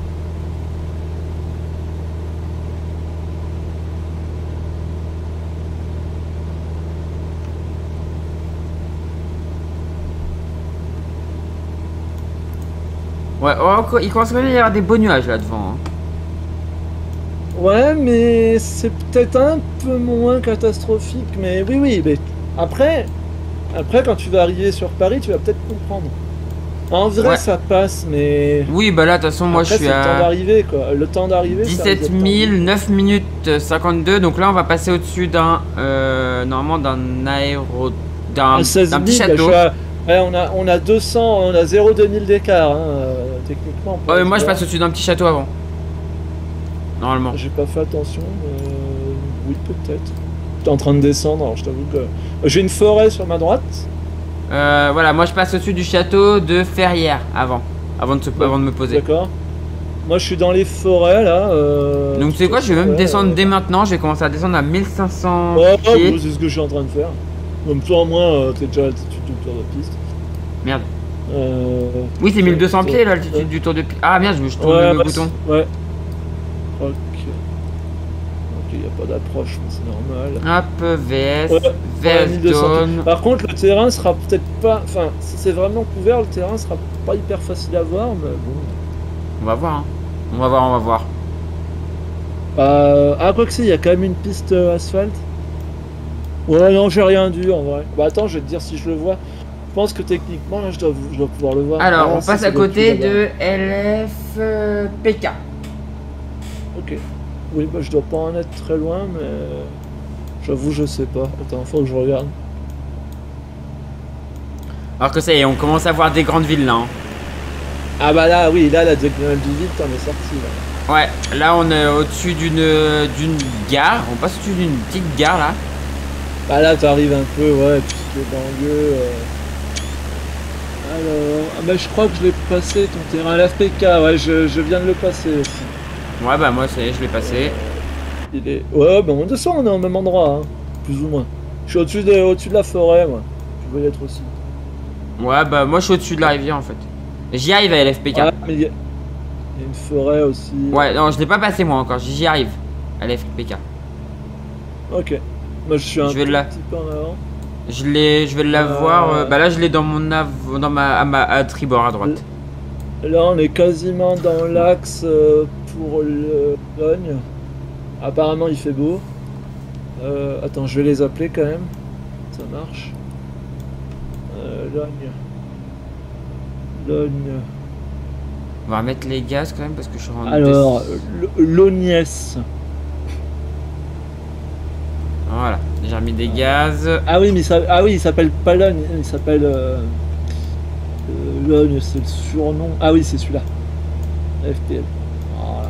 Ouais, oh, il commence quand même à y avoir des beaux nuages là devant. hein. Ouais, mais c'est peut-être un peu moins catastrophique, mais oui, oui, mais après, après quand tu vas arriver sur Paris, tu vas peut-être comprendre. En vrai, Ouais. ça passe, mais Oui, bah là, de toute façon, moi après, je suis c'est le temps à d'arriver, quoi. Le temps d'arriver, ça risque dix-sept d'être mille, neuf minutes cinquante-deux. Donc là, on va passer au-dessus d'un. Euh, normalement, d'un aéro. d'un tendu. À seize d'un mille, petit bah, je château. suis à- ouais, on a, on a deux cents, on a zéro virgule deux mille d'écart, hein, euh, techniquement. on peut Ouais, le moi je voir. passe au-dessus d'un petit château avant. Normalement. J'ai pas fait attention, euh, oui, peut-être. T'es en train de descendre, alors je t'avoue que j'ai une forêt sur ma droite. Euh, voilà, moi je passe au-dessus du château de Ferrières avant. Avant de, se, avant de me poser. D'accord. Moi, je suis dans les forêts là. euh, Donc tu sais quoi, je vais même ouais, descendre euh, dès maintenant. Je vais commencer à descendre à mille cinq cents Ouais, ouais, pieds. c'est ce que je suis en train de faire. Comme toi, au moins, euh, t'es déjà à l'altitude du tour de piste. Merde. Euh... Oui, c'est mille deux cents ouais, pieds l'altitude ouais. du tour de. Ah merde, je me tourne Ouais, le bah, bouton. c'est- ouais. Ok. Ok, y a pas d'approche, mais c'est normal. Hop, V S, Ouais, ouais, mille deux cents Vestone. pieds. Par contre, le terrain sera peut-être pas. Enfin, si c'est vraiment couvert, le terrain sera pas hyper facile à voir, mais bon. On va voir, hein. On va voir, on va voir. Euh... Ah, quoi que si, il y a quand même une piste euh, asphalte. Ouais, non, j'ai rien dû en vrai. Bah, attends, je vais te dire si je le vois. Je pense que techniquement, là, je dois, je dois pouvoir le voir. Alors, Ah, on si, passe c'est à le côté plus là-bas. de L F euh, P K. Ok. Oui, bah, je dois pas en être très loin, mais. J'avoue, je sais pas. Attends, faut que je regarde. Alors que ça y est, on commence à voir des grandes villes là. hein. Ah, bah là, oui, là, la diagonale du vide, t'en es sorti là. Ouais, là on est au-dessus d'une d'une gare. On passe au-dessus d'une petite gare là. Bah là, t'arrives un peu, ouais, puis les banlieues. Euh... Alors. Ah, bah, je crois que je l'ai passé ton terrain à l'F P K, ouais, je, je viens de le passer aussi. Ouais, bah moi ça y est, je l'ai passé. Il est... Ouais, bah, on descend, on est au même endroit, hein, plus ou moins. Je suis au-dessus de, au-dessus de la forêt, moi. Je veux y être aussi. Ouais, bah moi je suis au-dessus de la rivière en fait. J'y arrive à L F P K. Ah, mais il y, a... il y a une forêt aussi. Ouais, non, je l'ai pas passé moi encore. J'y arrive à L F P K. Ok. Moi, je suis un Je vais tout là. petit peu en avant. Je l'ai, je vais l'avoir. Euh. euh, bah là, je l'ai dans mon av, dans ma, à ma à tribord à droite. Là, on est quasiment dans l'axe euh, pour le Logne. Apparemment, il fait beau. Euh, attends, je vais les appeler quand même. Ça marche. Euh, Logne. Logne. On va remettre les gaz quand même parce que je suis en. Alors, des- L- Lognès. Voilà, j'ai remis des gaz. Ah oui, mais ça, ah oui, il s'appelle pas Logne, il s'appelle euh, euh, Logne, c'est le surnom. Ah oui, c'est celui-là. F P L. Voilà.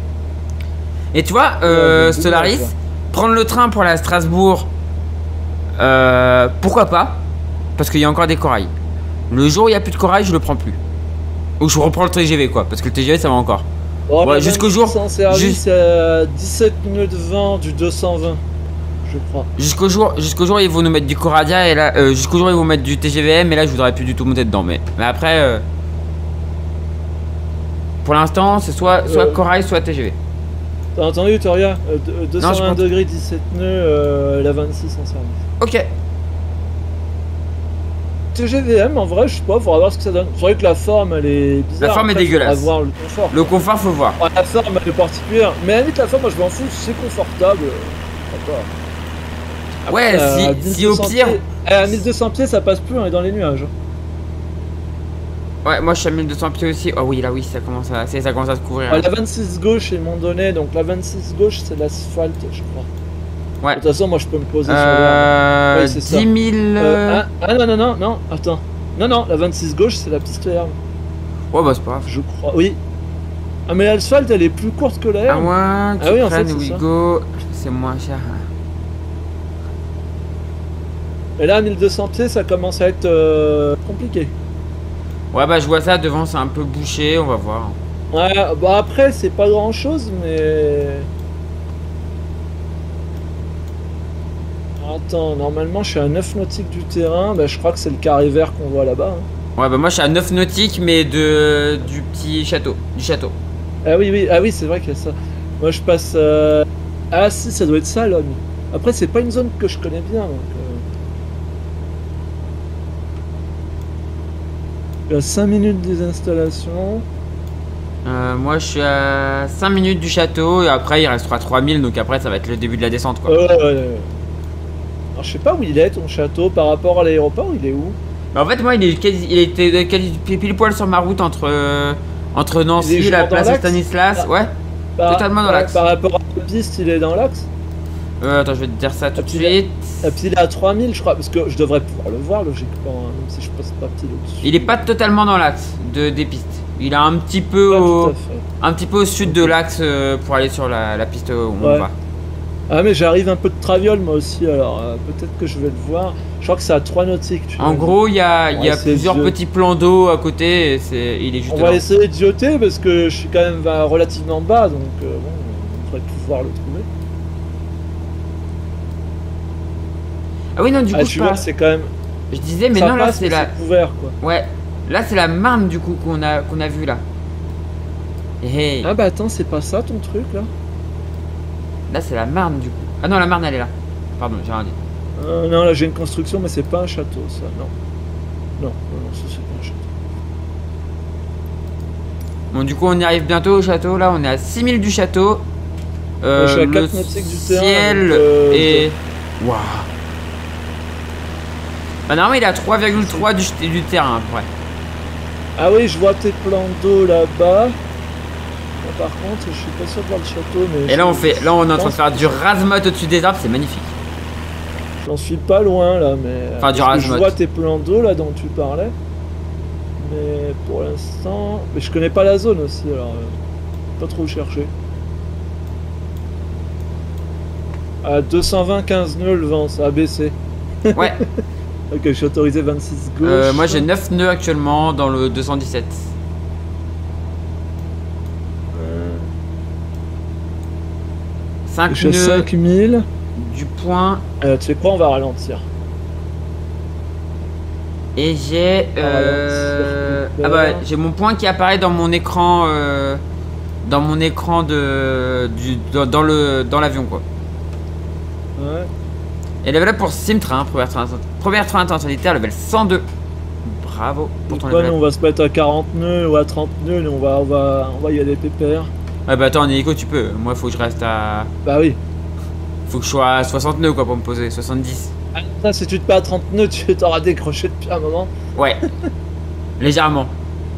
Et tu vois, euh, Ouais, bon, Stellaris, bon, prendre le train pour aller à Strasbourg Euh, pourquoi pas? Parce qu'il y a encore des corails. Le jour où il n'y a plus de corail, je le prends plus. Ou je reprends le T G V quoi, parce que le T G V ça va encore. Bon, Ouais, jusqu'au jour. Sans service, Juste- c'est à dix-sept nœuds de vent du deux cent vingt, je crois. Jusqu'au jour, jusqu'au jour où ils vont nous mettre du Coradia et là, euh, jusqu'au jour où ils vont mettre du T G V M et là je voudrais plus du tout monter dedans. Mais, mais après, euh, pour l'instant c'est soit, soit Euh. corail, soit T G V. T'as entendu, Toria? euh, de- deux cent vingt pense- degrés, dix-sept nœuds, euh, la vingt-six en service. Ok. T G V M, en vrai, je sais pas, faudra voir ce que ça donne. C'est vrai que la forme, elle est bizarre. La forme est Après, faudra dégueulasse. voir le confort. Le confort faut voir. Ouais, la forme, elle est particulière. Mais à la limite, la forme, moi, je m'en fous, c'est confortable. Pourquoi pas. Ouais, Euh, si, à si au mille deux cents pire. pieds- à mille deux cents pieds, ça passe plus, on est dans les nuages. Ouais, moi je suis à mille deux cents pieds aussi. Oh oui, là oui, ça commence à, ça commence à se couvrir. Ouais, la vingt-six gauche est mon donné, donc la vingt-six gauche, c'est l'asphalte, je crois. Ouais. De toute façon, moi, je peux me poser sur l'herbe. Euh, Ouais, c'est ça. dix mille. Euh, ah, ah non, non, non, non, attends. Non, non, la vingt-six gauche, c'est la piste herbe, Ouais, bah c'est pas grave. je crois. Oui. Ah, mais l'asphalte, elle est plus courte que la À herbe. moins Ah oui, en fait, prennent c'est ça. Wigo, c'est moins cher. Et là, à mille deux cents pieds, ça commence à être euh, compliqué. Ouais, bah je vois ça devant, c'est un peu bouché, on va voir. Ouais, bah après, c'est pas grand chose, mais. Attends, normalement, je suis à neuf nautiques du terrain. Bah, je crois que c'est le carré vert qu'on voit là-bas. hein. Ouais, bah moi je suis à neuf nautiques, mais de du petit château. Du château. Ah oui, oui, ah oui, c'est vrai qu'il y a ça. Moi, je passe. euh, Ah si, ça doit être ça, Lone. Après, c'est pas une zone que je connais bien, donc. euh. Je suis à cinq minutes des installations. Euh, moi je suis à cinq minutes du château, et après il restera trois mille, donc après ça va être le début de la descente quoi. Ouais, ouais, ouais. Alors, je sais pas où il est, ton château, par rapport à l'aéroport, il est où? Bah, en fait, moi il, est quasi, il était quasi pile poil sur ma route entre, euh, entre Il est Nancy, genre la dans place l'axe Stanislas. Ah. Ouais. Par- Totalement dans par- l'axe. Par rapport à la piste, il est dans l'axe? Euh, attends, je vais te dire ça tout de puis là- suite. Et puis il est à trois mille, je crois, parce que je devrais pouvoir le voir logiquement, hein, même si je passe pas pile au-dessus. Il est pas totalement dans l'axe de, des pistes. Il est un petit peu Pas au, tout à fait. un petit peu au sud de l'axe euh, pour aller sur la, la piste où on Ouais. va. Ah mais j'arrive un peu de traviole moi aussi, alors euh, peut-être que je vais le voir. Je crois que c'est à trois nautiques. Tu En vois. gros, il y a, On il y va a essayer plusieurs de- petits plans d'eau à côté. Et c'est, il est juste on là. va essayer d'idioter parce que je suis quand même bah, relativement bas, donc euh, bon, on devrait pouvoir le trouver. Ah oui, non, du Ah coup, tu je, vois, parle- c'est quand même. je disais, mais ça non, là, passe, c'est mais la. couvert quoi. Ouais, là, c'est la Marne, du coup, qu'on a, qu'on a vu là. Hey, hey. Ah bah attends, c'est pas ça ton truc là? Là, c'est la Marne, du coup. Ah non, la Marne, elle est là. Pardon, j'ai rien dit. Euh, non là j'ai une construction mais c'est pas un château ça, non. Non, non, non, ça c'est pas un château. Bon, du coup, on y arrive bientôt au château. Là, on est à six mille du château. Euh, je suis à le quatre nautiques du terrain, ciel donc, euh, est. Waouh! Bah, normalement, il est à trois virgule trois du, du terrain, à peu près. Ah oui, je vois tes plans d'eau là-bas. Bon, par contre, je suis pas sûr de voir le château, mais... Et là, je- on fait, là, on est en train de pense faire que du razmot au-dessus des arbres, c'est magnifique. J'en suis pas loin, là, mais... Enfin, du parce que je razmot. vois tes plans d'eau, là, dont tu parlais. Mais pour l'instant... Mais je connais pas la zone aussi, alors... euh, Pas trop chercher. À deux cent vingt, quinze nœuds, le vent, ça a baissé. Ouais. Ok, je suis autorisé vingt-six gauche. Euh, moi, j'ai neuf nœuds actuellement dans le deux cent dix-sept. Euh, cinq je suis à nœuds cinq mille. du point. Euh, tu sais quoi, on va ralentir. Et j'ai. Euh... Ah bah, j'ai mon point qui apparaît dans mon écran. Euh... Dans mon écran de. Du... Dans, dans le. Dans l'avion, quoi. Ouais. Et level up pour Simtrain, première train, première train intensitaire, level cent deux. Bravo pour ton Pourquoi level nous, up. on va se mettre à quarante nœuds ou à trente nœuds, nous, on va, on va, on va y aller pépère. Ouais, bah attends, en hélico, tu peux. Moi, faut que je reste à. Bah oui. Faut que je sois à soixante nœuds, quoi, pour me poser. soixante-dix. Ah, ça, si tu te mets à trente nœuds, tu t'auras décroché depuis un moment. Ouais. Légèrement.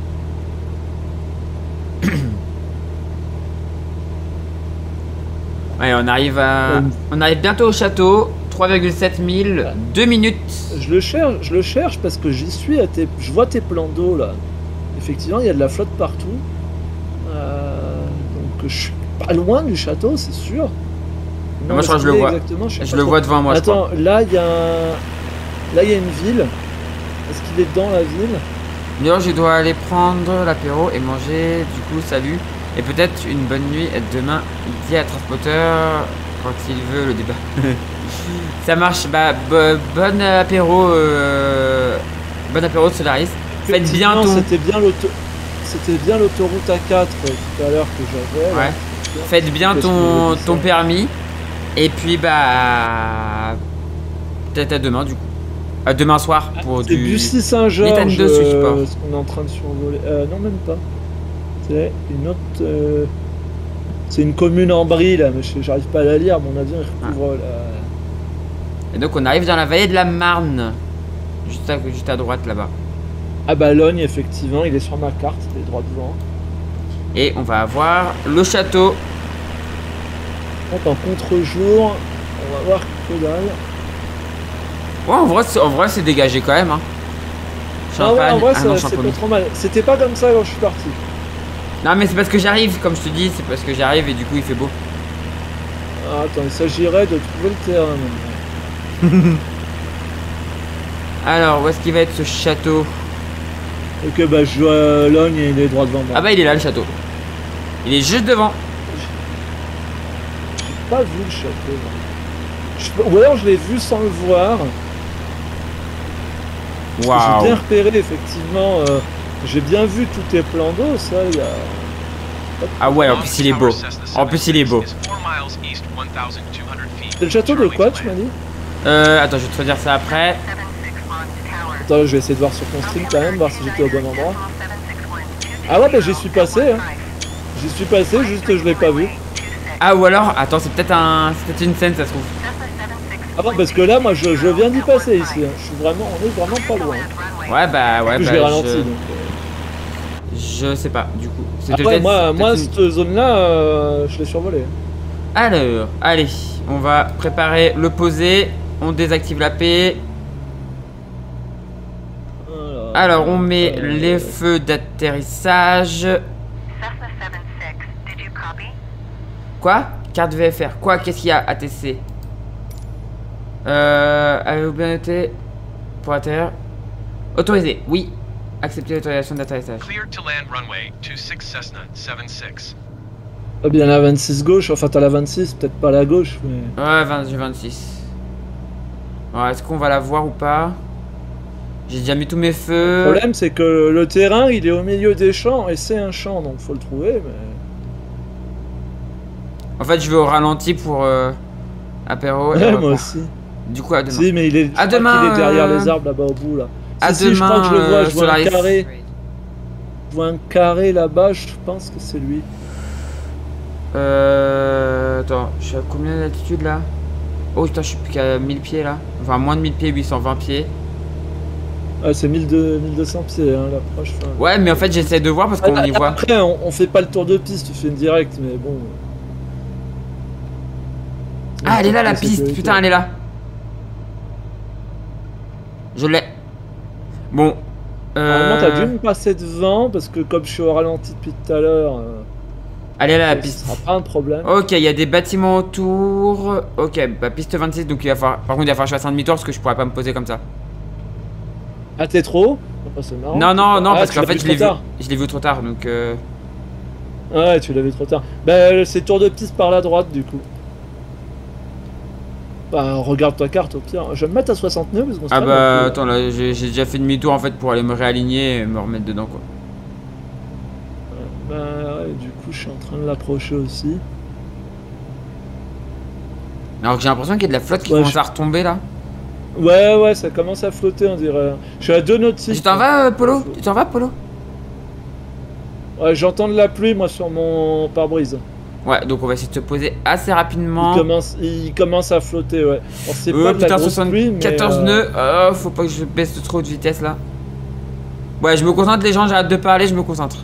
Ouais, on arrive à. Euh. On arrive bientôt au château. trois virgule sept mille. deux minutes. Je le cherche, je le cherche parce que j'y suis à tes, je vois tes plans d'eau là. Effectivement, il y a de la flotte partout. Euh, donc je suis pas loin du château, c'est sûr. Non, moi je crois que je le vois. Exactement, je sais Je pas le trop. vois devant moi. je Attends, crois. là il y a un... là il y a une ville. Est-ce qu'il est dans la ville? D'ailleurs, je dois aller prendre l'apéro et manger. Du coup, salut. Et peut-être une bonne nuit demain. Il dit à transporteur quand il veut le débat. Ça marche. Bah, bo- bon apéro. Euh... Bon apéro de Solaris. Faites bien Non, ton. C'était bien l'auto... C'était bien l'autoroute A quatre euh, tout à l'heure que j'avais. là. Ouais. Faites bien Qu'est-ce ton, que je ton dis ça permis. Et puis, bah. Peut-être à demain, du coup. À demain soir pour C'est du. Bussy-Saint-Georges, Méthane deux, je sais pas. euh, ce qu'on est en train de survoler. Euh, non, même pas. C'est une autre... euh, C'est une commune en brie, là, mais je- j'arrive pas à la lire. Mon avion, il recouvre la... Et donc, on arrive dans la vallée de la Marne. Juste à, juste à droite là-bas. Ah bah, Logne, effectivement, il est sur ma carte, il est droit devant. Et on va avoir le château. Donc, en contre-jour, on va voir que dalle. Ouais, en vrai, c'est- en vrai, c'est dégagé quand même. Hein. Ah ouais, en vrai, ah non, ça- c'est champagne. pas trop mal. C'était pas comme ça quand je suis parti. Non, mais c'est parce que j'arrive, comme je te dis, c'est parce que j'arrive et du coup il fait beau. Ah, attends, il s'agirait de trouver le terrain maintenant. Alors, où est-ce qu'il va être ce château? Ok, bah je joue à Logne et il est droit devant moi. Ah bah, il est là le château. Il est juste devant. J'ai pas vu le château. moi. Je- Ou alors je l'ai vu sans le voir. J'ai Waouh. bien repéré, effectivement. euh, J'ai bien vu tous tes plans d'eau, ça, il y a... Ah ouais, en plus il est beau. En plus il est beau. C'est le château de quoi, tu m'as dit? Euh, attends, je vais te redire ça après. Attends, je vais essayer de voir sur ton stream quand même, voir si j'étais au bon endroit. Ah ouais, bah j'y suis passé, hein. J'y suis passé, juste que je l'ai pas vu. Ah, ou alors, attends, c'est peut-être un, c'est peut-être une scène, ça se trouve. Ah bon, parce que là, moi, je, je viens d'y passer ici. hein. Je suis vraiment, on est vraiment pas loin. Ouais, bah, ouais, En plus, bah, je l'ai ralenti, je... donc... euh. je sais pas, du coup. C'était Après, peut-être- moi, peut-être moi une- cette zone-là, euh, je l'ai survolée. Alors, allez, on va préparer le poser. On désactive la paix. Voilà. Alors, on met Euh, les feux d'atterrissage. Cessna seven six, did you copy? Quoi? Carte V F R. Quoi? Qu'est-ce qu'il y a? A T C. Euh. Avez-vous bien noté? Pour atterrir. Autorisé. Oui. Accepter l'autorisation d'atterrissage. Cleared to land runway two six Cessna seven six. Ah bien la vingt-six gauche, enfin t'as la vingt-six, peut-être pas la gauche, mais... Ouais, vingt, j'ai vingt-six. Alors, est-ce qu'on va la voir ou pas? J'ai déjà mis tous mes Le feux. problème c'est que le terrain il est au milieu des champs et c'est un champ donc faut le trouver mais... En fait, je vais au ralenti pour euh, apéro. et Ouais repart. moi aussi. Du coup, à demain. Si mais il est, je À crois demain, qu'il est derrière euh, les arbres là-bas au bout là. À Si, si, je crois demain, que je le vois, euh, je vois un Solaris. carré. Je vois un carré là-bas, je pense que c'est lui. Euh. Attends, je suis à combien d'altitude là? Oh putain, je suis plus qu'à mille pieds là. Enfin, moins de mille pieds, huit cent vingt pieds. Ah c'est mille deux cents pieds hein, l'approche. Enfin... Ouais, mais en fait, j'essaie de voir parce qu'on y voit. Après on, on fait pas le tour de piste, tu fais une directe mais bon... Ah, elle est là la Sécurité. piste. Putain, elle est là. Je l'ai. Bon. Normalement t'as Euh... dû me passer devant parce que comme je suis au ralenti depuis tout à l'heure... euh, Elle est là la ce piste. sera pas un problème. Ok, il y a des bâtiments autour. Ok, bah piste vingt-six, donc il va falloir. Par contre, il va falloir que je fasse un demi-tour parce que je pourrais pas me poser comme ça. Ah t'es trop haut? Ah, c'est marrant. Non, non, non, Ah, parce tu qu'en l'as fait, vu je trop l'ai vu. tard. Je l'ai vu trop tard, donc. Euh... Ouais, tu l'as vu trop tard. Bah, c'est tour de piste par la droite, du coup. Bah, regarde ta carte au pire. Je vais me mettre à soixante-neuf parce qu'on Ah sera bah là, attends, là j'ai j'ai déjà fait demi-tour en fait pour aller me réaligner et me remettre dedans quoi. Bah, ouais, du coup, je suis en train de l'approcher aussi. Alors que j'ai l'impression qu'il y a de la flotte qui Ouais, commence je- à retomber là. Ouais, ouais, ça commence à flotter, on dirait. Je suis à deux nautiques. Tu t'en vas, euh, Polo? Tu t'en vas, Polo? Ouais, j'entends de la pluie, moi, sur mon pare-brise. Ouais, donc on va essayer de se poser assez Il rapidement. commence, il commence à flotter, ouais. Alors, c'est Euh, pas de la putain, grosse pluie, mais... soixante-quatorze euh, nœuds. Oh, faut pas que je baisse trop de vitesse là. Ouais, je me concentre, les gens, j'arrête de parler, je me concentre.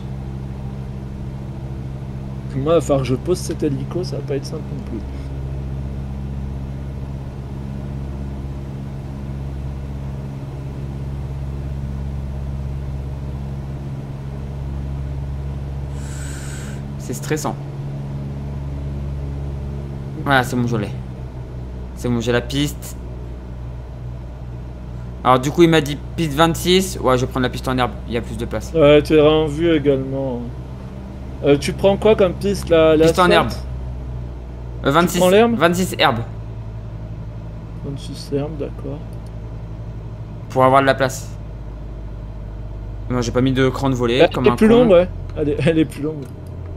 Moi, il va falloir que je pose cet hélico, ça va pas être simple non plus. C'est stressant. Voilà, c'est bon, je l'ai. C'est bon, j'ai la piste. Alors du coup il m'a dit piste vingt-six. Ouais, je vais prendre la piste en herbe, il y a plus de place. Ouais, tu es en vue également. Euh, tu prends quoi comme piste là? Piste en herbe. Euh, vingt-six, prends l'herbe vingt-six herbe. vingt-six herbe, d'accord. Pour avoir de la place. Moi j'ai pas mis de cran de volée. Elle comme est un plus con. longue, ouais. Elle est, elle est plus longue.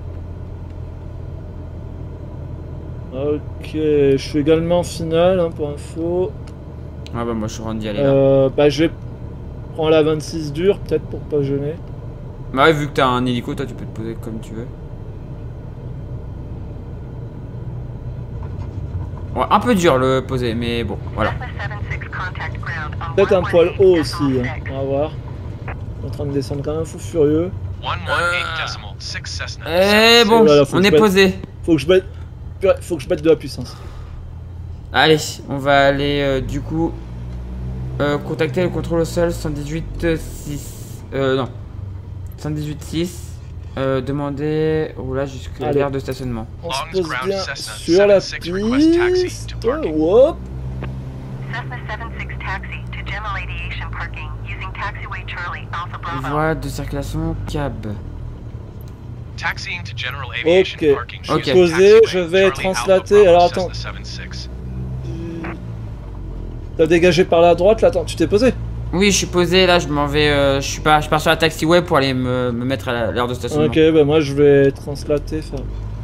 Ok, je suis également finale hein, pour info. Ah bah moi je suis rendu d'y aller là. Euh, bah je vais prendre la vingt-six dure peut-être pour pas gêner. Bah ouais, vu que t'as un hélico, toi tu peux te poser comme tu veux. Ouais, un peu dur le poser, mais bon, voilà. Peut-être un poil haut aussi, hein. On va voir. En train de descendre comme un fou furieux. one one eight decimal six Cessna. Eh bon, Voilà, faut on que est je mette- posé. Faut que je mette, purée, faut que je mette de la puissance. Allez, on va aller euh, du coup euh, contacter le contrôle au sol cent dix-huit six. Euh, non. cent dix-huit six. Euh, demander roulage jusqu'à Allez. l'aire de stationnement. On se Longs pose ground bien Cessna sur la seven six request taxi piste. to parking. Hop. Cessna seven six taxi to General Aviation Parking using taxiway Charlie Alpha Bravo. Voie de circulation cab. Taxiing to General Aviation Ok. Parking. Ok. using Posé, taxiway je vais Charlie Alpha translater. Bravo Alors, attends. Cessna seven six. T'as dégagé par la droite là, attends, tu t'es posé? Oui, je suis posé là, je m'en vais. Euh, je suis pas, je pars sur la taxiway pour aller me, me mettre à l'aire de stationnement. Ok, bah moi je vais translater. Enfin,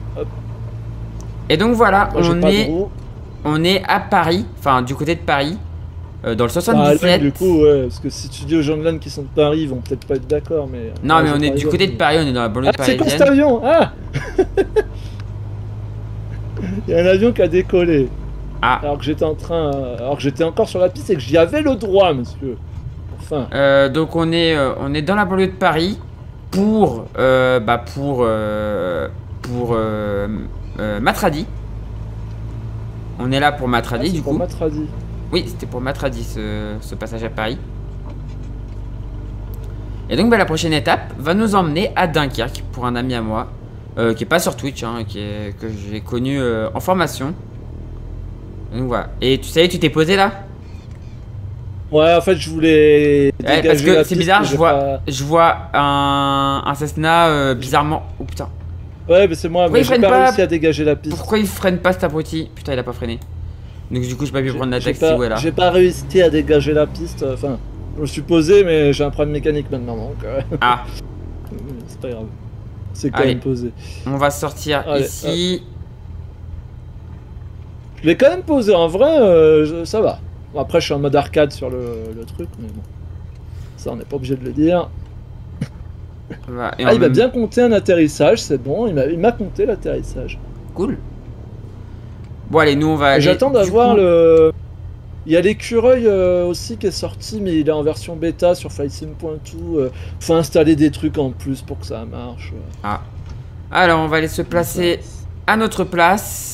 Et donc voilà, moi, j'ai on pas de est, roue. on est à Paris, enfin du côté de Paris, euh, dans le Bah, soixante-dix-sept. Londres, du coup, ouais, parce que si tu dis aux gens de Londres qui sont de Paris, ils vont peut-être pas être d'accord, mais. Non, Ouais, mais je on est parle du de- côté de Paris, on est dans la banlieue Ah, c'est quoi cet parisienne. avion? Ah. Il y a un avion qui a décollé. Ah. Alors que j'étais en train. Alors que j'étais encore sur la piste et que j'y avais le droit, monsieur. Enfin. Euh, donc on est, euh, on est dans la banlieue de Paris pour, euh, bah pour, euh, pour euh, euh, Matradi. On est là pour Matradi Ah, c'est du pour coup. Matradi. Oui, c'était pour Matradi ce, ce passage à Paris. Et donc bah, la prochaine étape va nous emmener à Dunkerque pour un ami à moi euh, qui est pas sur Twitch, hein, qui est, que j'ai connu euh, en formation. Donc voilà. Et tu sais, tu t'es posé là? Ouais, en fait, je voulais. Ouais, dégager parce que la c'est piste, bizarre, mais je j'ai vois, pas- je vois un, un Cessna euh, bizarrement. Oh putain. Ouais, mais c'est moi, Pourquoi mais ils j'ai freinent pas, pas réussi à dégager la piste. Pourquoi il freine pas cet abruti? Putain, il a pas freiné. Donc du coup, j'ai pas pu J'ai- prendre la j'ai taxiway pas- là. J'ai pas réussi à dégager la piste. Enfin, je me suis posé, mais j'ai un problème mécanique maintenant, donc. euh, Ah, c'est pas grave. C'est quand Allez. même posé. on va sortir Allez, ici. Je l'ai quand même posé en vrai, euh, je- ça va. Bon, après, je suis en mode arcade sur le, le truc, mais bon. Ça, on n'est pas obligé de le dire. Voilà, et Ah, en il m'a même- bien compté un atterrissage, c'est bon. Il m'a il m'a compté l'atterrissage. Cool. Bon allez, nous on va Et aller. J'attends du d'avoir coup- le. Il y a l'écureuil euh, aussi qui est sorti, mais il est en version bêta sur flightsim point to. Euh, faut installer des trucs en plus pour que ça marche. euh. Ah. Alors on va aller se placer à notre place.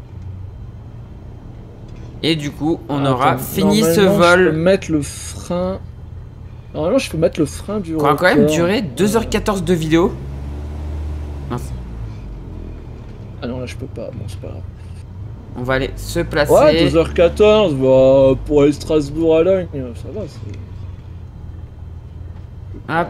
Et du coup, on Attends, aura fini ce normalement, Je peux vol. mettre le frein. Normalement, je peux mettre le frein du. Qui aura quand même rotor. duré deux heures quatorze de vidéo. Mince. Ah non, là, je peux pas. Bon, c'est pas grave. On va aller se placer. Ouais, deux heures quatorze, bah, pour aller Strasbourg à Logne, ça va. c'est- Hop.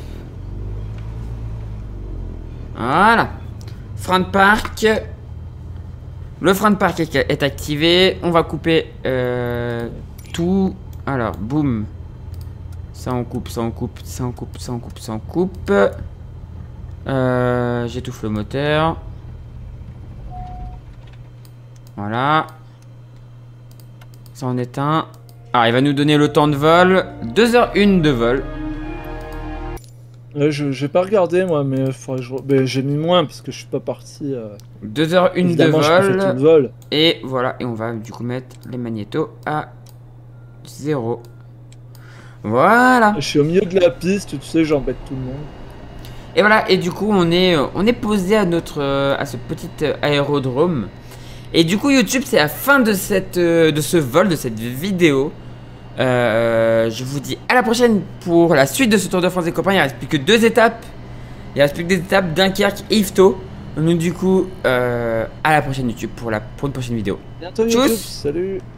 Voilà. Frein de parc. Le frein de parc est, est activé. On va couper euh, tout. Alors, boum. Ça on coupe, ça on coupe, ça on coupe, ça on coupe, ça on coupe. Euh, J'étouffe le moteur. Voilà. Ça on éteint. Alors, il va nous donner le temps de vol. deux heures une de vol. Ouais, je j'ai pas regardé moi, mais faudrait que je re- mais j'ai mis moins parce que je suis pas parti. Euh... deux heures une de Évidemment, je fais tout le vol. vol. Et voilà, et on va du coup mettre les magnétos à zéro. Voilà. Je suis au milieu de la piste, tu sais, j'embête tout le monde. Et voilà, et du coup on est, on est posé à notre euh, à ce petit euh, aérodrome. Et du coup YouTube, c'est la fin de, cette, euh, de ce vol, de cette vidéo. Euh, je vous dis à la prochaine pour la suite de ce Tour de France des copains. Il ne reste plus que deux étapes. Il ne reste plus que des étapes, Dunkerque et Yvetot. nous du coup, euh, à la prochaine YouTube pour, la, pour une prochaine vidéo. Bientôt Tchuss. YouTube, salut.